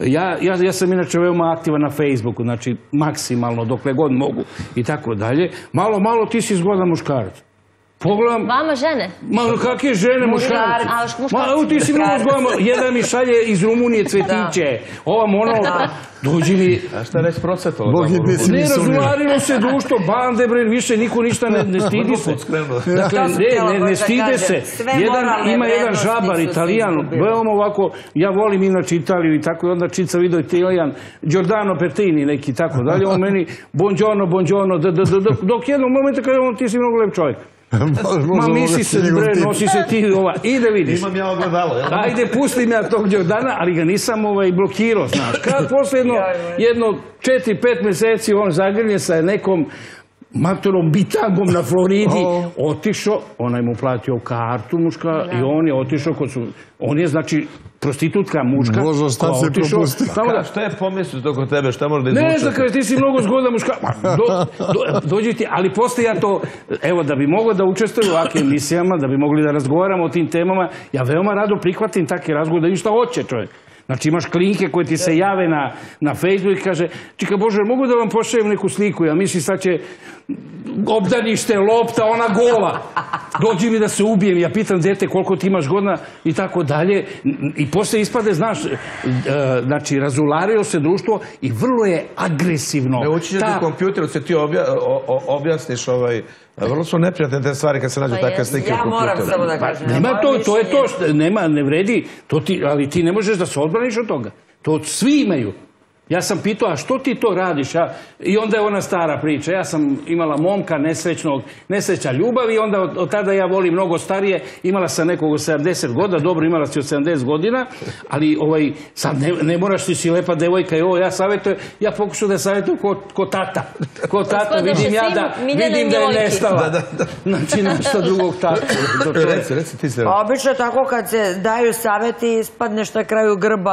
E: Ja sam inače veoma aktivan na Facebooku, znači maksimalno, dokle god mogu i tako dalje. Malo, malo ti si zgodan muškarac. Pogledam...
D: Vama žene?
E: Malo kakve žene muškarci? Malo ti si mnogo zgodan. Jedan mi šalje iz Rumunije cvetiće. Ovam ono... Dođi mi...
A: A šta reći procetalo?
E: Ne, razularilo se društvo, bande, bre, više niko ništa ne stidi se. Dakle, ne, ne stide se. Ima jedan žabar, Italijan, veoma ovako, ja volim inače Italiju i tako, i onda čica video Italijan, Giordano Pertini neki, tako dalje, on meni, buongiorno, buongiorno, dok jednog momenta kaže on, ti si mnogo lep čovjek. Ma misli se, bre, nosi se ti ova, ide vidiš.
A: Imam ja ogledalo.
E: Ajde, pustim ja tog Đordana, ali ga nisam blokirao, znaš. Kad posle jedno četiri, pet meseci on zagrlje sa nekom matorom bitagom na Floridi, otišao, onaj mu platio kartu muška i on je otišao kod su, on je znači prostitutka muška.
B: Božo, šta se propustio?
A: Šta je pomislio to kod tebe, šta može da izvuče?
E: Ne znam, kaže, ti si mnogo zgodan muška. Dođi ti, ali posle ja to, evo, da bi mogao da učestvujem u ovakvim emisijama, da bi mogli da razgovaramo o tim temama, ja veoma rado prihvatim takve razgovore, da im šta hoće čovjek. Znači imaš klinke koje ti se jave na Facebook i kaže, čika Bože, mogu da vam pošaljem neku sliku? Ja mislim sad će obdanište, lopta, ona gola. Dođi mi da se ubijem. Ja pitam dete koliko ti imaš godina i tako dalje. I posle ispade, znaš, znači razulario se društvo i vrlo je agresivno.
A: Ne ući ćete u kompjuteru, se ti objasniš ovaj... Vrlo su neprijatne te stvari kad se nađu takve slike u kompjuteru.
C: Ja moram samo da kažem.
E: Nema to, to je to, nema, ne vredi, ali ti ne možeš da se odbraniš od toga. To svi imaju. Ja sam pitao, a što ti to radiš? I onda je ona stara priča. Ja sam imala momka nesrećnog, nesreća ljubav i onda od tada ja volim mnogo starije. Imala sam nekog od sedamdeset godina, dobro imala si od sedamdeset godina, ali sad ne moraš, ti si lepa devojka i ovo, ja savjetujem, ja pokušam da savjetujem ko tata. Ko tata, vidim ja da, vidim da je nestala. Znači, našta drugog tata.
A: Reci, reci ti se.
C: Obično tako kad se daju savjeti, ispadneš na kraju grbav,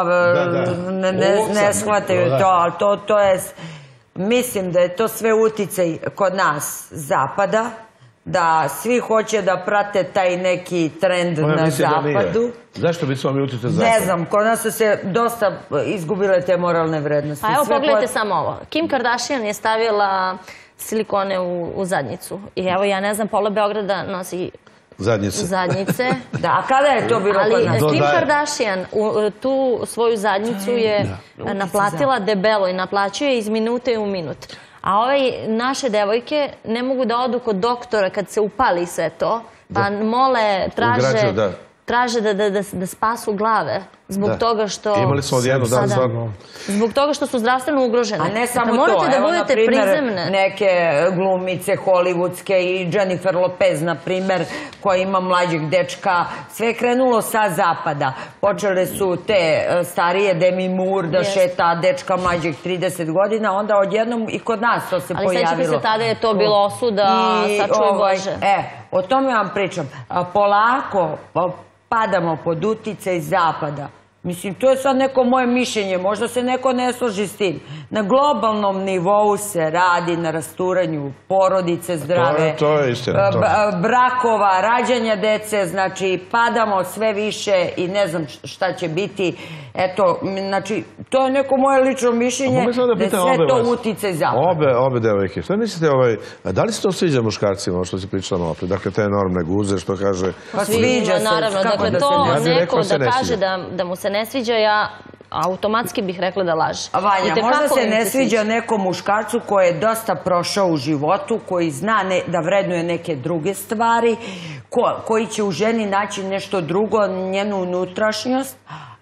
C: ne shvataju to, ali to je, mislim da je to sve uticaj kod nas zapada, da svi hoće da prate taj neki trend na zapadu.
A: Zašto bi smo mi uticaj zapada?
C: Ne znam, kod nas su se dosta izgubile te moralne vrednosti.
D: Pa evo pogledajte samo ovo. Kim Kardashian je stavila silikone u zadnjicu. I evo ja ne znam, pola Beograda nosi zadnjice.
C: Da, a kada je to bilo kod nas?
D: Ali Kim Kardashian tu svoju zadnjicu je naplatila debelo i naplaćuje iz minute u minut. A ove naše devojke ne mogu da odu kod doktora kad se upali sve to, pa mole, traže... traže da spasu glave zbog toga što...
A: Imali smo odjedno dan stvarno.
D: Zbog toga što su zdravstveno ugrožene.
C: A ne samo to, evo na primjer neke glumice hollywoodske i Jennifer Lopez, na primjer, koja ima mlađeg dečka, sve je krenulo sa zapada. Počele su te starije Demi Moore da šeta dečka mlađeg trideset godina, onda odjednom i kod nas to se pojavilo.
D: Ali sećate se, tada je to bilo osuda, sačuj Bože.
C: E, o tome vam pričam. Polako padamo pod uticaj zapada. Mislim, to je sad neko moje mišljenje, možda se neko ne složi s tim. Na globalnom nivou se radi na rasturanju porodice zdrave, brakova, rađanja dece, znači padamo sve više i ne znam šta će biti. Eto, znači, to je neko moje lično mišljenje da je sve to uticaj zapada.
A: Obe devojke, šta mislite, da li se to sviđa muškarcima, što si pričala malo prije? Dakle, te enormne guze, što kaže...
C: Pa sviđa se.
D: Naravno, dakle, to neko da kaže da mu se ne sviđa, ja automatski bih rekla da laže.
C: Vanja, možda se ne sviđa nekom muškarcu koji je dosta prošao u životu, koji zna da vrednuje neke druge stvari, koji će u ženi naći nešto drugo, njenu unutrašnjost,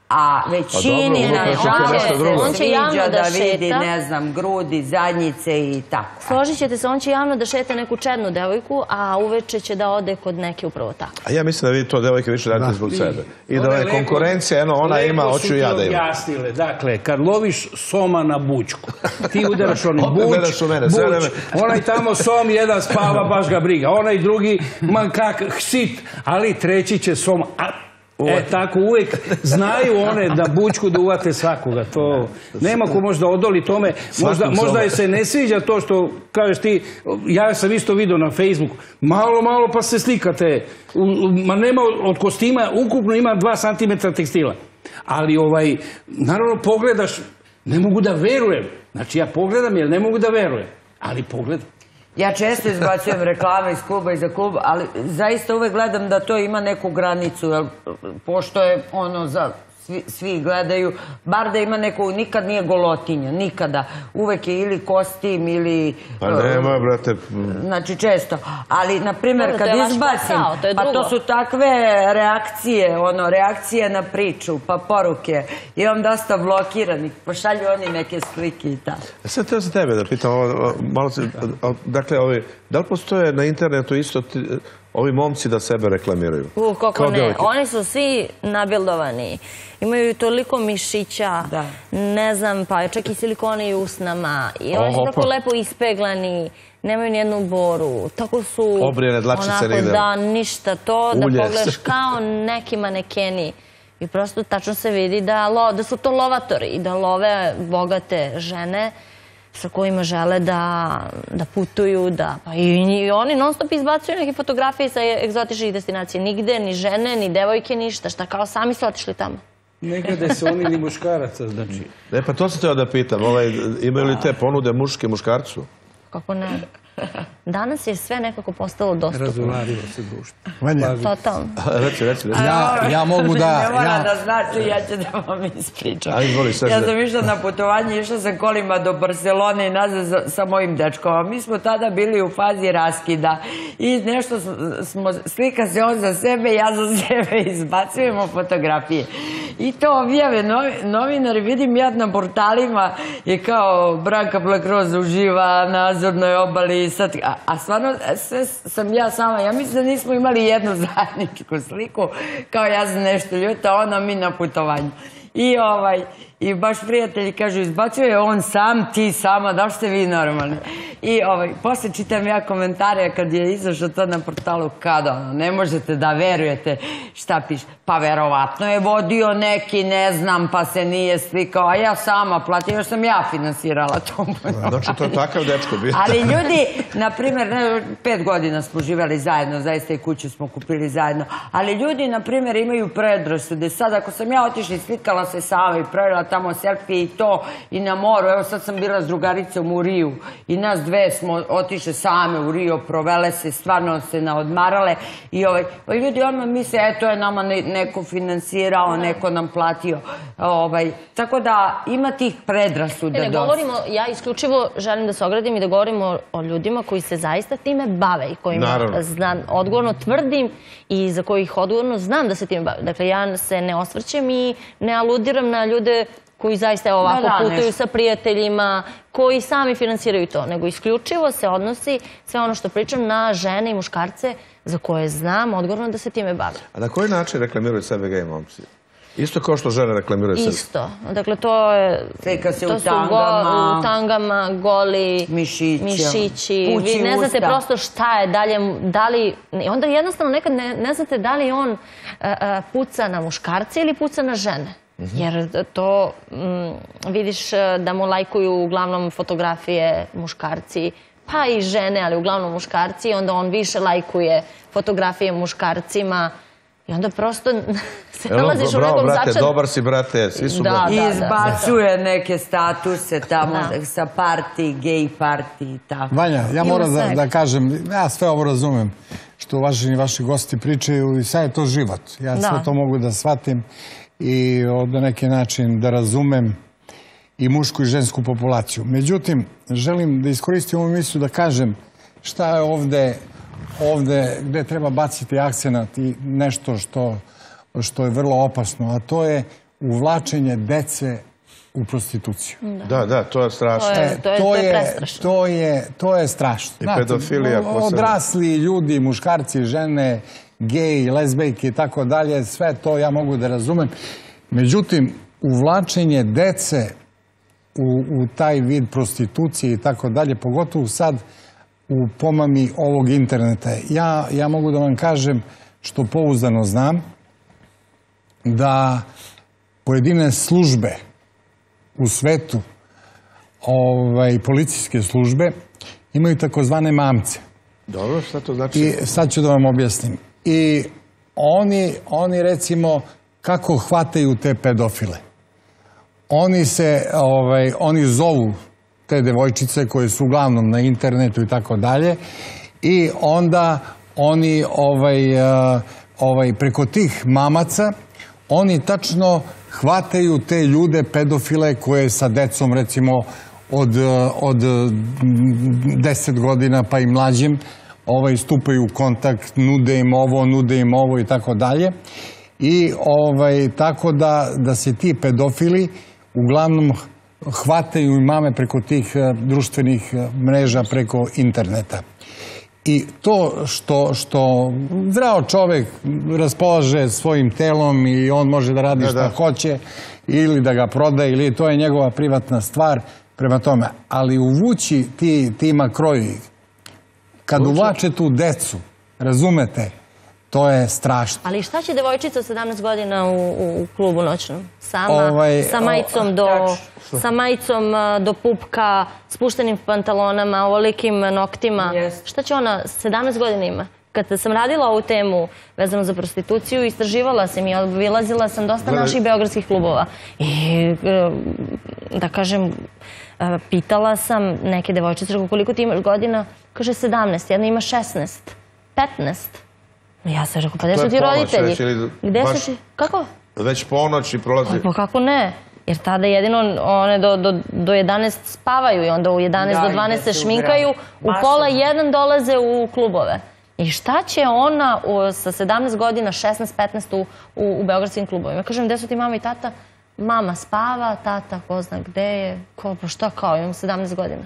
C: A većini
A: Pa dobro,
C: nas
A: nešto drugo.
C: se
D: On će javno
C: sviđa
D: da
C: da vidi,
D: šeta.
C: ne znam, grudi, zadnjice i tako.
D: Složit ćete se, on će javno da šeta neku čednu devojku, a uveče će da ode kod neke upravo tako.
A: A ja mislim da vi to devojke više radite zbog sebe. I da je konkurencija, eno, ona ima, hoću ja da
E: Lepo
A: imam.
E: su ti objasnile. Dakle, kad loviš soma na bučku, ti udaraš oni
A: Opet
E: buč,
A: gledaš u mene, sve
E: buč,
A: vreme.
E: onaj tamo som jedan spava, baš ga briga, onaj drugi, man kak, hsit, ali treći će som, a, e, tako uvijek znaju one da bučku da uvate svakoga, to nema ko možda odoli tome, možda, možda je se ne sviđa to što kažeš ti, ja sam isto vidio na Facebooku, malo, malo pa se slikate, u, u, ma nema od kostima, ukupno ima dva santimetra tekstila, ali ovaj, naravno pogledaš, ne mogu da verujem, znači ja pogledam jer ne mogu da verujem, ali pogledam.
C: Ja često izbacujem reklame iz kluba i za klub, ali zaista uvek gledam da to ima neku granicu, jer pošto je ono za svi, svi gledaju, bar da ima neku, nikad nije golotinja, nikada. Uvek je ili kostim ili...
A: Pa nema, brate.
C: Znači često. Ali, na primjer,
D: Dobro, to
C: kad
D: je vaš
C: izbacim,
D: posao, to je
C: pa
D: drugo.
C: to su takve reakcije, ono, reakcije na priču, pa poruke. Imam dosta blokiranih, pošalju oni neke slike i tako.
A: Sad teo za tebe da pitam, ovo, malo se, dakle, ovi, da li postoje na internetu isto ti, ovi momci da sebe reklamiraju?
D: U, kako
A: Kao
D: ne.
A: devojke.
D: Oni su svi nabildovani. Imaju toliko mišića,
C: Da.
D: ne znam, pa čak i silikone i usnama. I oni su
A: Oho,
D: tako
A: pa.
D: lepo ispeglani, nemaju nijednu boru. Tako su...
A: Obrijene dlačice
D: onako,
A: nigde.
D: Da, ništa to, da
A: Ulje.
D: pogledaš kao neki manekeni. I prosto tačno se vidi da, lo, da su to lovatori i da love bogate žene sa kojima žele da, da putuju, da, pa i, i oni non stop izbacuju neke fotografije sa egzotičnih destinacija. Nigde, ni žene, ni devojke, ništa. Šta kao sami su otišli tamo.
E: Ne glede se oni ni muškaraca, znači.
A: Ne, pa to sam teo da pitam, ovaj, imaju li te ponude muške muškarcu?
D: Kako ne? Danas je sve nekako postalo dostupno.
E: Razularilo se društvo.
B: Vanja,
D: Totalno.
A: Reci, reci, reci.
B: ja, ja mogu da...
C: Ne mora
B: ja-
C: da znači, ja ću da vam ispričam.
A: Ajde, izvoli, sad
C: Ja
A: da-
C: sam išla na putovanje, išla sam kolima do Barcelone i nazad sa, sa mojim dečkom. A mi smo tada bili u fazi raskida i nešto smo, smo slika se on za sebe, ja za sebe, izbacujemo fotografije. I to objave novi, novinari, vidim ja na portalima je kao Branka Black Rose uživa na Azornoj obali. Sad, a, a stvarno sve sam ja sama, ja mislim da nismo imali jednu zajedničku sliku, kao ja sam nešto ljuta, ona mi na putovanju. I ovaj, i baš prijatelji kažu, izbacuje on sam, ti sama, da ste vi normalni. I ovaj, posle čitam ja komentare kad je izašao to na portalu, kada ono, ne možete da verujete šta piše. Pa verovatno je vodio neki, ne znam, pa se nije slikao, a ja sama platila, još sam ja finansirala to.
A: Znači, to je takav dečko bio.
C: Ali ljudi, na primjer, ne, pet godina smo živjeli zajedno, zaista i kuću smo kupili zajedno, ali ljudi, na primjer, imaju predrasude. Sad, ako sam ja otišla i slikala se sama i pravila tamo selfie i to, i na moru, evo sad sam bila s drugaricom u Riju i nas dve smo otišle same u Rio, provele se, stvarno se naodmarale i ovaj, ovaj ljudi odmah misle, eto je nama ne, neko finansirao, neko nam platio. Ovaj, tako da ima tih predrasuda
D: Ne,
C: dosta.
D: govorimo, ja isključivo želim da se ogradim i da govorimo o ljudima koji se zaista time bave i kojima
A: Naravno.
D: znam, odgovorno tvrdim i za kojih odgovorno znam da se time bave. Dakle, ja se ne osvrćem i ne aludiram na ljude koji zaista evo, ovako
C: Da, da,
D: putuju
C: nešto.
D: sa prijateljima, koji sami finansiraju to, nego isključivo se odnosi sve ono što pričam na žene i muškarce za koje znam odgovorno da se time bave.
A: A na koji način reklamiraju sebe gej momci? Isto kao što žene reklamiraju sebe.
D: Isto. Dakle, to je...
C: Slika se
D: to
C: u
D: su
C: tangama.
D: Go, u tangama, goli
C: Mišići.
D: mišići.
C: Pući
D: Vi ne znate
C: usta.
D: prosto šta je dalje, da li... I onda jednostavno nekad ne, ne znate da li on a, a, puca na muškarce ili puca na žene. Jer to mm, vidiš a, da mu lajkuju uglavnom fotografije muškarci, pa i žene, ali uglavnom muškarci. Onda on više lajkuje fotografije muškarcima. I onda prosto se
A: Evo,
D: nalaziš u
A: bravo,
D: nekom
A: brate,
D: začar...
A: dobar si, brate, svi su
D: Da,
A: brate.
C: I
D: da,
C: izbacuje neke statuse tamo
D: Da.
C: sa parti, gej parti i tako.
B: Vanja, ja
D: Ima
B: moram da,
D: svega.
B: da kažem, ja sve ovo razumem što vaši, vaši gosti pričaju i sad je to život. Ja
D: Da.
B: sve to mogu da shvatim i od na neki način da razumem i mušku i žensku populaciju. Međutim, želim da iskoristim ovu mislu da kažem šta je ovde, ovde gde treba baciti akcenat i nešto što, što je vrlo opasno, a to je uvlačenje dece u prostituciju.
A: Da, da, to je strašno.
D: To je prestrašno.
B: To je strašno.
A: I pedofilija posebno.
B: Odrasli ljudi, muškarci, žene, geji, lezbejke i tako dalje, sve to ja mogu da razumem. Međutim, uvlačenje dece u taj vid prostitucije i tako dalje, pogotovo sad u pomami ovog interneta. Ja mogu da vam kažem, što pouzdano znam, da pojedine službe u svetu, policijske službe, imaju takozvane mamce.
A: Dobro, šta to znači?
B: I sad ću da vam objasnim. I oni, recimo, kako hvataju te pedofile? Oni se, oni zovu te devojčice koje su uglavnom na internetu i tako dalje i onda oni preko tih mamaca oni tačno hvataju te ljude, pedofile koje sa decom recimo od deset godina pa i mlađim stupaju u kontakt, nude im ovo, nude im ovo i tako dalje. I tako da se ti pedofili uglavnom hvataju i mame preko tih društvenih mreža, preko interneta. I to što zdrav čovek raspolaže svojim telom i on može da radi šta hoće ili da ga prodaje, ili to je njegova privatna stvar prema tome. Ali uvući ti makroji, kad uvlače tu decu, razumete, to je strašno.
D: Ali šta će devojčica od sedamnaest godina u klubu noćnom? Sama, sa majicom do... sa majicom do pupka, spuštenim pantalonama, ovolikim noktima. Šta će ona, sedamnaest godina ima? Kad sam radila ovu temu vezano za prostituciju, istraživala sam i obilazila sam dosta naših beogradskih klubova. I, da kažem, pitala sam neke devojčice, koliko ti imaš godina? Kaže sedamnaest, jedna ima šesnaest, petnaest. Ja sam rekao, pa gde su ti roditelji? Gde su ti? Kako?
A: Već ponoć i prolazi...
D: Pa kako ne? Jer tada jedino one do jedanaest spavaju i onda u jedanaest do dvanaest se šminkaju, u pola jedan dolaze u klubove. I šta će ona sa sedamnaest godina, šesnaest, petnaest u beogradskim klubovima? Kažem, gde su ti mama i tata? Mama spava, tata ko zna gde je, pa šta kao, imam sedamnaest godina.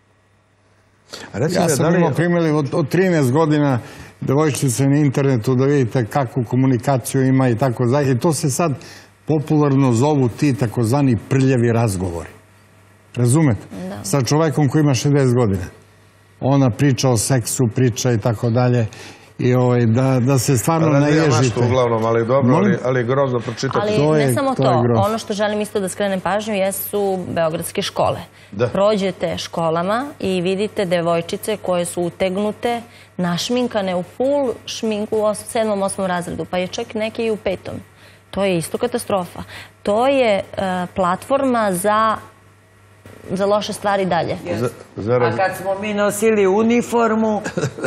B: Ja sam imao primjeli od trinaest godina devojčice na internetu da vidite kakvu komunikaciju ima i tako dalje. I to se sad popularno zovu ti takozvani prljavi razgovori. Razumete? Sa čovekom koji ima šezdeset godina. Ona priča o seksu, priča i tako dalje. I da se stvarno naježite.
A: Razvija maštu uglavnom, ali dobro, ali je grozno pročitati.
D: Ali ne samo to. Ono što želim isto da skrenem pažnju jesu beogradske škole. Prođete školama i vidite devojčice koje su utegnute, našminkane u full šminku u sedmom, osmom razredu, pa je čak neke i u petom. To je isto katastrofa. To je platforma za za loše stvari dalje.
C: A kad smo mi nosili uniformu,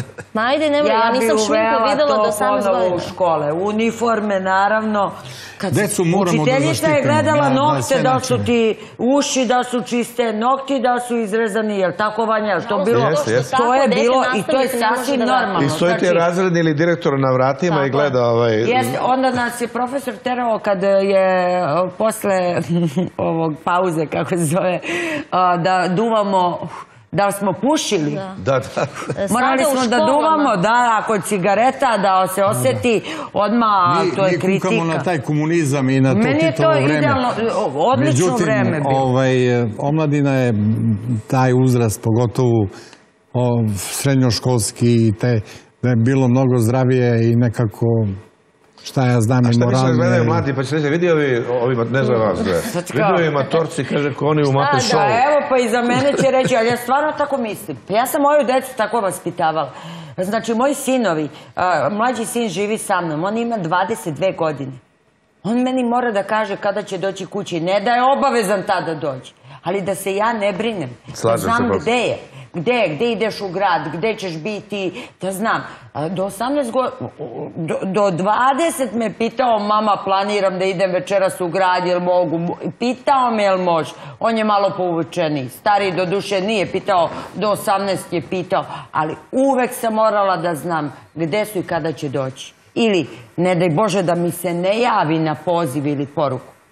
D: ja nisam šminku videla do osamnaest godina.
C: U škole. Uniforme, naravno.
B: Decu moramo da zaštitimo.
C: Učiteljica je gledala nokte, da su ti uši, da su čiste, nokti da su izrezani, jel tako, Vanja? To je bilo i to je sasvim normalno.
A: I stoji ti razredni ili direktor na vratima i gleda ovaj...
C: Onda nas je profesor terao kad je posle ovog pauze, kako se zove, da duvamo, da smo pušili.
A: Da, da.
C: Morali smo da duvamo, da, kod cigareta, da se osjeti odmah, to je kritika.
B: Mi kukamo na taj komunizam i na to Titovo vreme.
C: Meni je to idealno, odlično vreme bilo.
B: Međutim, omladina je taj uzrast, pogotovo srednjoškolski, da je bilo mnogo zdravije i nekako... Šta ja znam i moralne...
A: A šta misle gledaju mladi, pa će reći, vidi ovi, ne znam vas, vidi ovi matorci, kaže, ko oni u Muppet Show.
C: Da, evo, pa i za mene će reći, ali ja stvarno tako mislim. Ja sam moju decu tako vaspitavala. Znači, moji sinovi, mlađi sin živi sa mnom, on ima dvadeset dve godine. On meni mora da kaže kada će doći kući, ne da je obavezan tada dođe, ali da se ja ne brinem, da znam gde je. Gde, gde ideš u grad, gde ćeš biti, da znam. Do osamnaest godina, do dvadeset me pitao, mama, planiram da idem večeras u grad, jel mogu? Pitao me, jel može? On je malo povučeniji. Stariji do duše nije pitao, do osamnaest je pitao, ali uvek sam morala da znam gde su i kada će doći. Ili, ne daj Bože, da mi se ne javi na poziv ili poruku.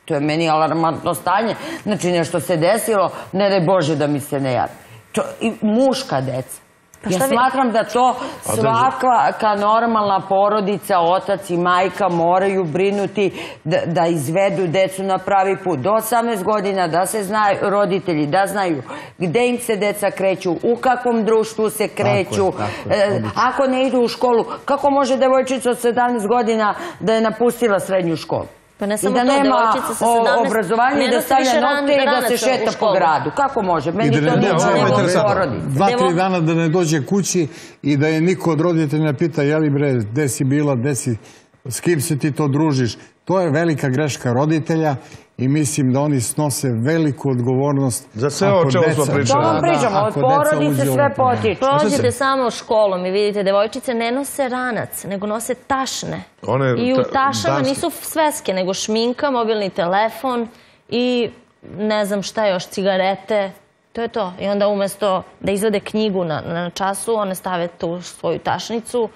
C: To je meni alarmantno stanje. Znači, nešto se desilo, ne daj Bože da mi se ne javi. I muška deca. Ja smatram da to svaka normalna porodica, otac i majka moraju brinuti da izvedu decu na pravi put. Do osamnaest godina da se znaju roditelji, da znaju gde im se deca kreću, u kakvom društvu se kreću. Ako ne idu u školu, kako može devojčica od sedamnaest godina da je napustila srednju školu?
D: Pa ne
C: I
D: samo
C: da
D: to,
C: nema
D: devojčica sa sedamnaest
C: obrazovanje, da stavlja nokte i da se šeta po gradu. Kako može? Meni to nije nego porodice.
B: Dva, tri dana da ne dođe kući i da je niko od roditelja pita jeli bre, gde si bila, gde si, s kim se ti to družiš. To je velika greška roditelja i mislim da oni snose veliku odgovornost.
A: Za sve o čemu smo pričali.
C: To vam pričamo, od porodice sve potiče.
D: Prođete samo školom i vidite, devojčice ne nose ranac, nego nose tašne. I u tašama nisu sveske, nego šminka, mobilni telefon i ne znam šta još, cigarete. To je to. I onda umesto da izvade knjigu na času, one stave tu svoju tašnicu.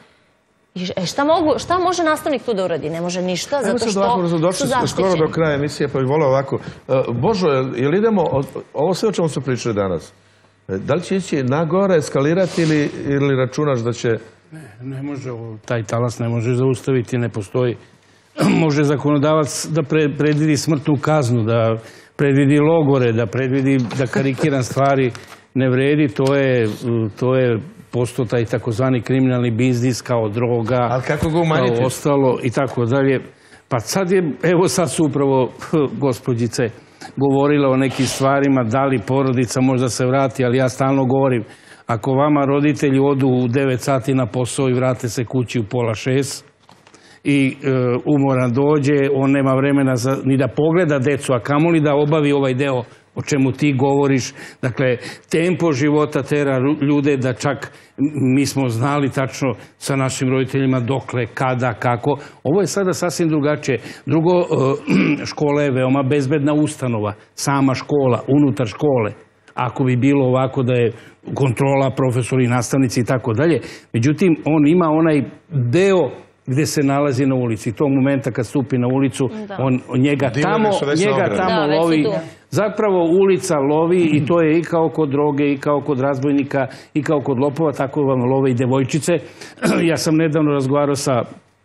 D: Šta može nastavnik tu da uradi? Ne može ništa, zato što su zaštićeni.
A: Došli skoro do kraja emisije, pa bih volio ovako. Božo, jel idemo, ovo sve o čemu smo pričali danas, da li će ići na gore, eskalirati ili računaš da će...
E: Ne, ne može, taj talas ne može zaustaviti, ne postoji. Može zakonodavac da predvidi smrtnu kaznu, da predvidi logore, da predvidi, da karikiran stvari ne vredi, to je postao taj takozvani kriminalni biznis kao droga, kao ostalo i tako dalje. Pa sad je, evo sad su upravo gospođice govorile o nekim stvarima, da li porodica možda se vrati, ali ja stalno govorim, ako vama roditelji odu u devet sati na posao i vrate se kući u pola šest i umoran dođe, on nema vremena ni da pogleda decu, a kamoli da obavi ovaj deo o čemu ti govoriš. Dakle, tempo života tera ljude da čak mi smo znali tačno sa našim roditeljima dokle, kada, kako. Ovo je sada sasvim drugačije. Drugo, škola je veoma bezbedna ustanova. Sama škola, unutar škole. Ako bi bilo ovako da je kontrola, profesori, nastavnici i tako dalje. Međutim, on ima onaj deo gde se nalazi na ulici. Tog momenta kad stupi na ulicu, on njega tamo lovi. Zapravo ulica lovi i to je i kao kod droge, i kao kod razbojnika, i kao kod lopova, tako vam love i devojčice. Ja sam nedavno razgovarao sa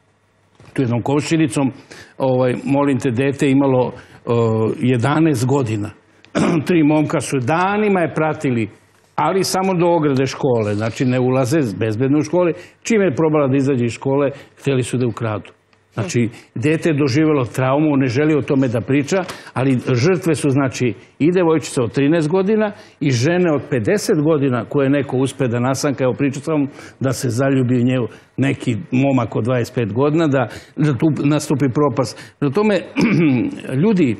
E: tu jednom komšinicom, molim te, dete imalo jedanaest godina. Tri momka su danima je pratili, ali samo do ograde škole, znači ne ulaze bezbedno u škole. Čim je probala da izađe iz škole, htjeli su da ukradu. Znači, dete je doživjelo traumu, ne želi o tome da priča, ali žrtve su, znači, i devojčica od trinaest godina i žene od pedeset godina koje neko uspe da nasanka. Evo, pričao sam da se zaljubi u njegu neki momak od dvadeset pet godina, da tu nastupi propast. Na tome, ljudi,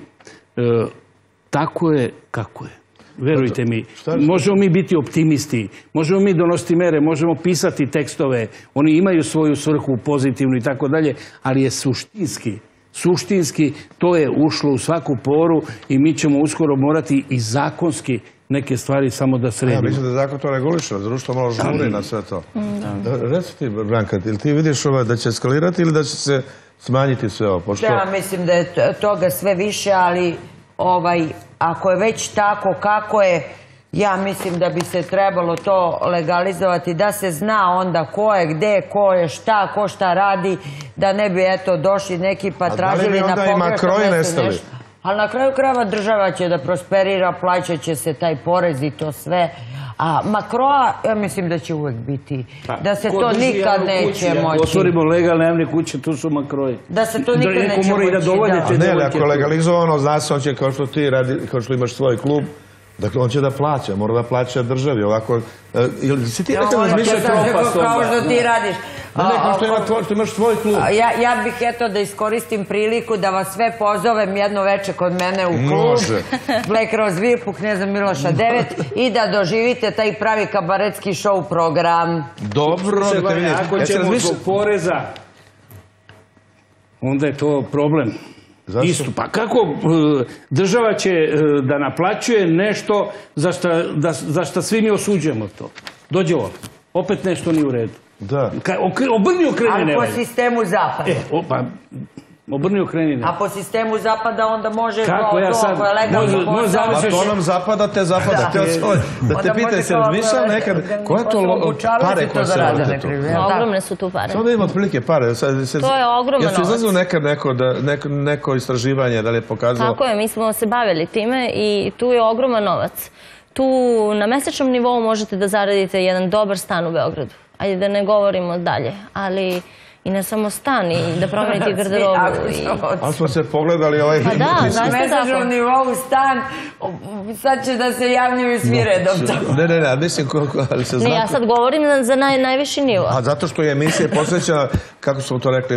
E: tako je kako je. Verujte mi, možemo mi biti optimisti, možemo mi donositi mere, možemo pisati tekstove, oni imaju svoju svrhu pozitivnu i tako dalje, ali je suštinski, suštinski to je ušlo u svaku poru i mi ćemo uskoro morati i zakonski neke stvari samo da sredimo.
A: Ja mislim da zakon to reguliše, društvo malo žuri na sve to. Reci ti, Branka, ili ti vidiš da će eskalirati ili da će se smanjiti sve ovo?
C: Ja mislim da je toga sve više, ali ako je već tako kako je, ja mislim da bi se trebalo to legalizovati, da se zna onda ko je, gde, ko je, šta, ko šta radi, da ne bi eto došli neki pa tražili na pogrešno mjesto nešto. Ali na kraju krajeva država će da prosperira, plaćat će se taj porez i to sve. A makroa, ja mislim da će uvek biti, da se to nikad neće moći.
E: Otvorimo legalne javne kuće, tu su makroji.
C: Da se to nikad neće moći.
A: Ne, ali ako je legalizovano, zna se, on će, kao što ti radi, kao što imaš svoj klub, dakle, on će da plaća, mora da plaća državi, ovako... Si ti nekad razmišljao propast onda?
C: Kao što ti radiš.
A: Ne, ne, kao što imaš svoj klub.
C: Ja bih, eto, da iskoristim priliku da vas sve pozovem jedno veče kod mene u klub.
A: Može.
C: Black Rose Virpuk, ne znam, Miloša devet, i da doživite taj pravi kabaretski show program.
A: Dobro, da te vidiš.
E: Ako ćemo zbog poreza, onda je to problem. Isto, pa kako država će da naplaćuje nešto za što svi mi osuđujemo to? Dođe ovo, opet nešto nije u redu.
A: Da.
E: Obrni okrene ne valja.
C: Ali po sistemu zapada.
E: Obrni okreni.
C: A po sistemu zapada onda može...
E: Kako ja sad...
A: Pa to nam zapada, te zapada. Da te pitaj, se razmišljao nekad, koja je to pare koje se rade tu?
D: Ogromne su tu pare.
A: Samo da ima otprilike pare.
D: To je ogroman novac.
A: Jesu izlazilo nekad neko istraživanje, da li je pokazalo?
D: Tako je, mi smo se bavili time i tu je ogroman novac. Tu na mesečnom nivou možete da zaradite jedan dobar stan u Beogradu. Ajde da ne govorimo dalje, ali i ne samo stan, i da promenite garderobu.
A: Ali smo se pogledali ovaj...
D: Pa da, zaista tako.
C: Na mesečnom nivou stan, sad će da se javljaju svi redom.
A: Ne, ne, ne, mislim koliko...
D: Ne, ja sad govorim za najviši nivo.
A: A zato što je emisija posvećena, kako smo to rekli,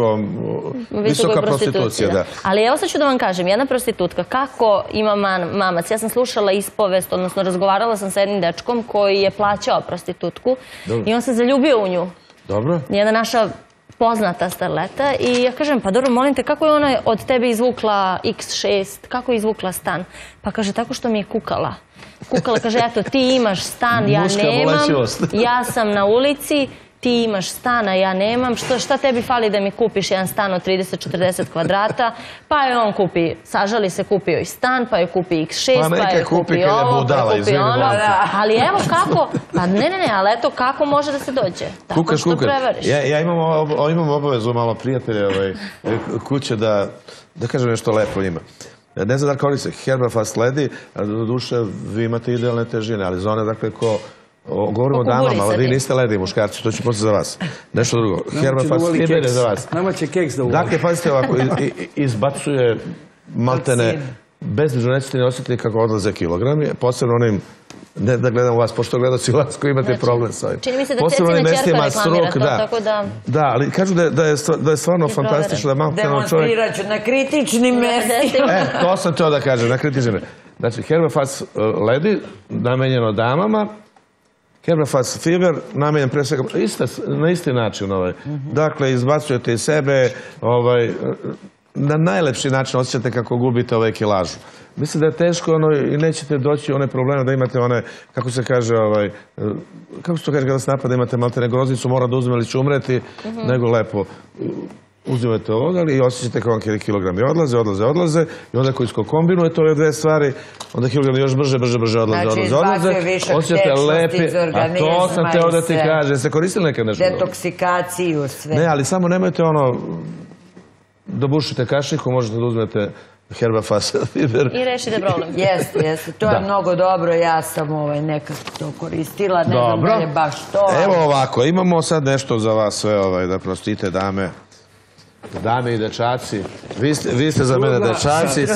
A: visoka prostitucija.
D: Ali evo sad ću da vam kažem, jedna prostitutka, kako ima mamac? Ja sam slušala ispovest, odnosno razgovarala sam sa jednim dečkom koji je plaćao prostitutku i on se zaljubio u nju.
A: Dobro.
D: Jedna naša poznata starleta i ja kažem, pa dobro, molim te, kako je ona od tebe izvukla iks šest, kako je izvukla stan? Pa kaže, tako što mi je kukala. Kukala, kaže, eto, ti imaš stan, ja nemam, ja sam na ulici, ti imaš stan, a ja nemam, šta tebi fali da mi kupiš jedan stan od trideset do četrdeset kvadrata, pa je on kupi, sažali se, kupio i stan, pa je kupi iks šest, pa je kupi ovo, pa je kupi ono, ali evo kako, pa ne, ne, ne, ali eto kako može da se dođe, tako što prevariš.
A: Ja imam obavezu malo prijatelja kuće da, da kažem nešto lepo njima. Ne znam da koriste Herbafast ledi, do duše vi imate idealne težine, ali za one, dakle, ko govorimo o damama, ali vi niste ledi muškarci, to ću posle za vas. Nešto drugo. Herbafast Fiber je za vas.
E: Nama će keks da uvoli.
A: Dakle, pazite ovako, izbacuje maltene, bezbrižno nećete ne osjetiti kako odlaze kilogrami, posebno onim, ne da gledam u vas, pošto gledaci u vas koji imate problem sa ovim.
D: Čini mi se da Cecina čerka reklamira to, tako da...
A: Da, ali kažu da je stvarno fantastično da malo čovjek...
C: Demonstrirat ću na kritičnim mestima.
A: E, to sam teo da kažem, na kritičnim. Znači, Herbafast ledi, namenjeno damama, Herbafast Fiber, namenjen pre svega, na isti način. Dakle, izbacujete iz sebe, na najlepši način osjećate kako gubite ovaj kilažu. Mislim da je teško i nećete doći one probleme da imate one, kako se kaže, kako se to kaže kada se napada, imate maltene groznicu, mora da uzme ili će umreti, nego lepo uzimate ovo i osjećate kao vam kilogrami odlaze, odlaze, odlaze i onda koji kombinujete ove dve stvari, onda kilogrami još brže, brže, brže odlaze, odlaze, odlaze, osjećate lepi, a to sam teo da ti kaže, ste koristili nekad nešto?
C: Detoksikaciju, sve.
A: Ne, ali samo nemojte ono, da bušite kašiku, možete da uzmete Herbafast Fiber.
D: I rešite problem.
C: Jeste, jeste, to je mnogo dobro, ja sam nekad to koristila, ne znam da je baš to.
A: Evo ovako, imamo sad nešto za vas sve, da prostite dame. Dame i dečaci, vi ste za mene dečaci,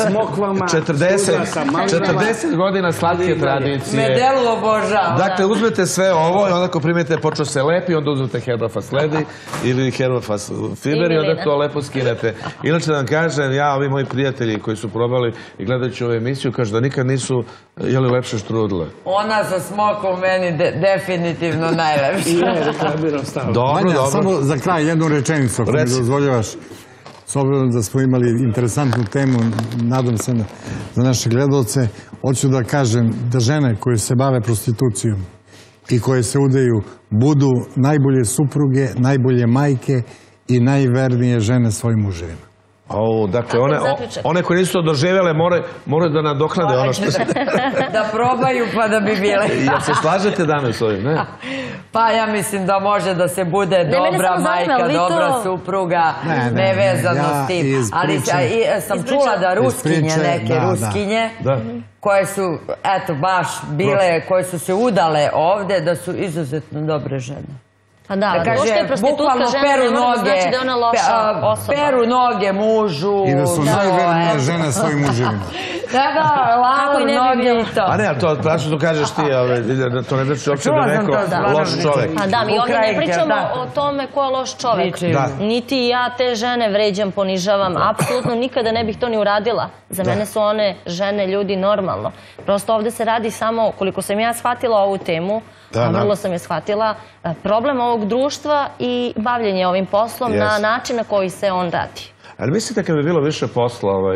A: četrdeset godina slatke tradicije.
C: Medelu obožavam.
A: Dakle, uzmete sve ovo i onda ako primite počeo se lepi, onda uzmete Herbafast ledi ili Herbafast Fiber i onda to lepo skinete. Inače da vam kažem, ja, ovi moji prijatelji koji su probali i gledajući ovu emisiju, kažu da nikad nisu jeli lepše štrudle.
C: Ona sa smokom meni definitivno najlepša.
A: Dobro, dobro.
B: Samo za kraj jednu rečenicu, ako mi dozvoljavaš. S obzirom da smo imali interesantnu temu, nadam se za naše gledalce, hoću da kažem da žene koje se bave prostitucijom i koje se udaju budu najbolje supruge, najbolje majke i najvernije žene svojim muževima.
A: Dakle, one koje nisu to doživjele moraju da nadoknade ono što se...
C: Da probaju pa da bi bile.
A: Jel se slažete dame s ovim, ne?
C: Pa ja mislim da može da se bude dobra majka, dobra supruga, nevezano s tim. Ali sam čula da ruskinje, neke ruskinje, koje su, eto, baš bile, koje su se udale ovde, da su izuzetno dobre žene.
D: Pa da, to što je prostitutka žena ne mora da znači da je ona loša osoba.
C: Peru noge mužu.
B: I da su najvernije žene svojim muževima.
C: Da, da, lavo noge i to.
A: A ne, ali to prašno to kažeš ti, to ne znači uopće da je neko loš čovek.
D: Pa da, mi ovdje ne pričamo o tome ko je loš čovek. Niti ja te žene vređam, ponižavam, apsolutno nikada ne bih to ni uradila. Za mene su one žene, ljudi, normalno. Prosto ovdje se radi samo, koliko sam ja shvatila ovu temu, a vrlo sam je shvatila, problem ovog društva i bavljenje ovim poslom na način na koji se on radi.
A: Ali mislite kad bi bilo više posla,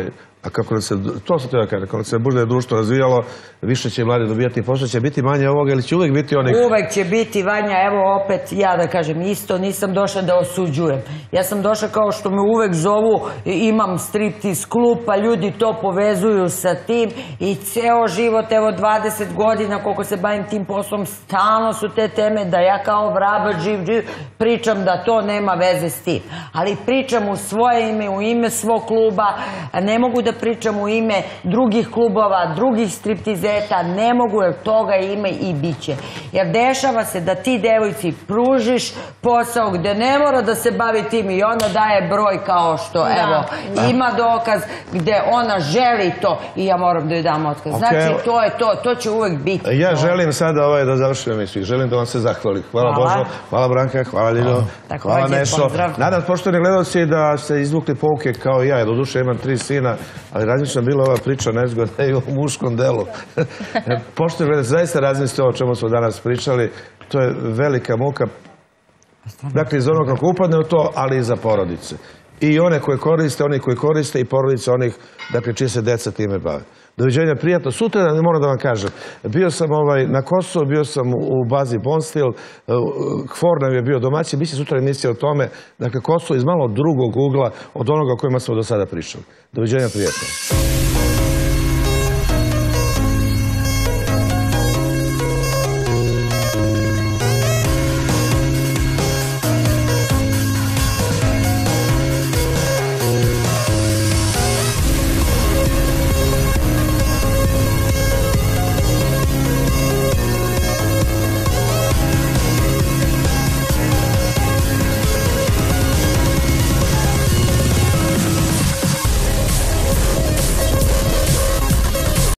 A: A kako se, to sam teo kažem, kako se bude društvo razvijalo, više će mladi dobijati posao, će biti manje ovoga ili će uvek biti onih...
C: Uvek će biti, Vanja, evo opet ja da kažem isto, nisam došla da osuđujem. Ja sam došla kao što me uvek zovu, imam striptiz klub, pa ljudi to povezuju sa tim i ceo život, evo dvadeset godina koliko se bavim tim poslom, stalno su te teme da ja kao vrabac živ, živ, pričam da to nema veze s tim. Ali pričam u svoje ime, u ime svog kluba, ne mogu da pričam u ime drugih klubova, drugih striptizeta, ne mogu jer toga ima i bit će. Jer dešava se da ti devojci pružiš posao gde ne mora da se bavi tim i ona daje broj kao što, evo, ima dokaz gde ona želi to i ja moram da joj dam otkaz. Znači, to je to, to će uvek biti.
A: Ja želim sada da završim emisiju, želim da vam se zahvalim. Hvala Božo, hvala Branka, hvala Ljiljo, hvala Nešo. Nadam, poštovani gledalci, da ste izvukli pouke kao i ja. Doduše imam tri sina, ali različno bila ova priča nezgodna i o muškom delu. Poštovani gledalci, zaista razmislite o čemu smo danas pričali. To je velika muka. Dakle, iz onog kako upadne u to, ali i za porodice. I one koje koriste, oni koji koriste i porodice onih, dakle, čije se deca time bave. Doviđenja, prijatno. Sutra, ne moram da vam kažem, bio sam na Kosovu, bio sam u bazi Bonstil, Hvor nam je bio domaćin, biće sutra emisija o tome, dakle, Kosovo iz malo drugog ugla od onoga o kojima smo do sada pričali. Doviđenja, prijatno.